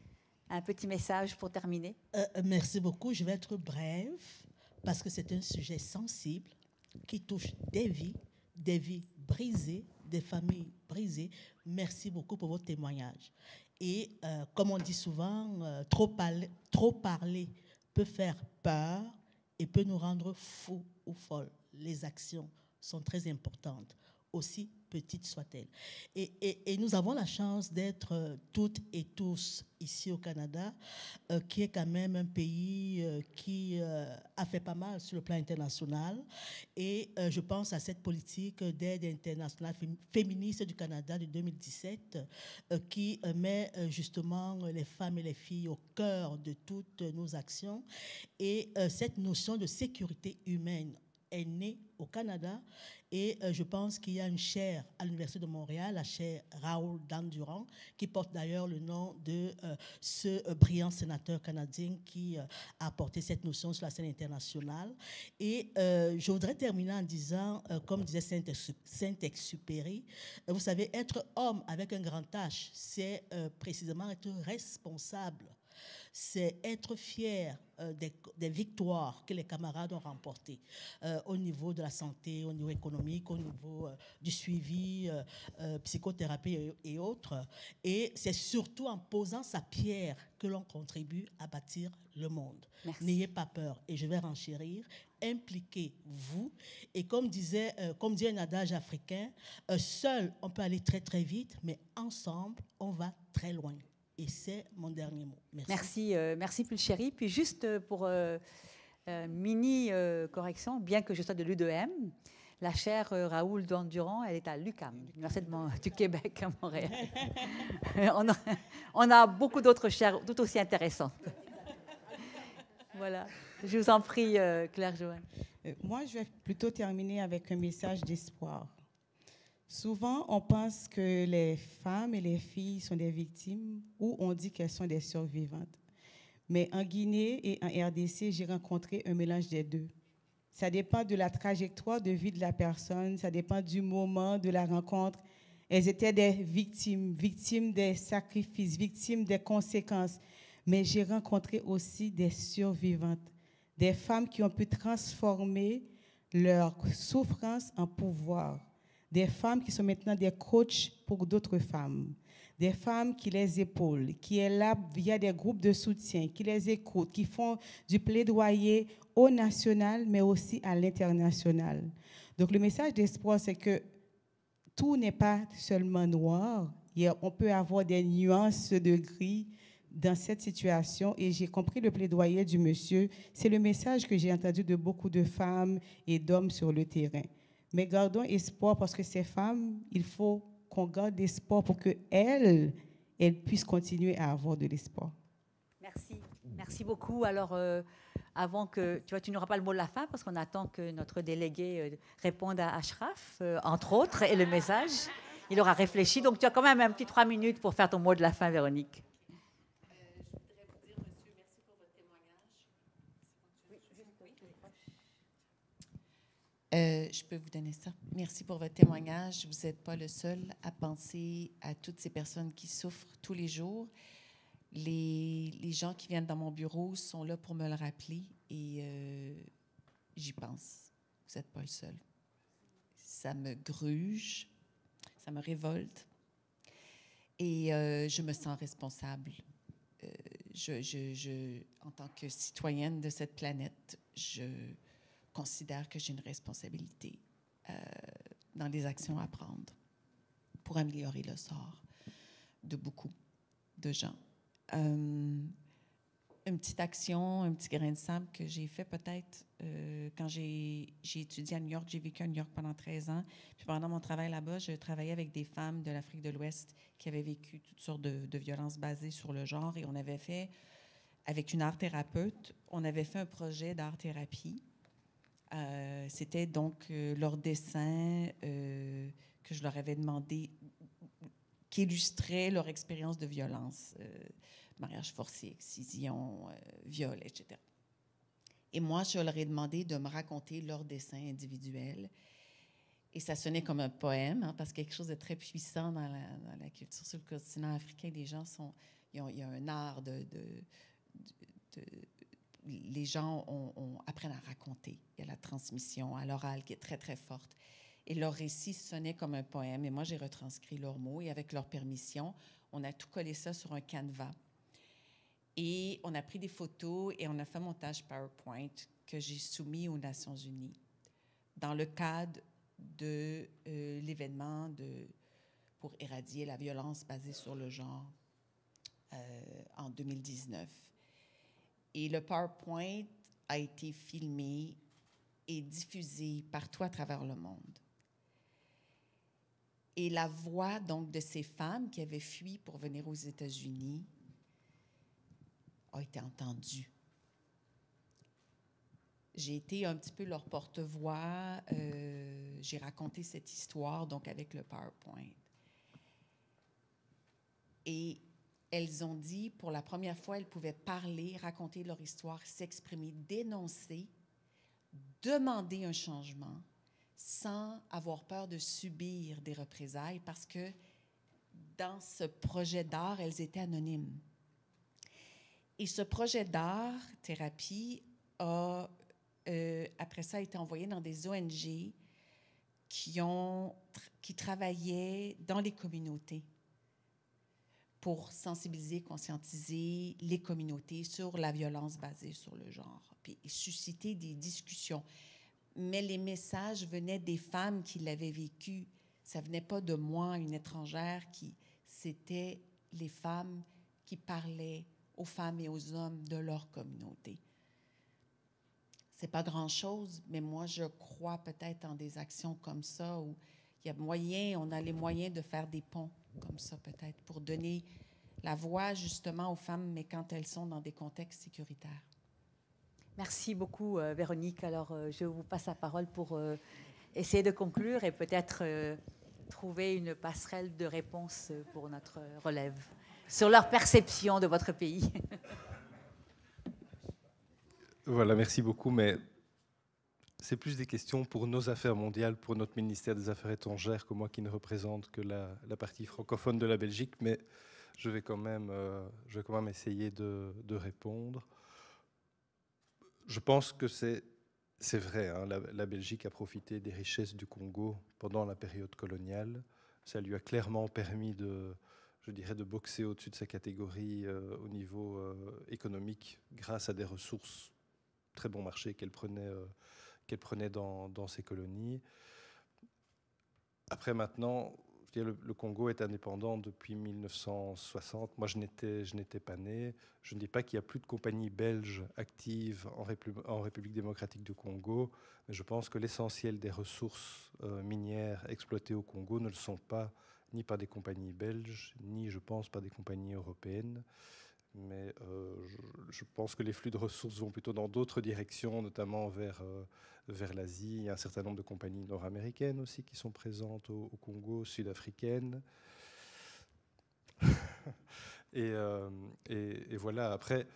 Un petit message pour terminer. Euh, merci beaucoup. Je vais être brève parce que c'est un sujet sensible qui touche des vies, des vies brisées, des familles brisées. Merci beaucoup pour votre témoignage. Et euh, comme on dit souvent, euh, trop, parler, trop parler peut faire peur et peut nous rendre fous ou folles. Les actions sont très importantes, aussi petites soient-elles. Et, et, et nous avons la chance d'être euh, toutes et tous ici au Canada, euh, qui est quand même un pays euh, qui euh, a fait pas mal sur le plan international. Et euh, je pense à cette politique d'aide internationale fém- féministe du Canada de deux mille dix-sept, euh, qui euh, met euh, justement les femmes et les filles au cœur de toutes nos actions. Et euh, cette notion de sécurité humaine est née au Canada et euh, je pense qu'il y a une chaire à l'Université de Montréal, la chaire Raoul Dandurand, qui porte d'ailleurs le nom de euh, ce euh, brillant sénateur canadien qui euh, a apporté cette notion sur la scène internationale. Et euh, je voudrais terminer en disant, euh, comme disait Saint-Exupéry, euh, vous savez, être homme avec un grand H, c'est euh, précisément être responsable. C'est être fier euh, des, des victoires que les camarades ont remportées euh, au niveau de la santé, au niveau économique, au niveau euh, du suivi, euh, euh, psychothérapie et, et autres. Et c'est surtout en posant sa pierre que l'on contribue à bâtir le monde. Merci. N'ayez pas peur. Et je vais renchérir. Impliquez-vous. Et comme disait, euh, comme dit un adage africain, euh, seul on peut aller très très vite, mais ensemble on va très loin. Et c'est mon dernier mot. Merci. Merci, euh, merci Pulchéry. Puis juste pour euh, euh, mini euh, correction, bien que je sois de l'U deux M, la chaire euh, Raoul Dandurand, elle est à l'U Q A M, l'Université du Québec à Montréal. on, a, on a beaucoup d'autres chaires tout aussi intéressantes. Voilà. Je vous en prie, euh, Claire-Joanne. Euh, moi, je vais plutôt terminer avec un message d'espoir. Souvent, on pense que les femmes et les filles sont des victimes ou on dit qu'elles sont des survivantes. Mais en Guinée et en R D C, j'ai rencontré un mélange des deux. Ça dépend de la trajectoire de vie de la personne, ça dépend du moment de la rencontre. Elles étaient des victimes, victimes des sacrifices, victimes des conséquences. Mais j'ai rencontré aussi des survivantes, des femmes qui ont pu transformer leur souffrance en pouvoir. Des femmes qui sont maintenant des coachs pour d'autres femmes, des femmes qui les épaulent, qui sont là via des groupes de soutien, qui les écoutent, qui font du plaidoyer au national, mais aussi à l'international. Donc le message d'espoir, c'est que tout n'est pas seulement noir. Il y a, on peut avoir des nuances de gris dans cette situation et j'ai compris le plaidoyer du monsieur. C'est le message que j'ai entendu de beaucoup de femmes et d'hommes sur le terrain. Mais gardons espoir parce que ces femmes, il faut qu'on garde espoir pour qu'elles, elles puissent continuer à avoir de l'espoir. Merci. Merci beaucoup. Alors, euh, avant que... Tu vois, tu n'auras pas le mot de la fin parce qu'on attend que notre délégué euh, réponde à Ashraf, euh, entre autres, et le message. Il aura réfléchi. Donc, tu as quand même un petit trois minutes pour faire ton mot de la fin, Véronique. Euh, je peux vous donner ça. Merci pour votre témoignage. Vous n'êtes pas le seul à penser à toutes ces personnes qui souffrent tous les jours. Les, les gens qui viennent dans mon bureau sont là pour me le rappeler et euh, j'y pense. Vous n'êtes pas le seul. Ça me gruge, ça me révolte et euh, je me sens responsable. Euh, je, je, je, en tant que citoyenne de cette planète, je considère que j'ai une responsabilité euh, dans les actions à prendre pour améliorer le sort de beaucoup de gens. Euh, une petite action, un petit grain de sable que j'ai fait peut-être euh, quand j'ai, j'ai étudié à New York. J'ai vécu à New York pendant treize ans. Puis pendant mon travail là-bas, je travaillais avec des femmes de l'Afrique de l'Ouest qui avaient vécu toutes sortes de, de violences basées sur le genre. Et on avait fait, avec une art thérapeute, on avait fait un projet d'art-thérapie. Euh, c'était donc euh, leur dessin euh, que je leur avais demandé, qui illustrait leur expérience de violence, euh, mariage forcé, excision, euh, viol, et cetera. Et moi, je leur ai demandé de me raconter leur dessin individuel. Et ça sonnait comme un poème, hein, parce qu'il y a quelque chose de très puissant dans la, dans la culture sur le continent africain. Les gens sont... Il y a, il y a un art de... de, de, de les gens on, on apprennent à raconter. Il y a la transmission à l'oral qui est très, très forte. Et leur récit sonnait comme un poème. Et moi, j'ai retranscrit leurs mots. Et avec leur permission, on a tout collé ça sur un canevas. Et on a pris des photos et on a fait un montage PowerPoint que j'ai soumis aux Nations unies dans le cadre de euh, l'événement de, pour éradier la violence basée sur le genre euh, en deux mille dix-neuf. Et le PowerPoint a été filmé et diffusé partout à travers le monde. Et la voix donc de ces femmes qui avaient fui pour venir aux États-Unis a été entendue. J'ai été un petit peu leur porte-voix. Euh, j'ai raconté cette histoire donc avec le PowerPoint. Et elles ont dit, pour la première fois, elles pouvaient parler, raconter leur histoire, s'exprimer, dénoncer, demander un changement sans avoir peur de subir des représailles parce que dans ce projet d'art, elles étaient anonymes. Et ce projet d'art, thérapie, a, euh, après ça, été envoyé dans des O N G qui, ont, qui travaillaient dans les communautés pour sensibiliser, conscientiser les communautés sur la violence basée sur le genre, puis susciter des discussions. Mais les messages venaient des femmes qui l'avaient vécu. Ça venait pas de moi, une étrangère, qui c'était les femmes qui parlaient aux femmes et aux hommes de leur communauté. C'est pas grand-chose, mais moi, je crois peut-être en des actions comme ça où il y a moyen, on a les moyens de faire des ponts comme ça peut-être pour donner la voix justement aux femmes, mais quand elles sont dans des contextes sécuritaires. Merci beaucoup, euh, Véronique. Alors, euh, je vous passe la parole pour euh, essayer de conclure et peut-être euh, trouver une passerelle de réponse pour notre relève sur leur perception de votre pays. Voilà, merci beaucoup, mais c'est plus des questions pour nos affaires mondiales, pour notre ministère des Affaires étrangères, que moi qui ne représente que la, la partie francophone de la Belgique, mais je vais quand même, euh, je vais quand même essayer de, de répondre. Je pense que c'est, c'est vrai, hein, la, la Belgique a profité des richesses du Congo pendant la période coloniale. Ça lui a clairement permis de, je dirais, de boxer au-dessus de sa catégorie euh, au niveau euh, économique grâce à des ressources très bon marché qu'elle prenait, euh, qu'elle prenait dans, dans ses colonies. Après, maintenant, je je veux dire, le, le Congo est indépendant depuis mille neuf cent soixante. Moi, je n'étais, je n'étais pas né. Je ne dis pas qu'il n'y a plus de compagnies belges actives en, Répu- en République démocratique du Congo, mais je pense que l'essentiel des ressources euh, minières exploitées au Congo ne le sont pas ni par des compagnies belges, ni, je pense, par des compagnies européennes. Mais euh, je, je pense que les flux de ressources vont plutôt dans d'autres directions, notamment vers, euh, vers l'Asie. Il y a un certain nombre de compagnies nord-américaines aussi qui sont présentes au, au Congo, sud-africaines. et, euh, et, et voilà, après,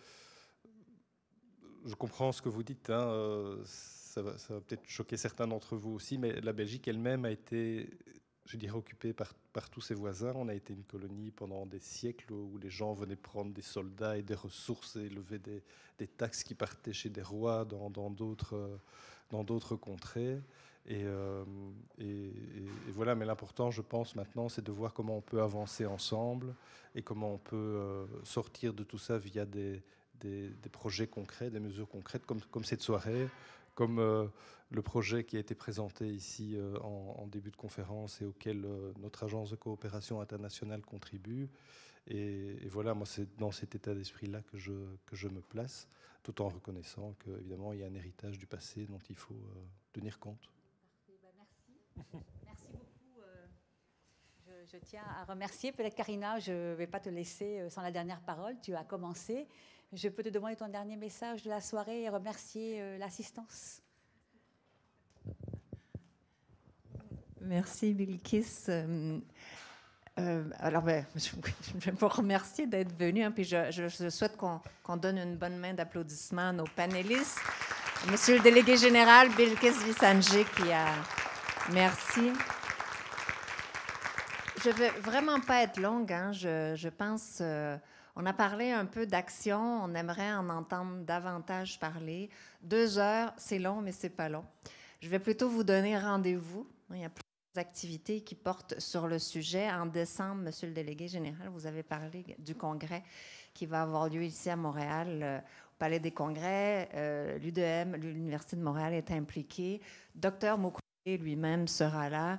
je comprends ce que vous dites, hein, euh, ça va, ça va peut-être choquer certains d'entre vous aussi, mais la Belgique elle-même a été, je dirais, occupée par, par tous ses voisins. On a été une colonie pendant des siècles où les gens venaient prendre des soldats et des ressources et lever des, des taxes qui partaient chez des rois dans, dans, d'autres, dans d'autres contrées. Et, euh, et, et, et voilà, mais l'important, je pense, maintenant, c'est de voir comment on peut avancer ensemble et comment on peut euh, sortir de tout ça via des, des, des projets concrets, des mesures concrètes, comme, comme cette soirée, comme euh, le projet qui a été présenté ici euh, en, en début de conférence et auquel euh, notre agence de coopération internationale contribue. Et, et voilà, moi, c'est dans cet état d'esprit-là que je, que je me place, tout en reconnaissant qu'évidemment, il y a un héritage du passé dont il faut euh, tenir compte. Merci. Merci beaucoup. Euh, je, je tiens à remercier. Peut-être, Karina, je ne vais pas te laisser sans la dernière parole. Tu as commencé. Je peux te demander ton dernier message de la soirée et remercier euh, l'assistance. Merci, Bilkis. Euh, euh, alors, ben, je, je vais vous remercier d'être venu. Hein, puis je, je, je souhaite qu'on, qu'on donne une bonne main d'applaudissements à nos panélistes. Monsieur le délégué général, Bilkis Visanji, qui a... Merci. Je ne vais vraiment pas être longue. Hein. Je, je pense... Euh, on a parlé un peu d'action. On aimerait en entendre davantage parler. Deux heures, c'est long, mais ce n'est pas long. Je vais plutôt vous donner rendez-vous. Il y a plusieurs activités qui portent sur le sujet. En décembre, Monsieur le délégué général, vous avez parlé du congrès qui va avoir lieu ici à Montréal, euh, au Palais des Congrès. Euh, L'U D M, l'Université de Montréal, est impliquée. Docteur Mukwege lui-même sera là.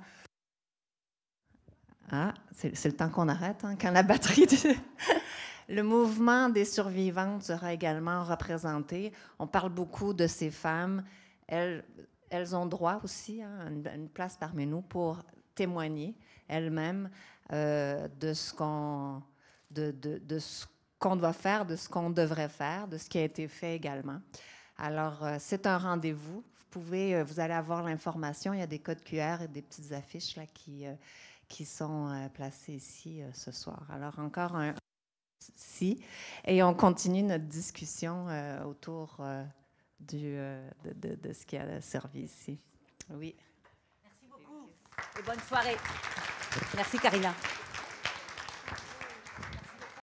Ah, c'est, c'est le temps qu'on arrête, hein, quand la batterie... De... Le mouvement des survivantes sera également représenté. On parle beaucoup de ces femmes. Elles, elles ont droit aussi à hein, une, une place parmi nous pour témoigner elles-mêmes euh, de ce qu'on de, de, de ce qu'on doit faire, de ce qu'on devrait faire, de ce qui a été fait également. Alors, euh, c'est un rendez-vous. Vous pouvez, euh, vous allez avoir l'information. Il y a des codes Q R et des petites affiches là, qui, euh, qui sont euh, placées ici euh, ce soir. Alors, encore un... Si, et on continue notre discussion euh, autour euh, du, euh, de, de, de ce qui a servi ici. Oui. Merci beaucoup et bonne soirée. Merci, Karina.